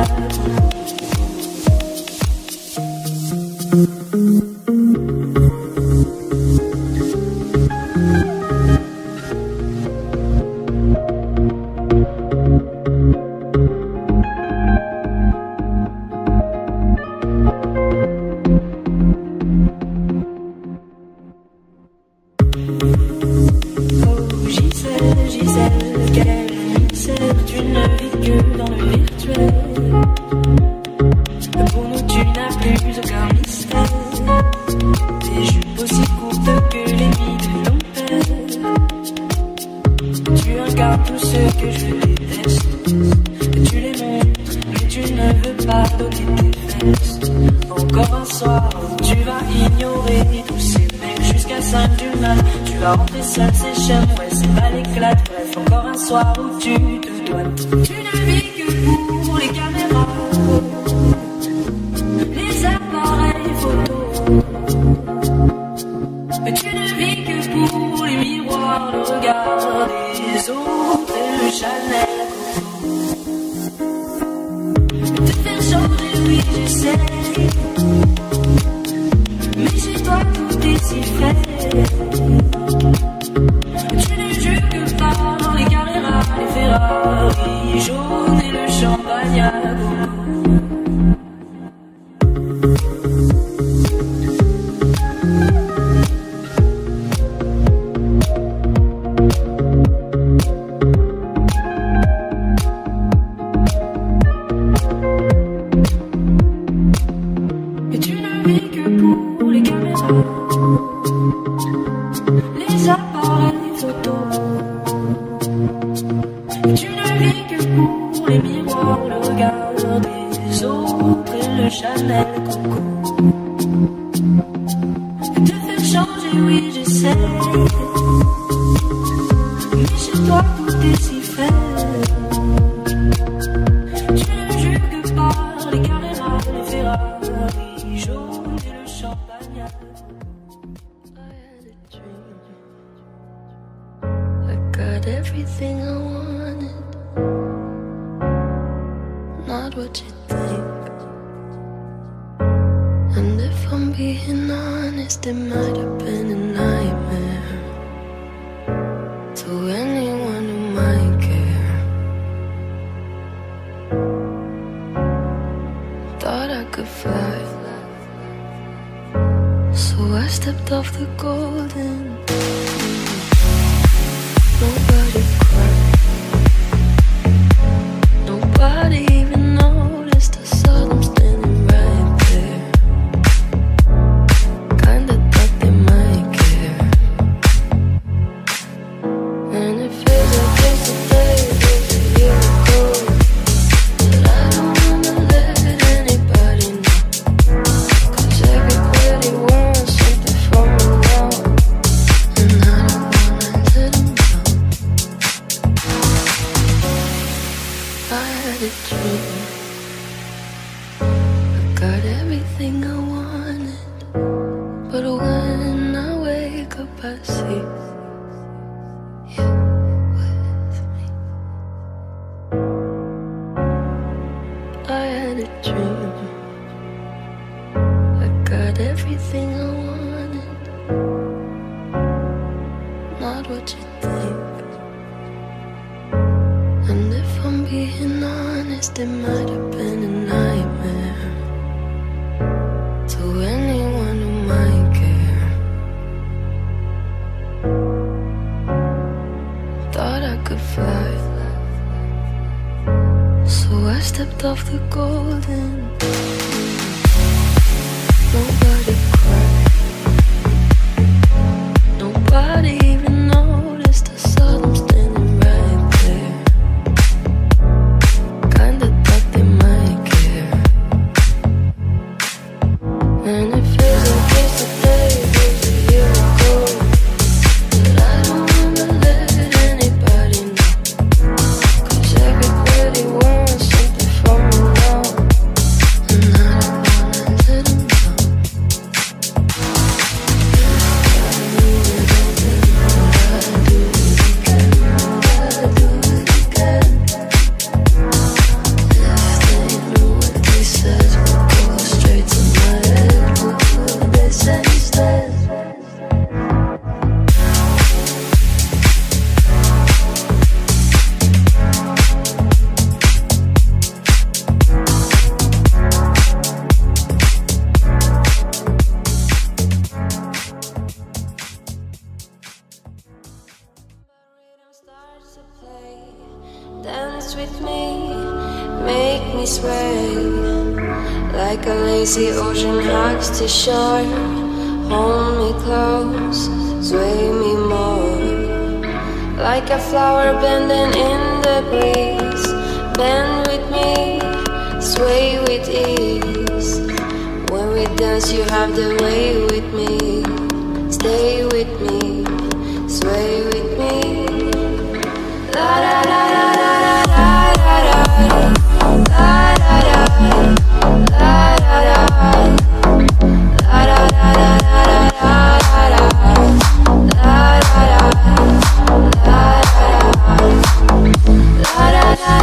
dance with me, make me sway like a lazy ocean hugs the shore. Hold me close, sway me more, like a flower bending in the breeze. Bend with me, sway with ease. When we dance you have the way with me. Stay with me, sway with me. La da da da da da da da da da da. La da da, la da da da da da da, la da da, la da da, la da da da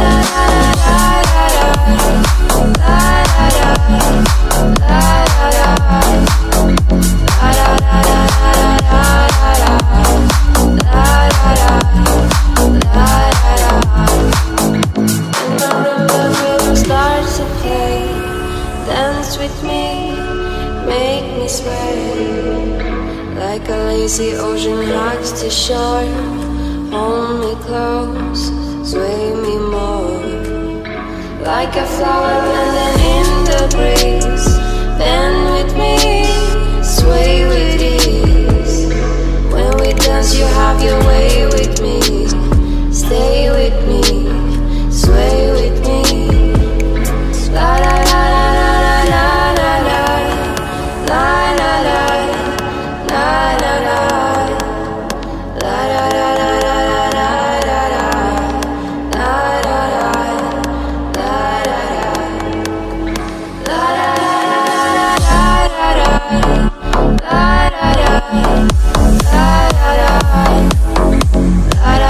with me, make me sway like a lazy ocean hugs the shore. Hold me close, sway me more, like a flower bending in the breeze. Bend with me, sway with ease. When we dance you have your way with me. Stay with me, sway with me. La la la la la la la la la la la la la la la la. La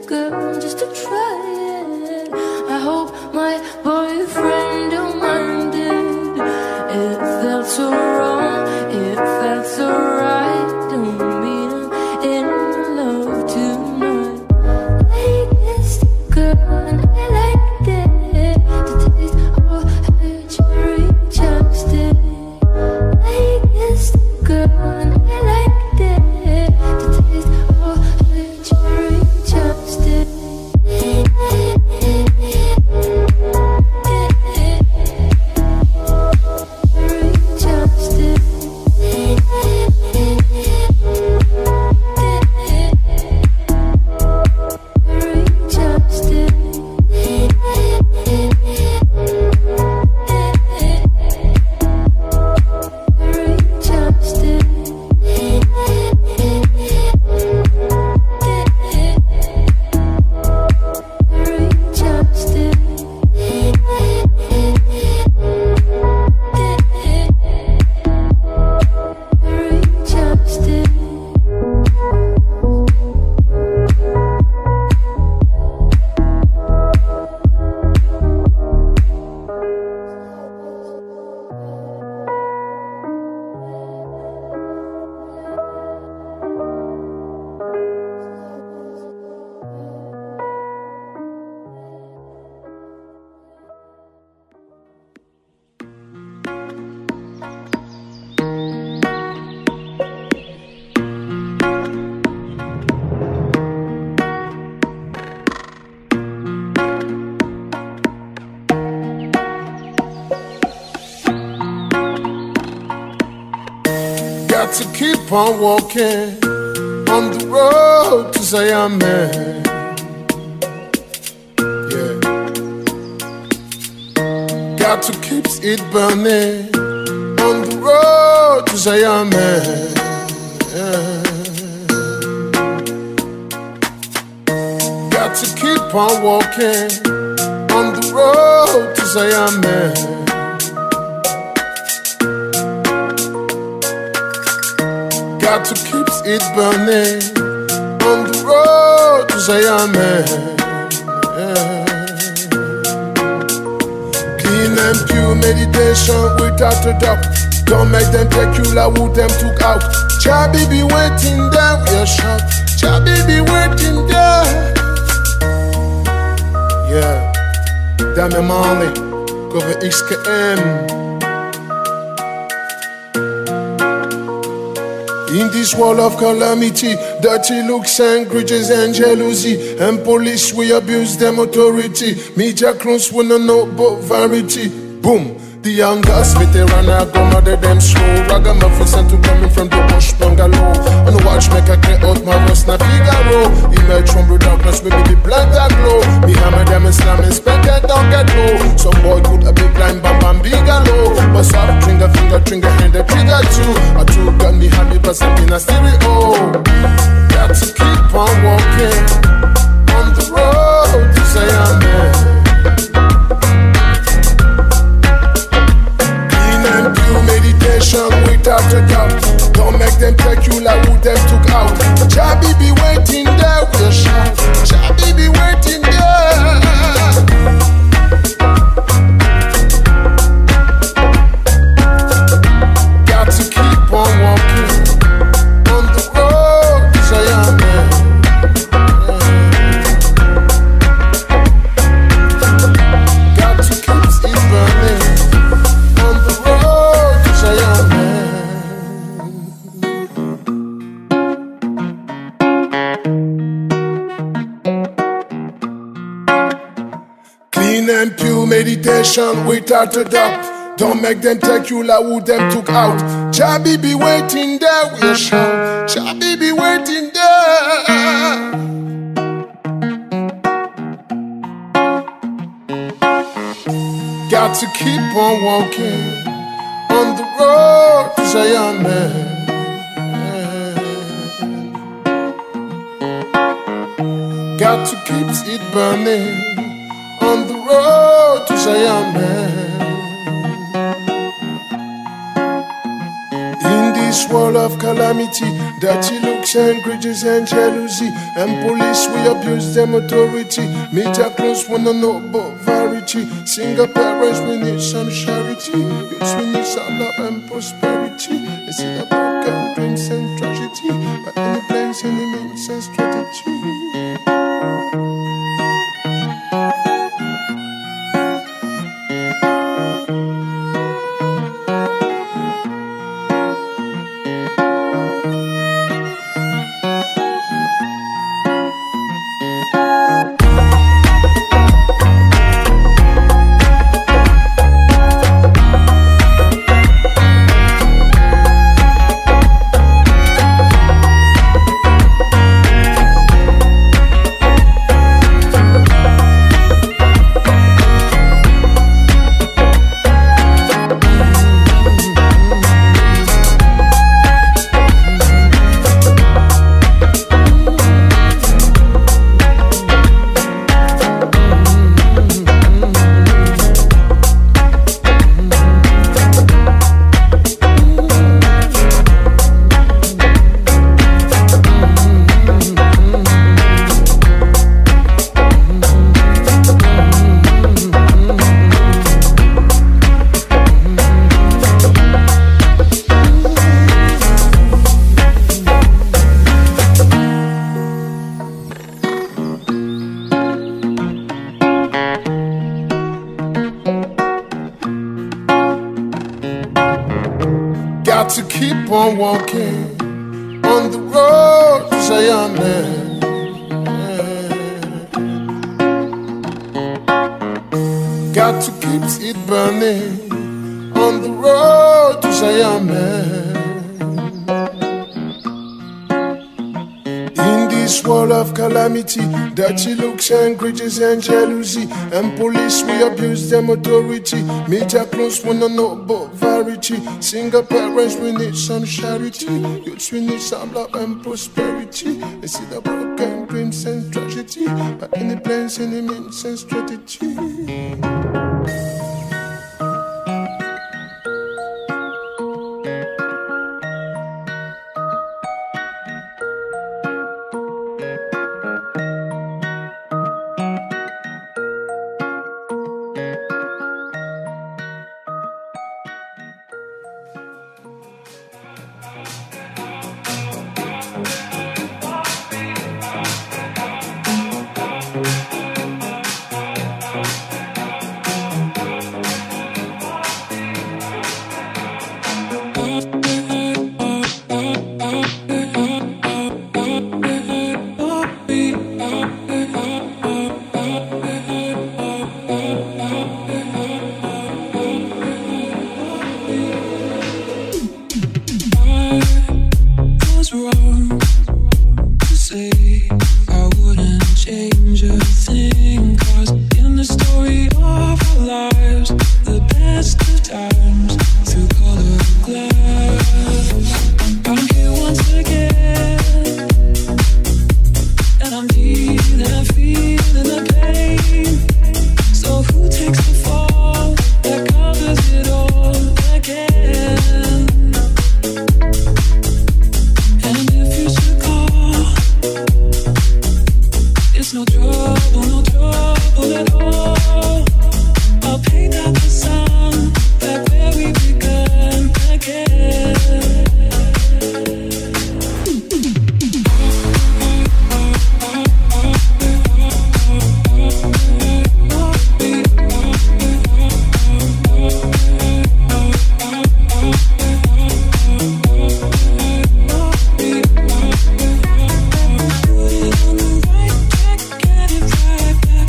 girl just to try it. I hope my boyfriend don't mind it. It felt so wrong, it felt so right. Don't mean I'm in love tonight. I kissed a girl and I liked it. The taste of her cherry chapstick. I kissed a girl and I liked it. The taste of her cherry chapstick. To keep on walking on the road to Zion, man. Yeah. Got to keep it burning on the road to Zion, man. Yeah. Got to keep on walking on the road to Zion, man. Got to keep it burning on the road to Zion, man. Yeah. Clean and pure meditation without a doubt. Don't make them take you like who them took out. Chabi be waiting there, we are shot. Chabi be waiting there. Yeah, Dame Marley, cover XKM. In this world of calamity, dirty looks and grudges and jealousy, and police we abuse them authority. Media clones wanna know about variety. Boom, the youngest veteran I go mother them slow. Ragamuffin sent to coming from the bush bungalow. On the watch make a clear out my rust na Figaro. Emerge from the darkness with me the blind that glow. Me hammer them Islam inspect that don't get low. Some boy put a big blind bam bam bigalow. But soft finger hand the trigger too. I two gun me happy but in a stereo. Got to keep on walking on the road to Zion, man. Clean and pure meditation without a doubt. Don't make them take you like who them took out. Chabi be waiting there with a shout. Chabi be waiting there. Got to keep on walking on the road to Zion, man. Got to keep it burning on the road to Zion, man. Clean and pure meditation without a doubt. Don't make them take you like who them took out. Chabi be waiting there, we are shout. Chabi be waiting there. Got to keep on walking on the road to Zion, man. Got to keep it burning on the road to Zion, man. this world of calamity, dirty looks and grudges and jealousy, and police we abuse them authority. Media close wanna know about variety. Single parents we need some charity. Youths we need some love and prosperity. They see the broken dreams and tragedy, but any plans, any means and strategy. Got to keep on walking on the road to Zion. Got to keep it burning on the road to Zion. In this world of calamity, dirty looks and grudges and jealousy, and police we abuse them authority. Media close wanna know about variety. Single parents we need some charity. Youths we need some love and prosperity. They see the broken dreams and tragedy, but any plans, any means and strategy.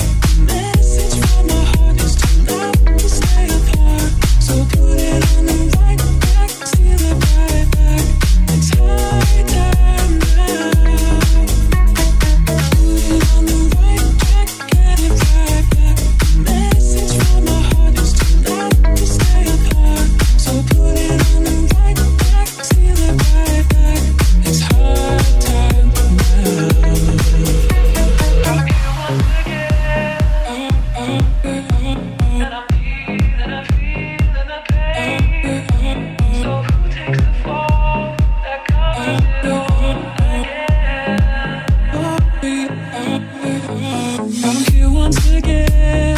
So put it on the I'm here once again,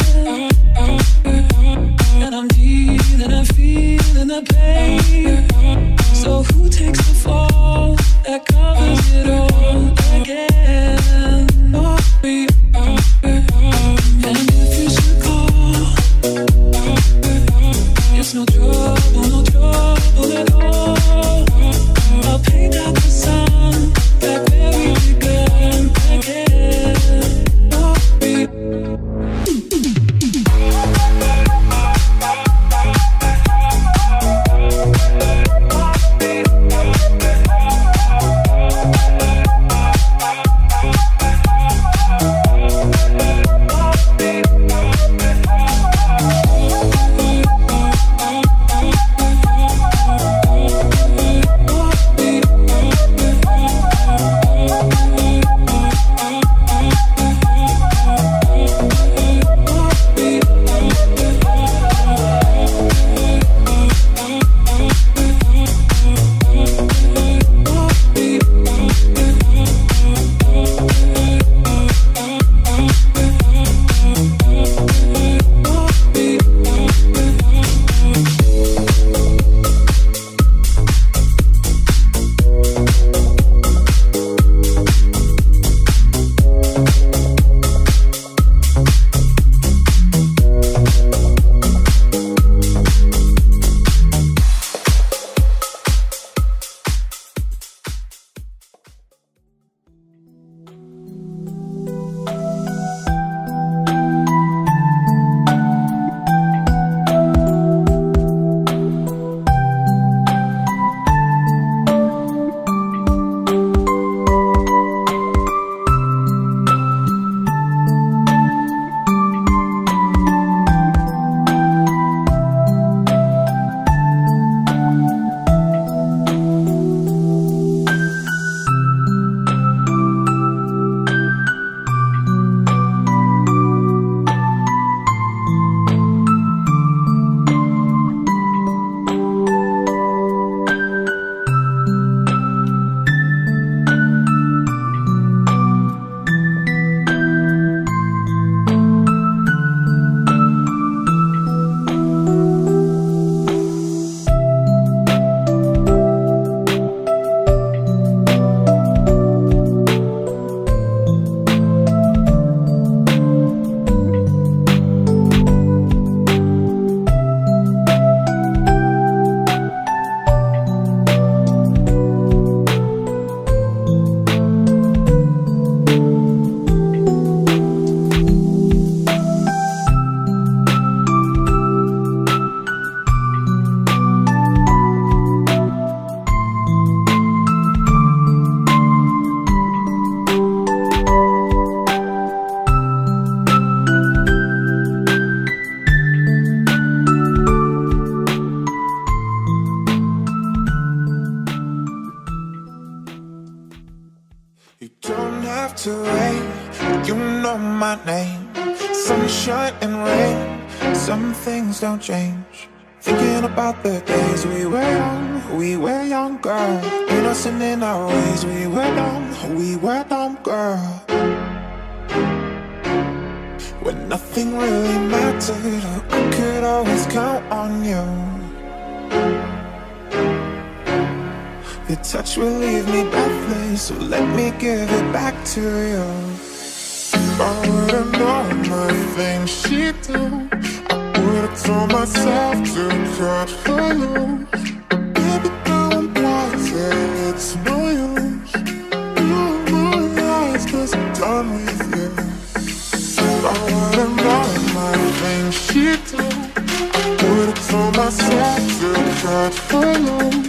and I'm dealing and feeling the pain. So who takes the fall that covers it all again? And if you should call, it's no trouble at all. I'll paint out the sun back where we began again. to wait. You know my name. Sunshine and rain. Some things don't change. Thinking about the days we were young, girl. Innocent in our ways, we were dumb, girl. When nothing really mattered, I could always count on you. Your touch will leave me breathless, so let me give it back to you. If I would've known the things she'd do, I would've told myself to cut her loose. Baby, now I'm blind, it's no use. You realize 'cause I'm done with you. If I would've known the things she'd do, I would've told myself to cut her loose.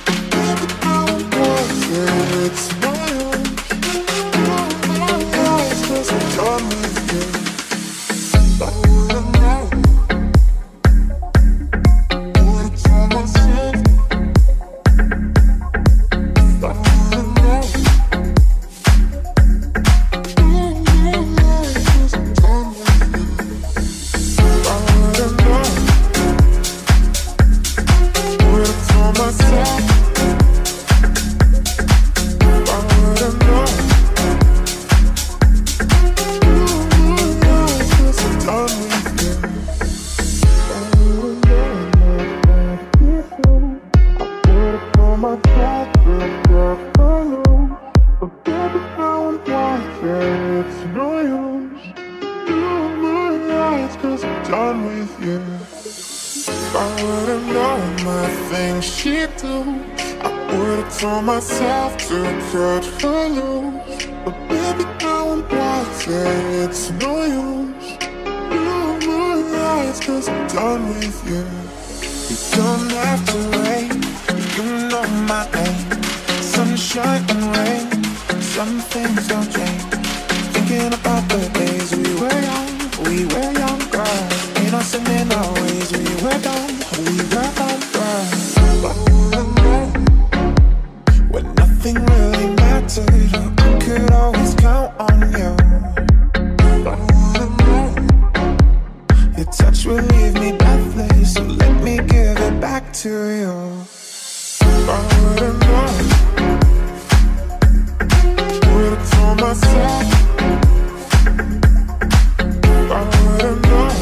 It's no use. You realize 'cause I'm done with you. I would've known. Would've told myself. I would've known. You realize 'cause I'm done with you. I would've known. Would've done with you. If I would've known my things she'd do, I would've told myself to cut her loose. But baby, now I'm watching, it's no use. You realize 'cause I'm done with you. You don't have to wait, you know my name. Sunshine and rain, some things don't change. Thinking about the days we were young, girl. Innocent in our ways, we were dumb, girl. But when nothing really mattered, I could always count on you. Your touch will leave me breathless, so let me give it back to you. I would've known, would've told myself. I would've known.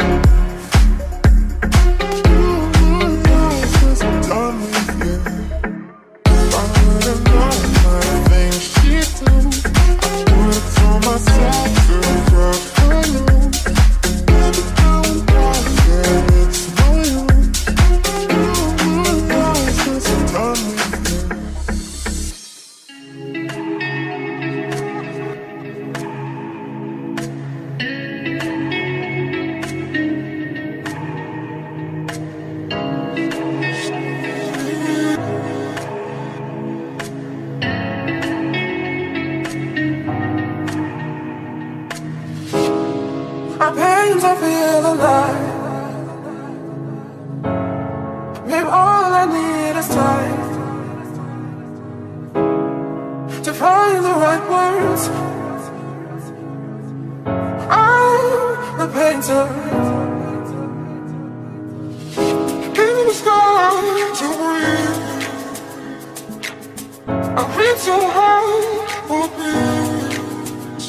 You realize 'cause I'm done with you. I would've known my things she'd do, I would've told myself to cut her loose. Baby, now I'm watching, it's no use. You realize 'cause I'm done with you. My pains, I feel alive. Maybe all I need is time to find the right words. I'm the painter, in the sky to breathe. I reach so high for peace.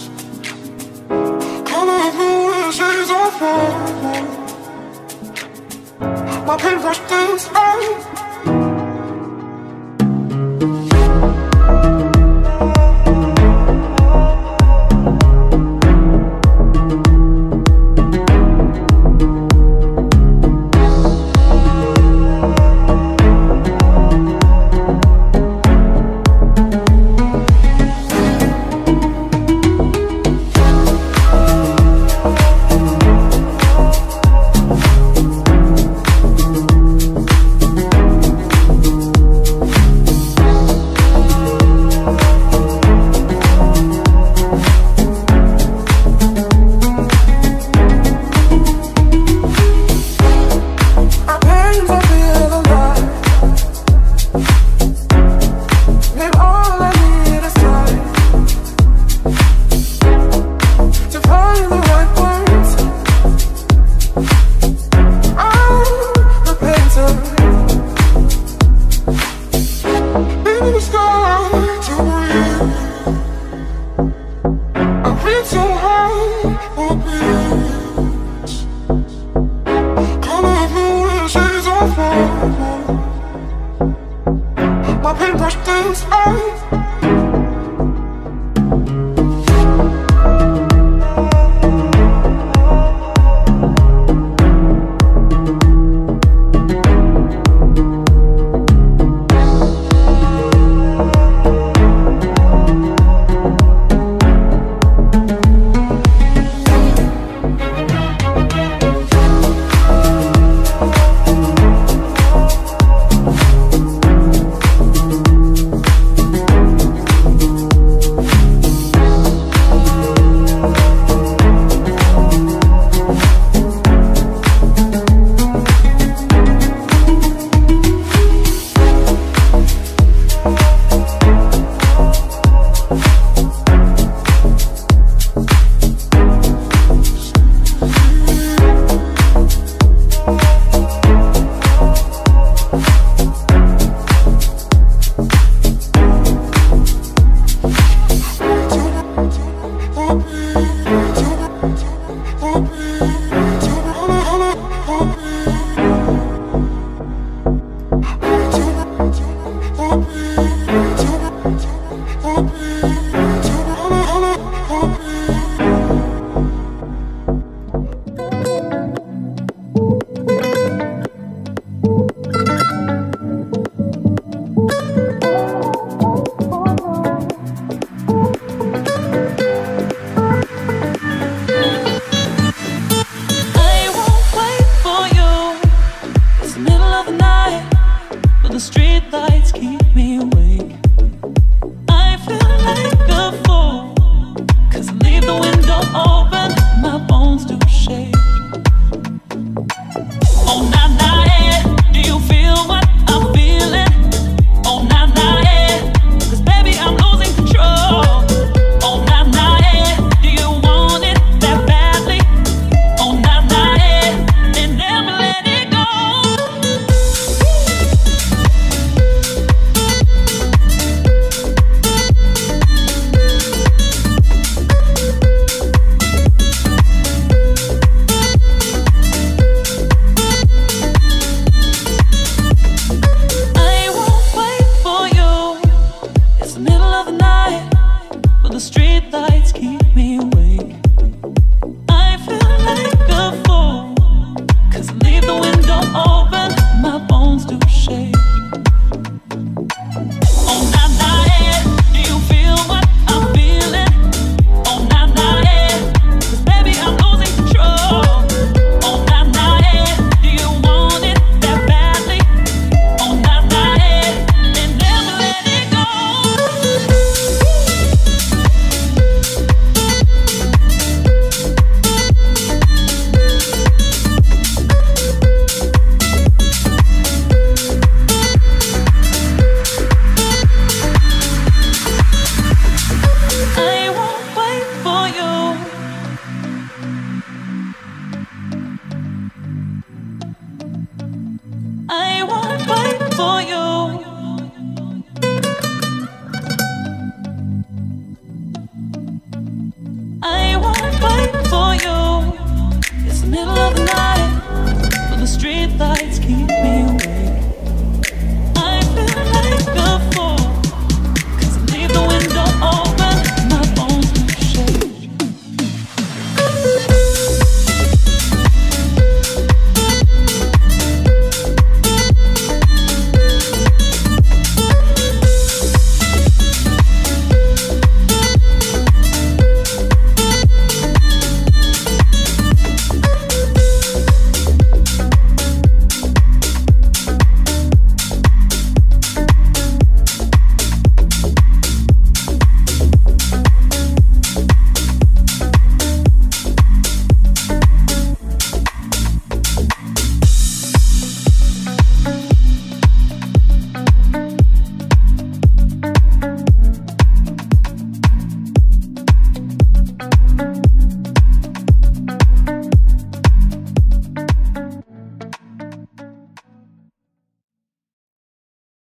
Colorful shades of white. My paintbrush thinks my paintbrush thinks middle of the